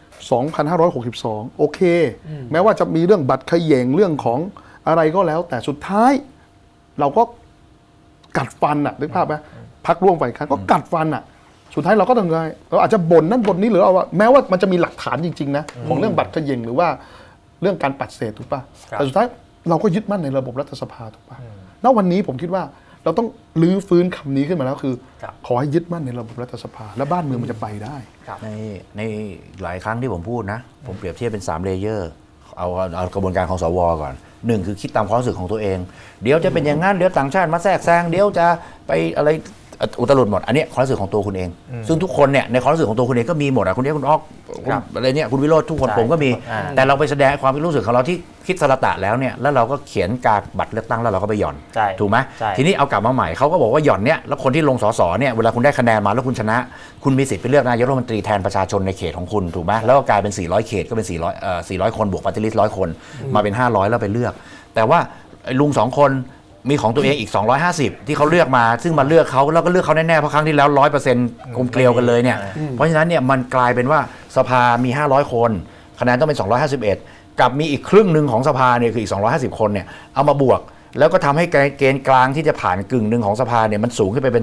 2562 โอเคแม้ว่าจะมีเรื่องบัตรเขย่งเรื่องของอะไรก็แล้วแต่สุดท้ายเราก็กัดฟันอ่ะนึกภาพไหมพรรคร่วมฝ่ายค้านก็กัดฟันอ่ะสุดท้ายเราก็ต้องไงเราอาจจะบ่นนั่นบ่นนี้หรือเอาว่าแม้ว่ามันจะมีหลักฐานจริงๆนะของเรื่องบัตรเขย่งหรือว่าเรื่องการปัดเศษถูกป่ะแต่สุดท้ายเราก็ยึดมั่นในระบบรัฐสภาถูกป่ะณวันนี้ผมคิดว่าเราต้องลื้อฟื้นคำนี้ขึ้นมาแล้วคือขอให้ยึดมั่นในระบบรัฐสภาและบ้านเมืองมันจะไปได้ในหลายครั้งที่ผมพูดนะผมเปรียบเทียบเป็น3 เลเยอร์เอากระบวนการของสวก่อน1คือคิดตามความรู้สึกของตัวเองเดี๋ยวจะเป็นอย่างนั้นเดี๋ยวต่างชาติมาแทรกแซงเดี๋ยวจะไปอะไรอุตลุดหมดอันนี้ความรู้สึกของตัวคุณเองซึ่งทุกคนเนี่ยในความรู้สึกของตัวคุณเองก็มีหมดคุณอ๊อกอะไรเนี่ยคุณวิโรจน์ทุกคนผมก็มีแต่เราไปแสดงความรู้สึกของเราที่คิดสระตะแล้วเนี่ยแล้วเราก็เขียนการบัตรเลือกตั้งแล้วเราก็ไปหย่อนถูกไหมทีนี้เอากลับมาใหม่เขาก็บอกว่าหย่อนเนี่ยแล้วคนที่ลงสสเนี่ยเวลาคุณได้คะแนนมาแล้วคุณชนะคุณมีสิทธิ์ไปเลือกนายกรัฐมนตรีแทนประชาชนในเขตของคุณถูกไหมแล้วก็กลายเป็น400เขตก็เป็น400คนบวกปาร์ตี้ลิสต์100 คนมาเป็น500แล้วไปเลือกแต่ว่าลุง2 คนมีของตัวเองอีก250ที่เขาเลือกมาซึ่งมาเลือกเขาแล้วก็เลือกเขาแน่ๆเพราะครั้งที่แล้ว 100% กลมเกลียวกันเลยเนี่ยเพราะฉะนั้นเนี่ยมันกลายเป็นว่าสภามี500 คนคะแนนต้องเป็น251กับมีอีกครึ่งหนึ่งของสภาเนี่ยคืออีก250 คนเนี่ยเอามาบวกแล้วก็ทำให้เกณฑ์กลางที่จะผ่านกึ่งหนึ่งของสภาเนี่ยมันสูงขึ้นไปเป็น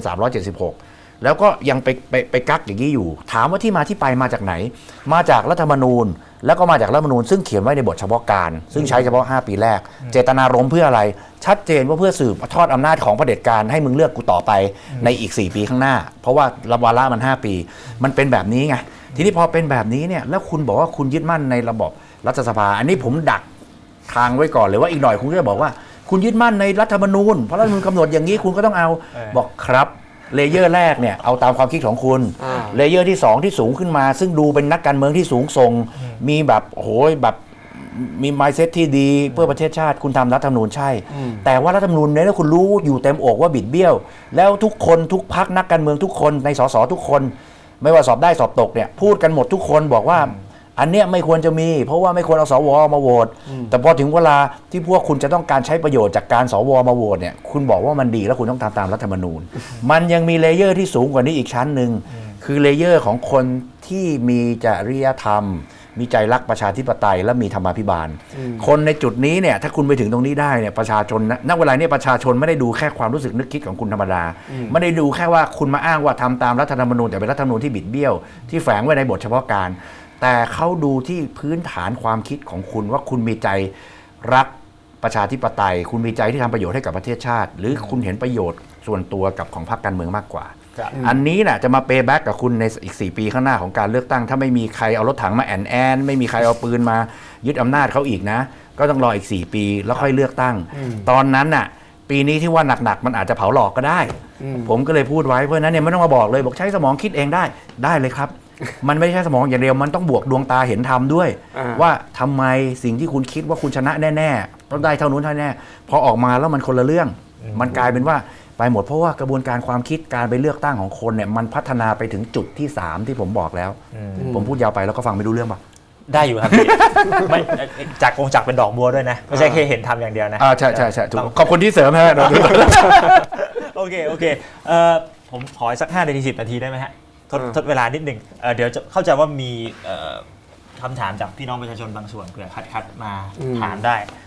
376แล้วก็ยังไปกักอย่างนี้อยู่ถามว่าที่มาที่ไปมาจากไหนมาจากรัฐธรรมนูญแล้วก็มาจากรัฐธรรมนูญซึ่งเขียนไว้ในบทเฉพาะการซึ่งใช้เฉพาะ5 ปีแรกเจตนารมณ์เพื่ออะไรชัดเจนว่าเพื่อสืบทอดอำนาจของเผด็จการให้มึงเลือกกูต่อไปในอีก4 ปีข้างหน้าเพราะว่าวาระมัน5 ปีมันเป็นแบบนี้ไงทีนี้พอเป็นแบบนี้เนี่ยแล้วคุณบอกว่าคุณยึดมั่นในระบบรัฐสภาอันนี้ผมดักทางไว้ก่อนเลยว่าอีกหน่อยคุณก็จะบอกว่าคุณยึดมั่นในรัฐธรรมนูญเพราะรัฐธรรมนูญกำหนดอย่างนี้คุณก็ต้องเอาบอกครับเลเยอร์แรกเนี่ยเอาตามความคิดของคุณเลเยอร์ที่2ที่สูงขึ้นมาซึ่งดูเป็นนักการเมืองที่สูงส่งมีแบบโอ้โหแบบมีมายด์เซ็ตที่ดีเพื่อประเทศชาติคุณทำรัฐธรรมนูญใช่แต่ว่ารัฐธรรมนูญเนี่ยคุณรู้อยู่เต็มอกว่าบิดเบี้ยวแล้วทุกคนทุกพรรคนักการเมืองทุกคนในสสทุกคนไม่ว่าสอบได้สอบตกเนี่ยพูดกันหมดทุกคนบอกว่าอันเนี้ยไม่ควรจะมีเพราะว่าไม่ควรเอาสวมาโหวตแต่พอถึงเวลาที่พวกคุณจะต้องการใช้ประโยชน์จากการสวมาโหวตเนี่ยคุณบอกว่ามันดีแล้วคุณต้องตามรัฐธรรมนูญมันยังมีเลเยอร์ที่สูงกว่านี้อีกชั้นหนึ่งคือเลเยอร์ของคนที่มีจริยธรรมมีใจรักประชาธิปไตยและมีธรรมาภิบาลคนในจุดนี้เนี่ยถ้าคุณไปถึงตรงนี้ได้เนี่ยประชาชนณเวลานี้ประชาชนไม่ได้ดูแค่ความรู้สึกนึกคิดของคุณธรรมดาไม่ได้ดูแค่ว่าคุณมาอ้างว่าทำตามรัฐธรรมนูญแต่เป็นรัฐธรรมนูญที่บิดเบี้ยวที่แฝงไว้ในบทเฉพาะการแต่เขาดูที่พื้นฐานความคิดของคุณว่าคุณมีใจรักประชาธิปไตยคุณมีใจที่ทำประโยชน์ให้กับประเทศชาติหรือคุณเห็นประโยชน์ส่วนตัวกับของพรรคการเมืองมากกว่าอันนี้นะจะมาเปย์แบ็กกับคุณในอีก4 ปีข้างหน้าของการเลือกตั้งถ้าไม่มีใครเอารถถังมาแอนไม่มีใครเอาปืนมายึดอำนาจเขาอีกนะก็ต้องรออีก4 ปีแล้วค่อยเลือกตั้งตอนนั้นน่ะปีนี้ที่ว่าหนักๆมันอาจจะเผาหลอกก็ได้ผมก็เลยพูดไว้เพราะนั้นเนี่ยไม่ต้องมาบอกเลยบอกใช้สมองคิดเองได้เลยครับมันไม่ใช่สมองอย่างเดียวมันต้องบวกดวงตาเห็นธรรมด้วยว่าทำไมสิ่งที่คุณคิดว่าคุณชนะแน่ๆต้องได้เท่านู้นเท่านี้พอออกมาแล้วมันคนละเรื่องมันกลายเป็นว่าไปหมดเพราะว่ากระบวนการความคิดการไปเลือกตั้งของคนเนี่ยมันพัฒนาไปถึงจุดที่3ที่ผมบอกแล้วผมพูดยาวไปแล้วก็ฟังไม่รู้เรื่องป่ะได้อยู่ครับพี่ไม่จากเป็นดอกบัวด้วยนะไม่ใช่แค่เห็นทำอย่างเดียวนะใช่ขอบคุณที่เสริมฮะโอเคผมขอสัก5 นาที 10 นาทีได้ไหมฮะทดเวลานิดหนึ่งเดี๋ยวจะเข้าใจว่ามีคำถามจากพี่น้องประชาชนบางส่วนเผื่อคัดมาถามได้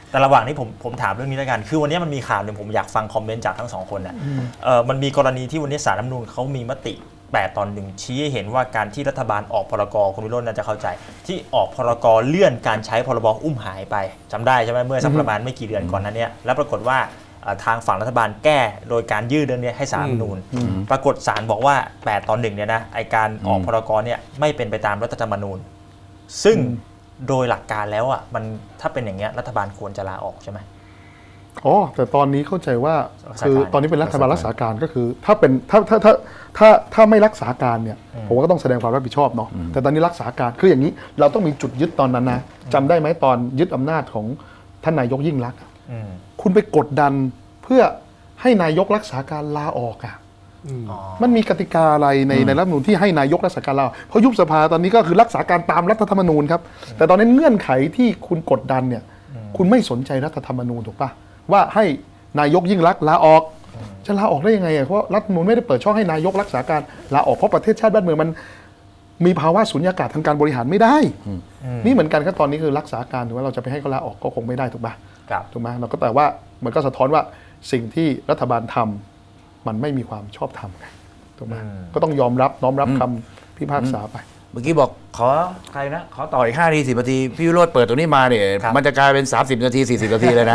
แต่ระหว่างนี้ผมถามเรื่องนี้แล้วกันคือวันนี้มันมีข่าวหนึ่งผมอยากฟังคอมเมนต์จากทั้ง2คนน่ะมันมีกรณีที่วันนี้ศาลรัฐธรรมนูญเขามีมติ8-1ชี้ให้เห็นว่าการที่รัฐบาลออกพรกคุณวิโรจน์น่าจะเข้าใจที่ออกพรกเลื่อนการใช้พรบอุ้มหายไปจำได้ใช่ไหมเมื่อสักประมาณไม่กี่เดือนก่อนนั้นเนี่ยแล้วปรากฏว่าทางฝั่งรัฐบาลแก้โดยการยื่นเรื่องนี้ให้ศาลรัฐธรรมนูญปรากฏศาลบอกว่า8-1เนี่ยนะไอการออกพรกเนี่ยไม่เป็นไปตามรัฐธรรมนูญซึ่งโดยหลักการแล้วอ่ะมันถ้าเป็นอย่างเงี้ยรัฐบาลควรจะลาออกใช่ไหมอ๋อแต่ตอนนี้เข้าใจว่าคือตอนนี้เป็นรัฐบาลรักษาการก็คือถ้าเป็นถ้าไม่รักษาการเนี่ยผมก็ต้องแสดงความรับผิดชอบเนาะแต่ตอนนี้รักษาการคืออย่างนี้เราต้องมีจุดยึดตอนนั้นนะจำได้ไหมตอนยึดอำนาจของท่านนายกยิ่งลักษณ์คุณไปกดดันเพื่อให้นายกรักษาการลาออกอ่ะมันมีกติกาอะไรในรัฐธรรมนูญที่ให้นายกรักษาการลาออกเพราะยุบสภาตอนนี้ก็คือรักษาการตามรัฐธรรมนูญครับแต่ตอนนี้เงื่อนไขที่คุณกดดันเนี่ยคุณไม่สนใจรัฐธรรมนูญถูกปะว่าให้นายกยิ่งลักษณ์ลาออกจะลาออกได้ยังไงเพราะรัฐธรรมนูญไม่ได้เปิดช่องให้นายกรักษาการลาออกเพราะประเทศชาติบ้านเมืองมันมีภาวะสุญญากาศทางการบริหารไม่ได้นี่เหมือนกันครับตอนนี้คือรักษาการถือว่าเราจะไปให้เขาลาออกก็คงไม่ได้ถูกปะถูกไหมเราก็แต่ว่ามันก็สะท้อนว่าสิ่งที่รัฐบาลทำมันไม่มีความชอบธรรมไงถูกไหมก็ต้องยอมรับน้อมรับคำพิพากษาไปเมื่อกี้บอกขอใครนะขอต่ออีก5 นาที 10 นาทีพี่วิโรจน์เปิดตัวนี้มาเนี่ยมันจะกลายเป็น30 นาที 40 นาทีเลยนะ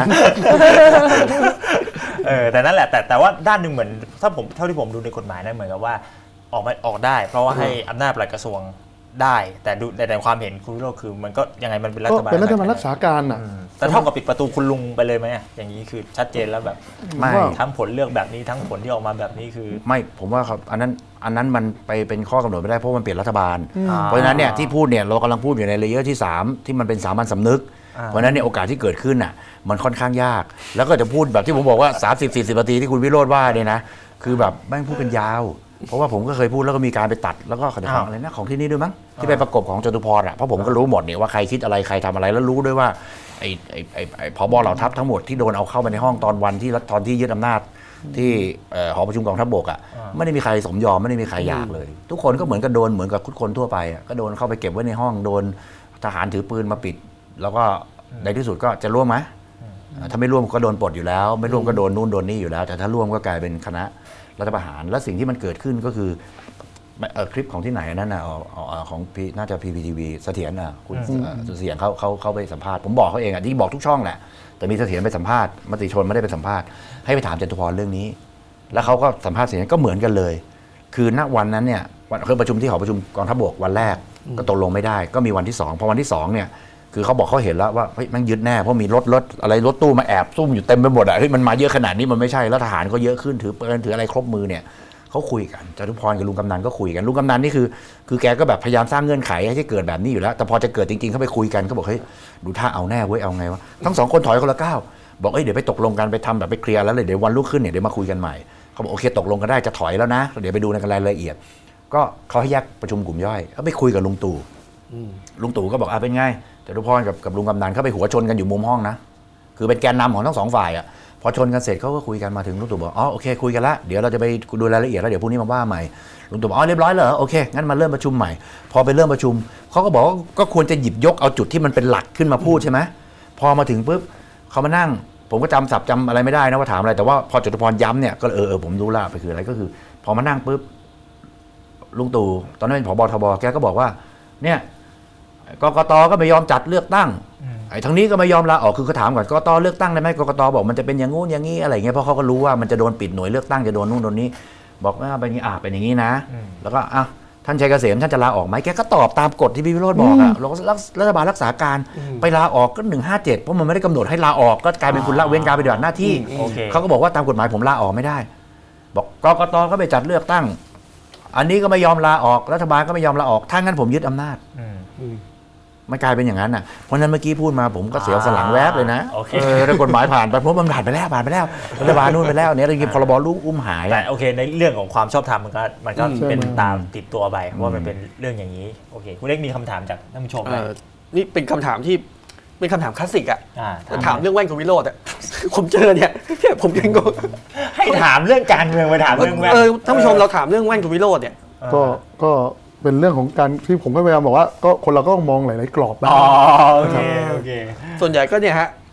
แต่นั่นแหละแต่ว่าด้านหนึ่งเหมือนถ้าผมเท่าที่ผมดูในกฎหมายนะเหมือนกับว่าออกได้เพราะว่าให้อำนาจปลัดกระทรวงได้แต่ดูในความเห็นคุณวิโรจน์คือมันก็ยังไงมันเป็นรัฐบาลรักษาการอ่ะแต่เท่ากับปิดประตูคุณลุงไปเลยไหมอย่างนี้คือชัดเจนแล้วแบบไม่ทั้งผลเลือกแบบนี้ทั้งผลที่ออกมาแบบนี้คือไม่ผมว่าครับอันนั้นมันไปเป็นข้อกำหนดไม่ได้เพราะมันเปลี่ยนรัฐบาลเพราะฉะนั้นเนี่ยที่พูดเนี่ยเรากำลังพูดอยู่ในเลเยอร์ที่3ที่มันเป็นสามัญสำนึกเพราะฉะนั้นเนี่ยโอกาสที่เกิดขึ้นอ่ะมันค่อนข้างยากแล้วก็จะพูดแบบที่ผมบอกว่า30-40 นาทีที่คุณวิโรจน์ว่าเนี่ยนะคือแบบแม่งพูดกันยาวเพราะว่าผมก็เคยพูดแล้วก็มีการไปตัดแล้วก็ขออะไรนะของที่นี่ด้วยมั้งที่ไปประกบของจตุพรอ่ะเพราะผมก็รู้หมดเนี่ยว่าใครคิดอะไรใครทำอะไรแล้วรู้ด้วยว่าไอ้ผบ.เหล่าทัพทั้งหมดที่โดนเอาเข้าไปในห้องตอนวันที่ยึดอำนาจที่หอประชุมกองทัพบกอ่ะไม่ได้มีใครสมยอมไม่ได้มีใครอยากเลยทุกคนก็เหมือนกับโดนเหมือนกับทุกคนทั่วไปก็โดนเข้าไปเก็บไว้ในห้องโดนทหารถือปืนมาปิดแล้วก็ในที่สุดก็จะร่วมไหมถ้าไม่ร่วมก็โดนปลดอยู่แล้วไม่ร่วมก็โดนนู่นโดนนี่อยู่แล้วแต่ถ้าร่วมก็กลายเป็นคณะรัฐประหารและสิ่งที่มันเกิดขึ้นก็คือคลิปของที่ไหนนั่นนะของน่าจะ PPTV เสถียรคุณเสียงเขาไปสัมภาษณ์ผมบอกเขาเองที่บอกทุกช่องแหละแต่มีเสถียรไปสัมภาษณ์มติชนไม่ได้ไปสัมภาษณ์ให้ไปถามจตุพรเรื่องนี้แล้วเขาก็สัมภาษณ์เสียงก็เหมือนกันเลยคือณวันนั้นเนี่ยวันเคยประชุมที่หอประชุมกองทัพบกวันแรกก็ตกลงไม่ได้ก็มีวันที่2พอวันที่2เนี่ยคือเขาบอกเขาเห็นแล้วว่าเฮ้ยมันยึดแน่เพราะมีรถอะไรรถตู้มาแอบซุ่มอยู่เต็มไปหมดเฮ้ยมันมาเยอะขนาดนี้มันไม่ใช่แล้วทหารก็เยอะขึ้นถือปืนถืออะไรครบมือเนี่ยเขาคุยกันจตุพรกับลุงกำนันก็คุยกันลุงกำนันนี่คือแกก็แบบพยายามสร้างเงื่อนไขให้เกิดแบบนี้อยู่แล้วแต่พอจะเกิดจริงๆเขาไปคุยกันเขาบอกเฮ้ยดูท่าเอาแน่เว้ยเอาไงวะทั้ง2คนถอยคนละก้าวบอกเดี๋ยวไปตกลงกันไปทำแบบไปเคลียร์แล้วเลยเดี๋ยววันรุ่งขึ้นเนี่ยเดี๋ยวมาคุยกันใหม่เขาบอกโอเคตกลงกันได้จะถอยแล้วนะเดี๋ยวไปดูในรายละเอียดก็เขาให้แยกประชุมกลุ่มย่อยเขาไปคุยกับลุงตู่ก็บอกเป็นไงจตุพรกับลุงกำนันเข้าไปหัวชนกันอยู่มุมห้องนะคือเป็นแกนนำของทั้ง2ฝ่ายพอชนกันเสร็จเขาก็คุยกันมาถึงลุงตู่บอกโอเคคุยกันละเดี๋ยวเราจะไปดูรายละเอียดแล้วเดี๋ยวพรุ่งนี้มาว่าใหม่ลุงตู่บอกเรียบร้อยเหรอโอเคงั้นมาเริ่มประชุมใหม่พอไปเริ่มประชุมเขาก็บอกว่าก็ควรจะหยิบยกเอาจุดที่มันเป็นหลักขึ้นมาพูดใช่ไหมพอมาถึงปุ๊บเขามานั่งผมก็จำศัพท์จำอะไรไม่ได้นะว่าถามอะไรแต่ว่าพอจตุพรย้ำเนี่ยก็ผมรู้ละไปคืออะไรก็คือพอมานั่งปุ๊บลุงตู่ตอนนั้นเป็นผบ.ทบ.แกก็บอกว่าเนี่ยกกต.ก็ไม่ยอมจัดเลือกตั้งไอ้ทางนี้ก็ไม่ยอมลาออกคือเขาถามก่อนกกต.เลือกตั้งได้ไหมกกต.บอกมันจะเป็นอย่างงู้นอย่างนี้อะไรเงี้ยเพราะเขาก็รู้ว่ามันจะโดนปิดหน่วยเลือกตั้งจะโดนนู่นโดนนี้บอกว่าเป็นอย่างนี้เป็นอย่างนี้นะแล้วก็ท่านชัยเกษมท่านจะลาออกไหมแกก็ตอบตามกฎที่พี่วิโรจน์บอกรัฐบาลรักษาการไปลาออกก็157เพราะมันไม่ได้กำหนดให้ลาออกก็กลายเป็นคุณละเว้นการปฏิบัติหน้าที่เขาก็บอกว่าตามกฎหมายผมลาออกไม่ได้บอกกกต.ก็ไปจัดเลือกตั้งอันนี้ก็ไม่ยอมลาออกรัฐบาลก็ไม่ยอมลาออกถ้างั้นผมยึดอำนาจมันกลายเป็นอย่างนั้นเพราะนั้นเมื่อกี้พูดมาผมก็เสียวสลังแวบเลยนะถ้ากฎหมายผ่านไปเพราะมันผ่านไปแล้วรัฐบาลนู่นไปแล้วเนี่ยเราหยิบพรบลูกอุ้มหายแต่โอเคในเรื่องของความชอบธรรมมันก็เป็นตามติดตัวไปว่ามันเป็นเรื่องอย่างนี้โอเคคุณเล็กมีคำถามจากท่านผู้ชมไหมนี่เป็นคำถามที่เป็นคำถามคลาสสิกถามเรื่องแว่นคุณวิโรจน์ผมเจอเนี่ยผมยังงงให้ถามเรื่องการเมืองไปถามเรื่องแว่นท่านผู้ชมเราถามเรื่องแว่นคุณวิโรจน์เนี่ยก็เป็นเรื่องของการที่ผมก็พยายามบอกว่าก็คนเราก็มองหลายๆกรอบบ้างโอเคส่วนใหญ่ก็เนี่ยฮะแบบ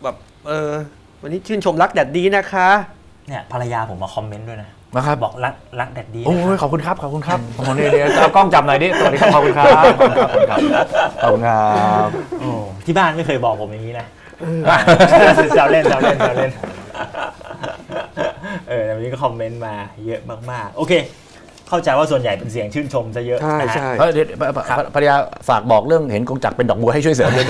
วันนี้ชื่นชมรักแดดดีนะคะเนี่ยภรรยาผมมาคอมเมนต์ด้วยนะนะครับบอกรักแดดดีโอ้ยขอบคุณครับขอบคุณครับผมเนี่ยจะกล้องจับหน่อยดิสวัสดีครับขอบคุณครับขอบคุณครับที่บ้านไม่เคยบอกผมอย่างนี้นะแซวเล่นวันนี้ก็คอมเมนต์มาเยอะมากๆโอเคเข้าใจว่าส่วนใหญ่เป็นเสียงชื่นชมซะเยอะใช่ใช่ภรรยาฝากบอกเรื่องเห็นกงจักรเป็นดอกบัวให้ช่วยเสริมด้วย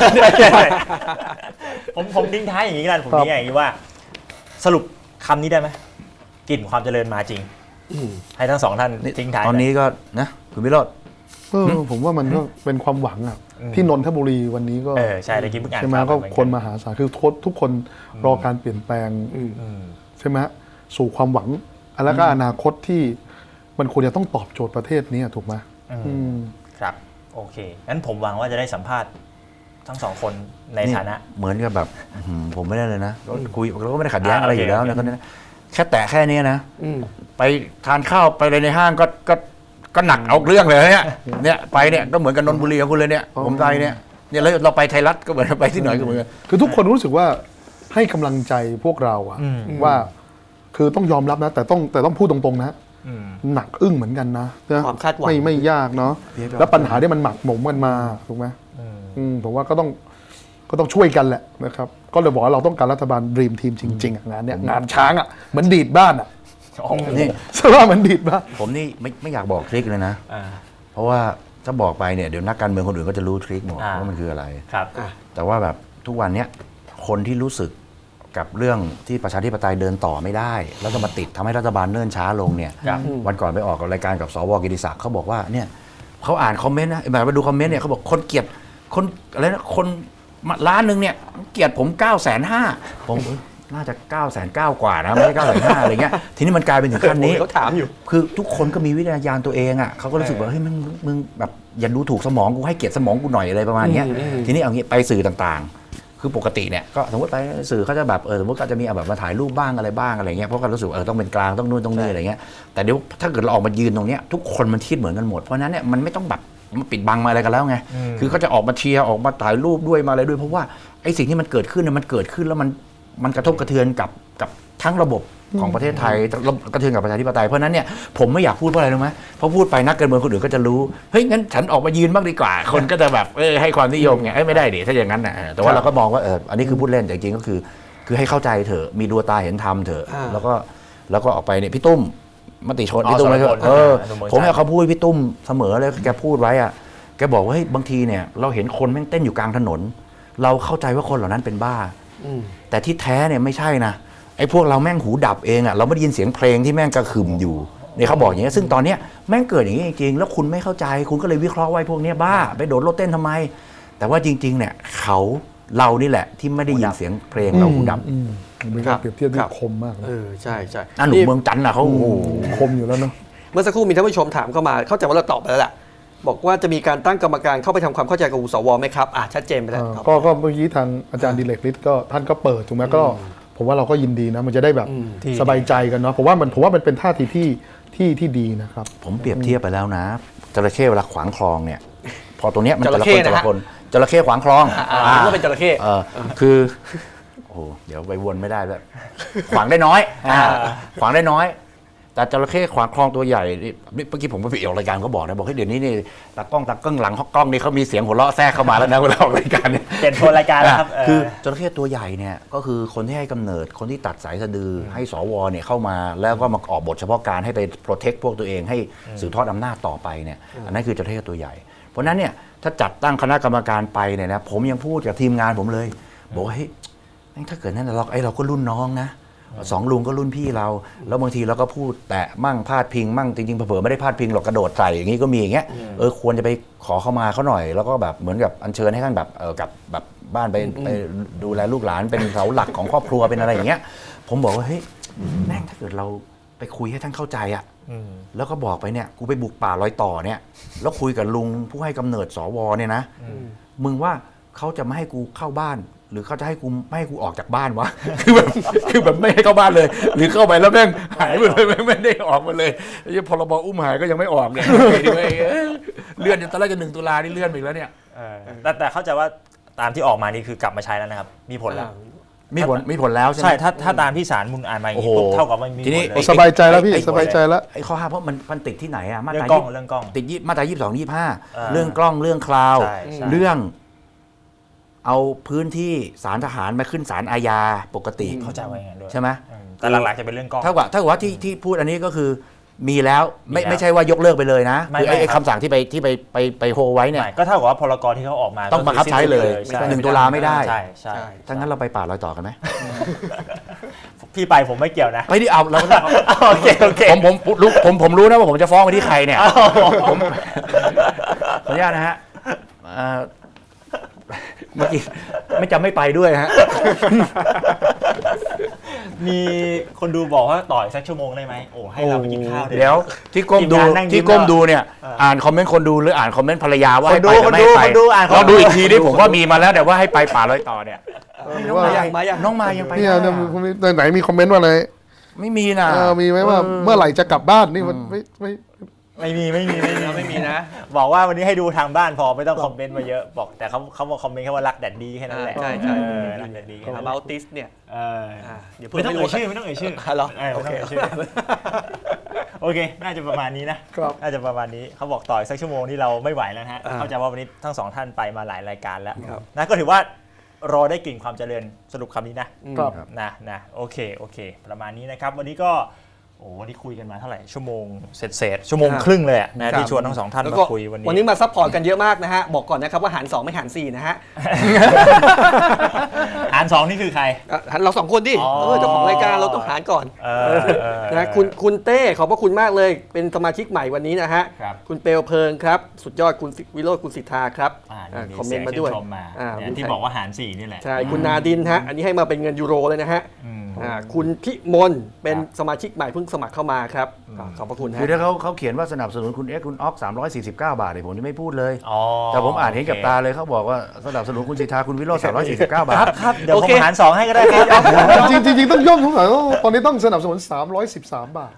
ผมทิ้งท้ายอย่างนี้กันผมทิ้งอย่างนี้ว่าสรุปคำนี้ได้ไหมกลิ่นความเจริญมาจริงให้ทั้งสองท่านทิ้งท้ายตอนนี้ก็นะคุณวิโรจน์ผมว่ามันก็เป็นความหวังอ่ะที่นนทบุรีวันนี้ก็ใช่ได้กินเพิ่งอ่านใช่ไหมก็คนมหาศาลคือทุกคนรอการเปลี่ยนแปลงใช่ไหมสู่ความหวังแล้วก็อนาคตที่มันควรจะต้องตอบโจทย์ประเทศนี้ถูกไหมครับโอเคงั้นผมหวังว่าจะได้สัมภาษณ์ทั้งสองคนในฐานะเหมือนกับแบบผมไม่ได้เลยนะคุยเราก็ไม่ได้ขัดแย้งอะไรอยู่แล้วเนี่ยก็แค่แตะแค่นี้นะไปทานข้าวไปอะไรในห้างก็หนักเอาเรื่องเลยเนี่ยไปเนี่ยก็เหมือนกับนนทบุรีของคุณเลยเนี่ยผมไปเนี่ยแล้วเราไปไทยรัฐก็เหมือนไปที่ไหนก็เหมือนกันคือทุกคนรู้สึกว่าให้กำลังใจพวกเราอะว่าคือต้องยอมรับนะแต่ต้องพูดตรงๆนะหนักอึ้งเหมือนกันนะความคาดหวังไม่ยากเนาะแล้วปัญหาที่มันหมักหมมกันมาถูกไหมผมว่าก็ต้องช่วยกันแหละนะครับก็เลยบอกว่าเราต้องการรัฐบาลดีมทีมจริงๆงานเนี่ยงานช้างอ่ะเหมือนดีดบ้านอ่ะนี่ใช่ว่ามันดีดบ้านผมนี่ไม่อยากบอกทริคเลยนะเพราะว่าถ้าบอกไปเนี่ยเดี๋ยวนักการเมืองคนอื่นก็จะรู้ทริคหมดว่ามันคืออะไรครับแต่ว่าแบบทุกวันเนี้ยคนที่รู้สึกกับเรื่องที่ประชาธิปไตยเดินต่อไม่ได้แล้วก็มาติดทำให้รัฐบาลเนิ่นช้าลงเนี่ยวันก่อนไปออกรายการกับสว.กิติศักดิ์เขาบอกว่าเนี่ยเขาอ่านคอมเมนต์นะมาดูคอมเมนต์เนี่ยเขาบอกคนเกลียดคนอะไรนะคนล้านหนึ่งเนี่ยเกลียดผม950,000ผมน่าจะ990,000กว่านะไม่ใช่950,000อะไรเงี้ยทีนี้มันกลายเป็นถึงขั้นนี้เขาถามอยู่คือทุกคนก็มีวิทยาญาณตัวเองอ่ะเขาก็รู้สึกว่าเฮ้ยมึงแบบอย่าดูถูกสมองกูให้เกียรติสมองกูหน่อยอะไรประมาณนี้ทีนี้เอางี้ไปสื่อต่างๆคือปกติเนี่ยก็สมมติไปสื่อเขาจะแบบสมมติก็จะมีแบบมาถ่ายรูปบ้างอะไรบ้างอะไรเงี้ยเพราะก็รู้สึกต้องเป็นกลางต้องนู่นต้องนี่อะไรเงี้ยแต่เดี๋ยวถ้าเกิดเราออกมายืนตรงเนี้ยทุกคนมันคิดเหมือนกันหมดเพราะนั้นเนี่ยมันไม่ต้องแบบมาปิดบังมาอะไรกันแล้วไงคือเขาจะออกมาเชียร์ออกมาถ่ายรูปด้วยมาอะไรด้วยเพราะว่าไอ้สิ่งที่มันเกิดขึ้นเนี่ยมันเกิดขึ้นแล้วมันกระทบกระเทือนกับทั้งระบบของประเทศไทยกระเทือนกับประชาธิปไตยเพราะนั้นเนี่ยผมไม่อยากพูดเพราะอะไรรู้ไหมเพราะพูดไปนักการเมืองคนอื่นก็จะรู้เฮ้ยงั้นฉันออกมายืนบ้างดีกว่าคนก็จะแบบให้ความนิยมไงไม่ได้ดิถ้าอย่างนั้นนะแต่ว่าเราก็มองว่าอันนี้คือพูดเล่นแต่จริงๆก็คือให้เข้าใจเถอะมีดวงตาเห็นธรรมเถอะแล้วก็ออกไปเนี่ยพี่ตุ้มมติชนพี่ตุ้มเลยผมเนี่ยเขาพูดพี่ตุ้มเสมอเลยแกพูดไว้อ่ะแกบอกว่าเฮ้ยบางทีเนี่ยเราเห็นคนแม่งเต้นอยู่กลางถนนเราเข้าใจว่าคนเหล่านั้นเป็นบ้าแต่ที่แท้เนี่ยไม่ใช่นะไอ้พวกเราแม่งหูดับเองอ่ะเราไม่ได้ยินเสียงเพลงที่แม่งกระหึ่มอยู่เนี่ยเขาบอกอย่างนี้ซึ่งตอนเนี้ยแม่งเกิดอย่างนี้จริงๆแล้วคุณไม่เข้าใจคุณก็เลยวิเคราะห์ไว้พวกนี้บ้าไปโดดรถเต้นทำไมแต่ว่าจริงๆเนี่ยเรานี่แหละที่ไม่ได้ยินเสียงเพลงเราหูดับเป็นการเปรียบเทียบที่คมมากใช่ใช่หนุ่มเมืองจันทร์เขาคมอยู่แล้วเนาะเมื่อสักครู่มีท่านผู้ชมถามเข้ามาเข้าใจว่าเราตอบไปแล้วแหละบอกว่าจะมีการตั้งกรรมการเข้าไปทำความเข้าใจกับสวไหมครับชัดเจนไปแล้วก็เมื่อกี้ทางอาจารย์ดิเรกฤทธิ์ก็ท่านก็เปิดถูกไหมก็ผมว่าเราก็ยินดีนะมันจะได้แบบสบายใจกันเนาะผมว่ามันเป็นท่าทีที่ดีนะครับผมเปรียบเทียบไปแล้วนะจระเข้เวลาขวางคลองเนี่ยพอตัวเนี้ยมันแต่ละคนจระเข้ขวางคลองก็เป็นจระเข้คือโอ้เดี๋ยวไปวนไม่ได้แล้วขวางได้น้อยขวางได้น้อยแต่จระเข้ขวางคลองตัวใหญ่เมื่อกี้ผมไปออกรายการเขาบอกนะบอกให้เดี๋ยวนี้นี่ตากล้องหลังกล้องนี่เขามีเสียงหัวเราะแทรกเข้ามาแล้วนะเวลาออกรายการเนี่ยเปลี่ยนโทนรายการแล้วครับคือจระเข้ตัวใหญ่เนี่ยก็คือคนที่ให้กำเนิดคนที่ตัดสายสะดือให้สวเนี่ยเข้ามาแล้วก็มาออกบทเฉพาะการให้ไปโปรเทคพวกตัวเองให้สืบทอดอำนาจต่อไปเนี่ยอันนั้นคือจระเข้ตัวใหญ่เพราะนั้นเนี่ยถ้าจัดตั้งคณะกรรมการไปเนี่ยนะผมยังพูดกับทีมงานผมเลยบอกว่าเฮ้ยถ้าเกิดนั่นเราก็รุ่นน้องนะ2 ลุงก็รุ่นพี่เราแล้วบางทีเราก็พูดแต่มั่งพาดพิงมั่งจริงๆเผลอๆไม่ได้พาดพิงหรอกกระโดดใส่อย่างนี้ก็มีอย่างเงี้ยควรจะไปขอเข้ามาเขาหน่อยแล้วก็แบบเหมือนกับอัญเชิญให้ท่านแบบกับแบบบ้านไปดูแลลูกหลานเป็นเสาหลักของครอบครัวเป็นอะไรอย่างเงี้ยผมบอกว่าเฮ้ยแม่งถ้าเกิดเราไปคุยให้ท่านเข้าใจอ่ะแล้วก็บอกไปเนี่ยกูไปบุกป่ารอยต่อเนี่ยแล้วคุยกับลุงผู้ให้กำเนิดสวเนี่ยนะมึงว่าเขาจะไม่ให้กูเข้าบ้านหรือเขาจะให้กูไม่ให้กูออกจากบ้านวะคือแบบไม่ให้เข้าบ้านเลยหรือเข้าไปแล้วแม่งหายไปเลยไม่ได้ออกมาเลยพรบอุ้มหายก็ยังไม่ออกเนี่ยเลื่อนตอนแรกจะ1 ตุลานี่เลื่อนไปแล้วเนี่ยแต่เข้าใจว่าตามที่ออกมานี่คือกลับมาใช้แล้วนะครับมีผลแล้วมีผลแล้วใช่ไหมใช่ถ้าตามที่ศาลมูลอ่านมาอย่างนี้ปุ๊บเท่ากับว่ามีผลเลยสบายใจแล้วพี่สบายใจแล้วไอ้ข้อห้ามเพราะมันติดที่ไหนอะมาตราเรื่องกล้องติดมาตรา22 25เรื่องกล้องเรื่องคลาวด์เรื่องเอาพื้นที่ศาลทหารมาขึ้นศาลอาญาปกติเข้าใจไว้ไงด้วยใช่ไหมแต่หลักๆจะเป็นเรื่องกล้องเท่ากับว่าที่พูดอันนี้ก็คือมีแล้วไม่ใช่ว่ายกเลิกไปเลยนะคือไอ้คำสั่งที่ไปโฮไว้เนี่ยก็เท่ากับว่าพรกที่เขาออกมาต้องบังคับใช้เลย1 ตุลาไม่ได้ใช่ถ้างั้นเราไปป่ารอยต่อกันไหมพี่ไปผมไม่เกี่ยวนะไม่ได้เอาเราโอเคผมรู้นะว่าผมจะฟ้องไปที่ใครเนี่ยผมขออนุญาตนะฮะเมื่อกี้ไม่จำไม่ไปด้วยฮะมีคนดูบอกว่าต่อยสักชั่วโมงได้ไหมโอ้ให้เราไปกินข้าวเดี๋ยวที่ก้มดูเนี่ยอ่านคอมเมนต์คนดูหรืออ่านคอมเมนต์ภรรยาว่าให้ไปหรือไม่ไปลองดูอีกทีนี่ผมว่ามีมาแล้วแต่ว่าให้ไปป่ารอยต่อเนี่ยน้องมายังไปเนี่ยไหนมีคอมเมนต์ว่าอะไรไม่มีนะมีไหมว่าเมื่อไหร่จะกลับบ้านนี่มันไม่มีนะบอกว่าวันนี้ให้ดูทางบ้านพอไม่ต้องคอมเมนต์มาเยอะบอกแต่เขาบอกคอมเมนต์แค่ว่ารักแดดดีแค่นั้นแหละใช่รักแดดดี about this เนี่ยเดี๋ยวไม่ต้องเอ่ยชื่อไม่ต้องเอ่ยชื่อโอเคน่าจะประมาณนี้นะน่าจะประมาณนี้เขาบอกต่อสักชั่วโมงที่เราไม่ไหวแล้วฮะเข้าใจว่าวันนี้ทั้ง2ท่านไปมาหลายรายการแล้วนะก็ถือว่ารอได้กลิ่นความเจริญสรุปคำนี้นะโอเคประมาณนี้นะครับวันนี้ก็วันนี้คุยกันมาเท่าไหร่ชั่วโมงเศษชั่วโมงครึ่งเลยนะที่ชวนทั้ง2ท่านมาคุยวันนี้มาซัพพอร์ตกันเยอะมากนะฮะบอกก่อนนะครับว่าหาร2ไม่หาร4นะฮะหาร2นี่คือใครเรา2คนดิเจ้าของรายการเราต้องหารก่อนนะคุณเต้ขอบพระคุณมากเลยเป็นสมาชิกใหม่วันนี้นะฮะคุณเปลเพลิงครับสุดยอดคุณวิโรจน์คุณสิทธาครับคอมเมนต์มาด้วยที่บอกว่าหาร4นี่แหละใช่คุณนาดินฮะอันนี้ให้มาเป็นเงินยูโรเลยนะฮะคุณพิมลเป็นสมาชิกใหม่เพิ่งสมัครเข้ามาครับขอบพระคุณคือถ้าเขาเขียนว่าสนับสนุนคุณคุณออก349 บาทผมนี่ไม่พูดเลยแต่ผมอ่านเห็นกับตาเลยเขาบอกว่าสนับสนุนคุณสิทธาคุณวิโรจน์349 บาทครับเดี๋ยวผมหาร2ให้ก็ได้ครับจริงต้องย่อมทุกหน่อยตอนนี้ต้องสนับสนุน313 บาท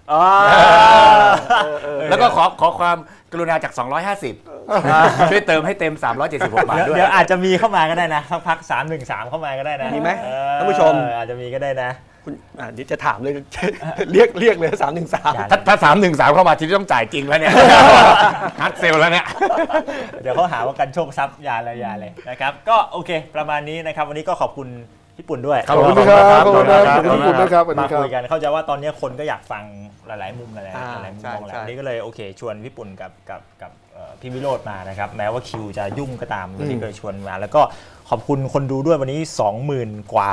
แล้วก็ขอความกรุณาจาก250ช่วยเติมให้เต็ม376 บาทด้วยเดี๋ยวอาจจะมีเข้ามาก็ได้นะพัก313เข้ามาก็ได้นะมีไหมท่านผู้ชมอาจจะมีก็ได้นะคุณเดี๋ยวจะถามเลยเรียกเลย313 ถ้า313เข้ามาทีนี้ต้องจ่ายจริงแล้วเนี่ยฮัทเซลแล้วเนี่ยเดี๋ยวเขาหาว่ากันโชคทรัพย์ยาเลยนะครับก็โอเคประมาณนี้นะครับวันนี้ก็ขอบคุณพี่ปุ่นด้วยขอบคุณครับขอบคุณพี่ปุ่นนะครับมาคุยกันเข้าใจว่าตอนนี้คนก็อยากฟังหลายๆมุมหลายมุมมองแล้วนี้ก็เลยโอเคชวนพี่ปุ่นกับพี่วิโรจน์มานะครับแม้ว่าคิวจะยุ่งก็ตามวันนี้ก็ชวนมาแล้วก็ขอบคุณคนดูด้วยวันนี้ 20,000 กว่า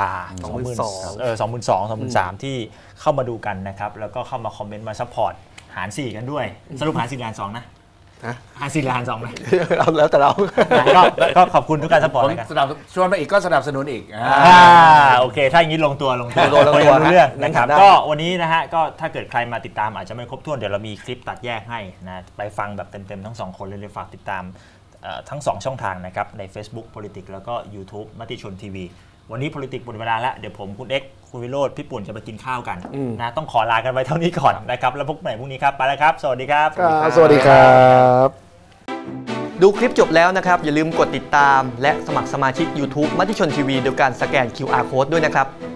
22,000 ที่เข้ามาดูกันนะครับแล้วก็เข้ามาคอมเมนต์มาซัพพอร์ตหาร4กันด้วยสรุปหาร4 หาร 2นะหาร4 หาร 2ไหมแล้วแต่เราก็ขอบคุณทุกการซัพพอร์ตกันชวนมาอีกก็สนับสนุนอีกโอเคถ้าอย่างนี้ลงตัวเรื่องนะครับก็วันนี้นะฮะก็ถ้าเกิดใครมาติดตามอาจจะไม่ครบถ้วนเดี๋ยวเรามีคลิปตัดแยกให้นะไปฟังแบบเต็มๆทั้ง2คนเลยฝากติดตามทั้ง2ช่องทางนะครับใน Facebook Politics แล้วก็ YouTube มติชนทีวีวันนี้ Politics หมดเวลาแล้วเดี๋ยวผมคุณเอ็กซ์คุณวิโรจน์พี่ปุ่นจะไปกินข้าวกันนะต้องขอลากันไว้เท่านี้ก่อนนะครับแล้วพบกันใหม่พรุ่งนี้ครับไปแล้วครับสวัสดีครับสวัสดีครับดูคลิปจบแล้วนะครับอย่าลืมกดติดตามและสมัครสมาชิก YouTube มติชนทีวีโดยการสแกน QR Code ด้วยนะครับ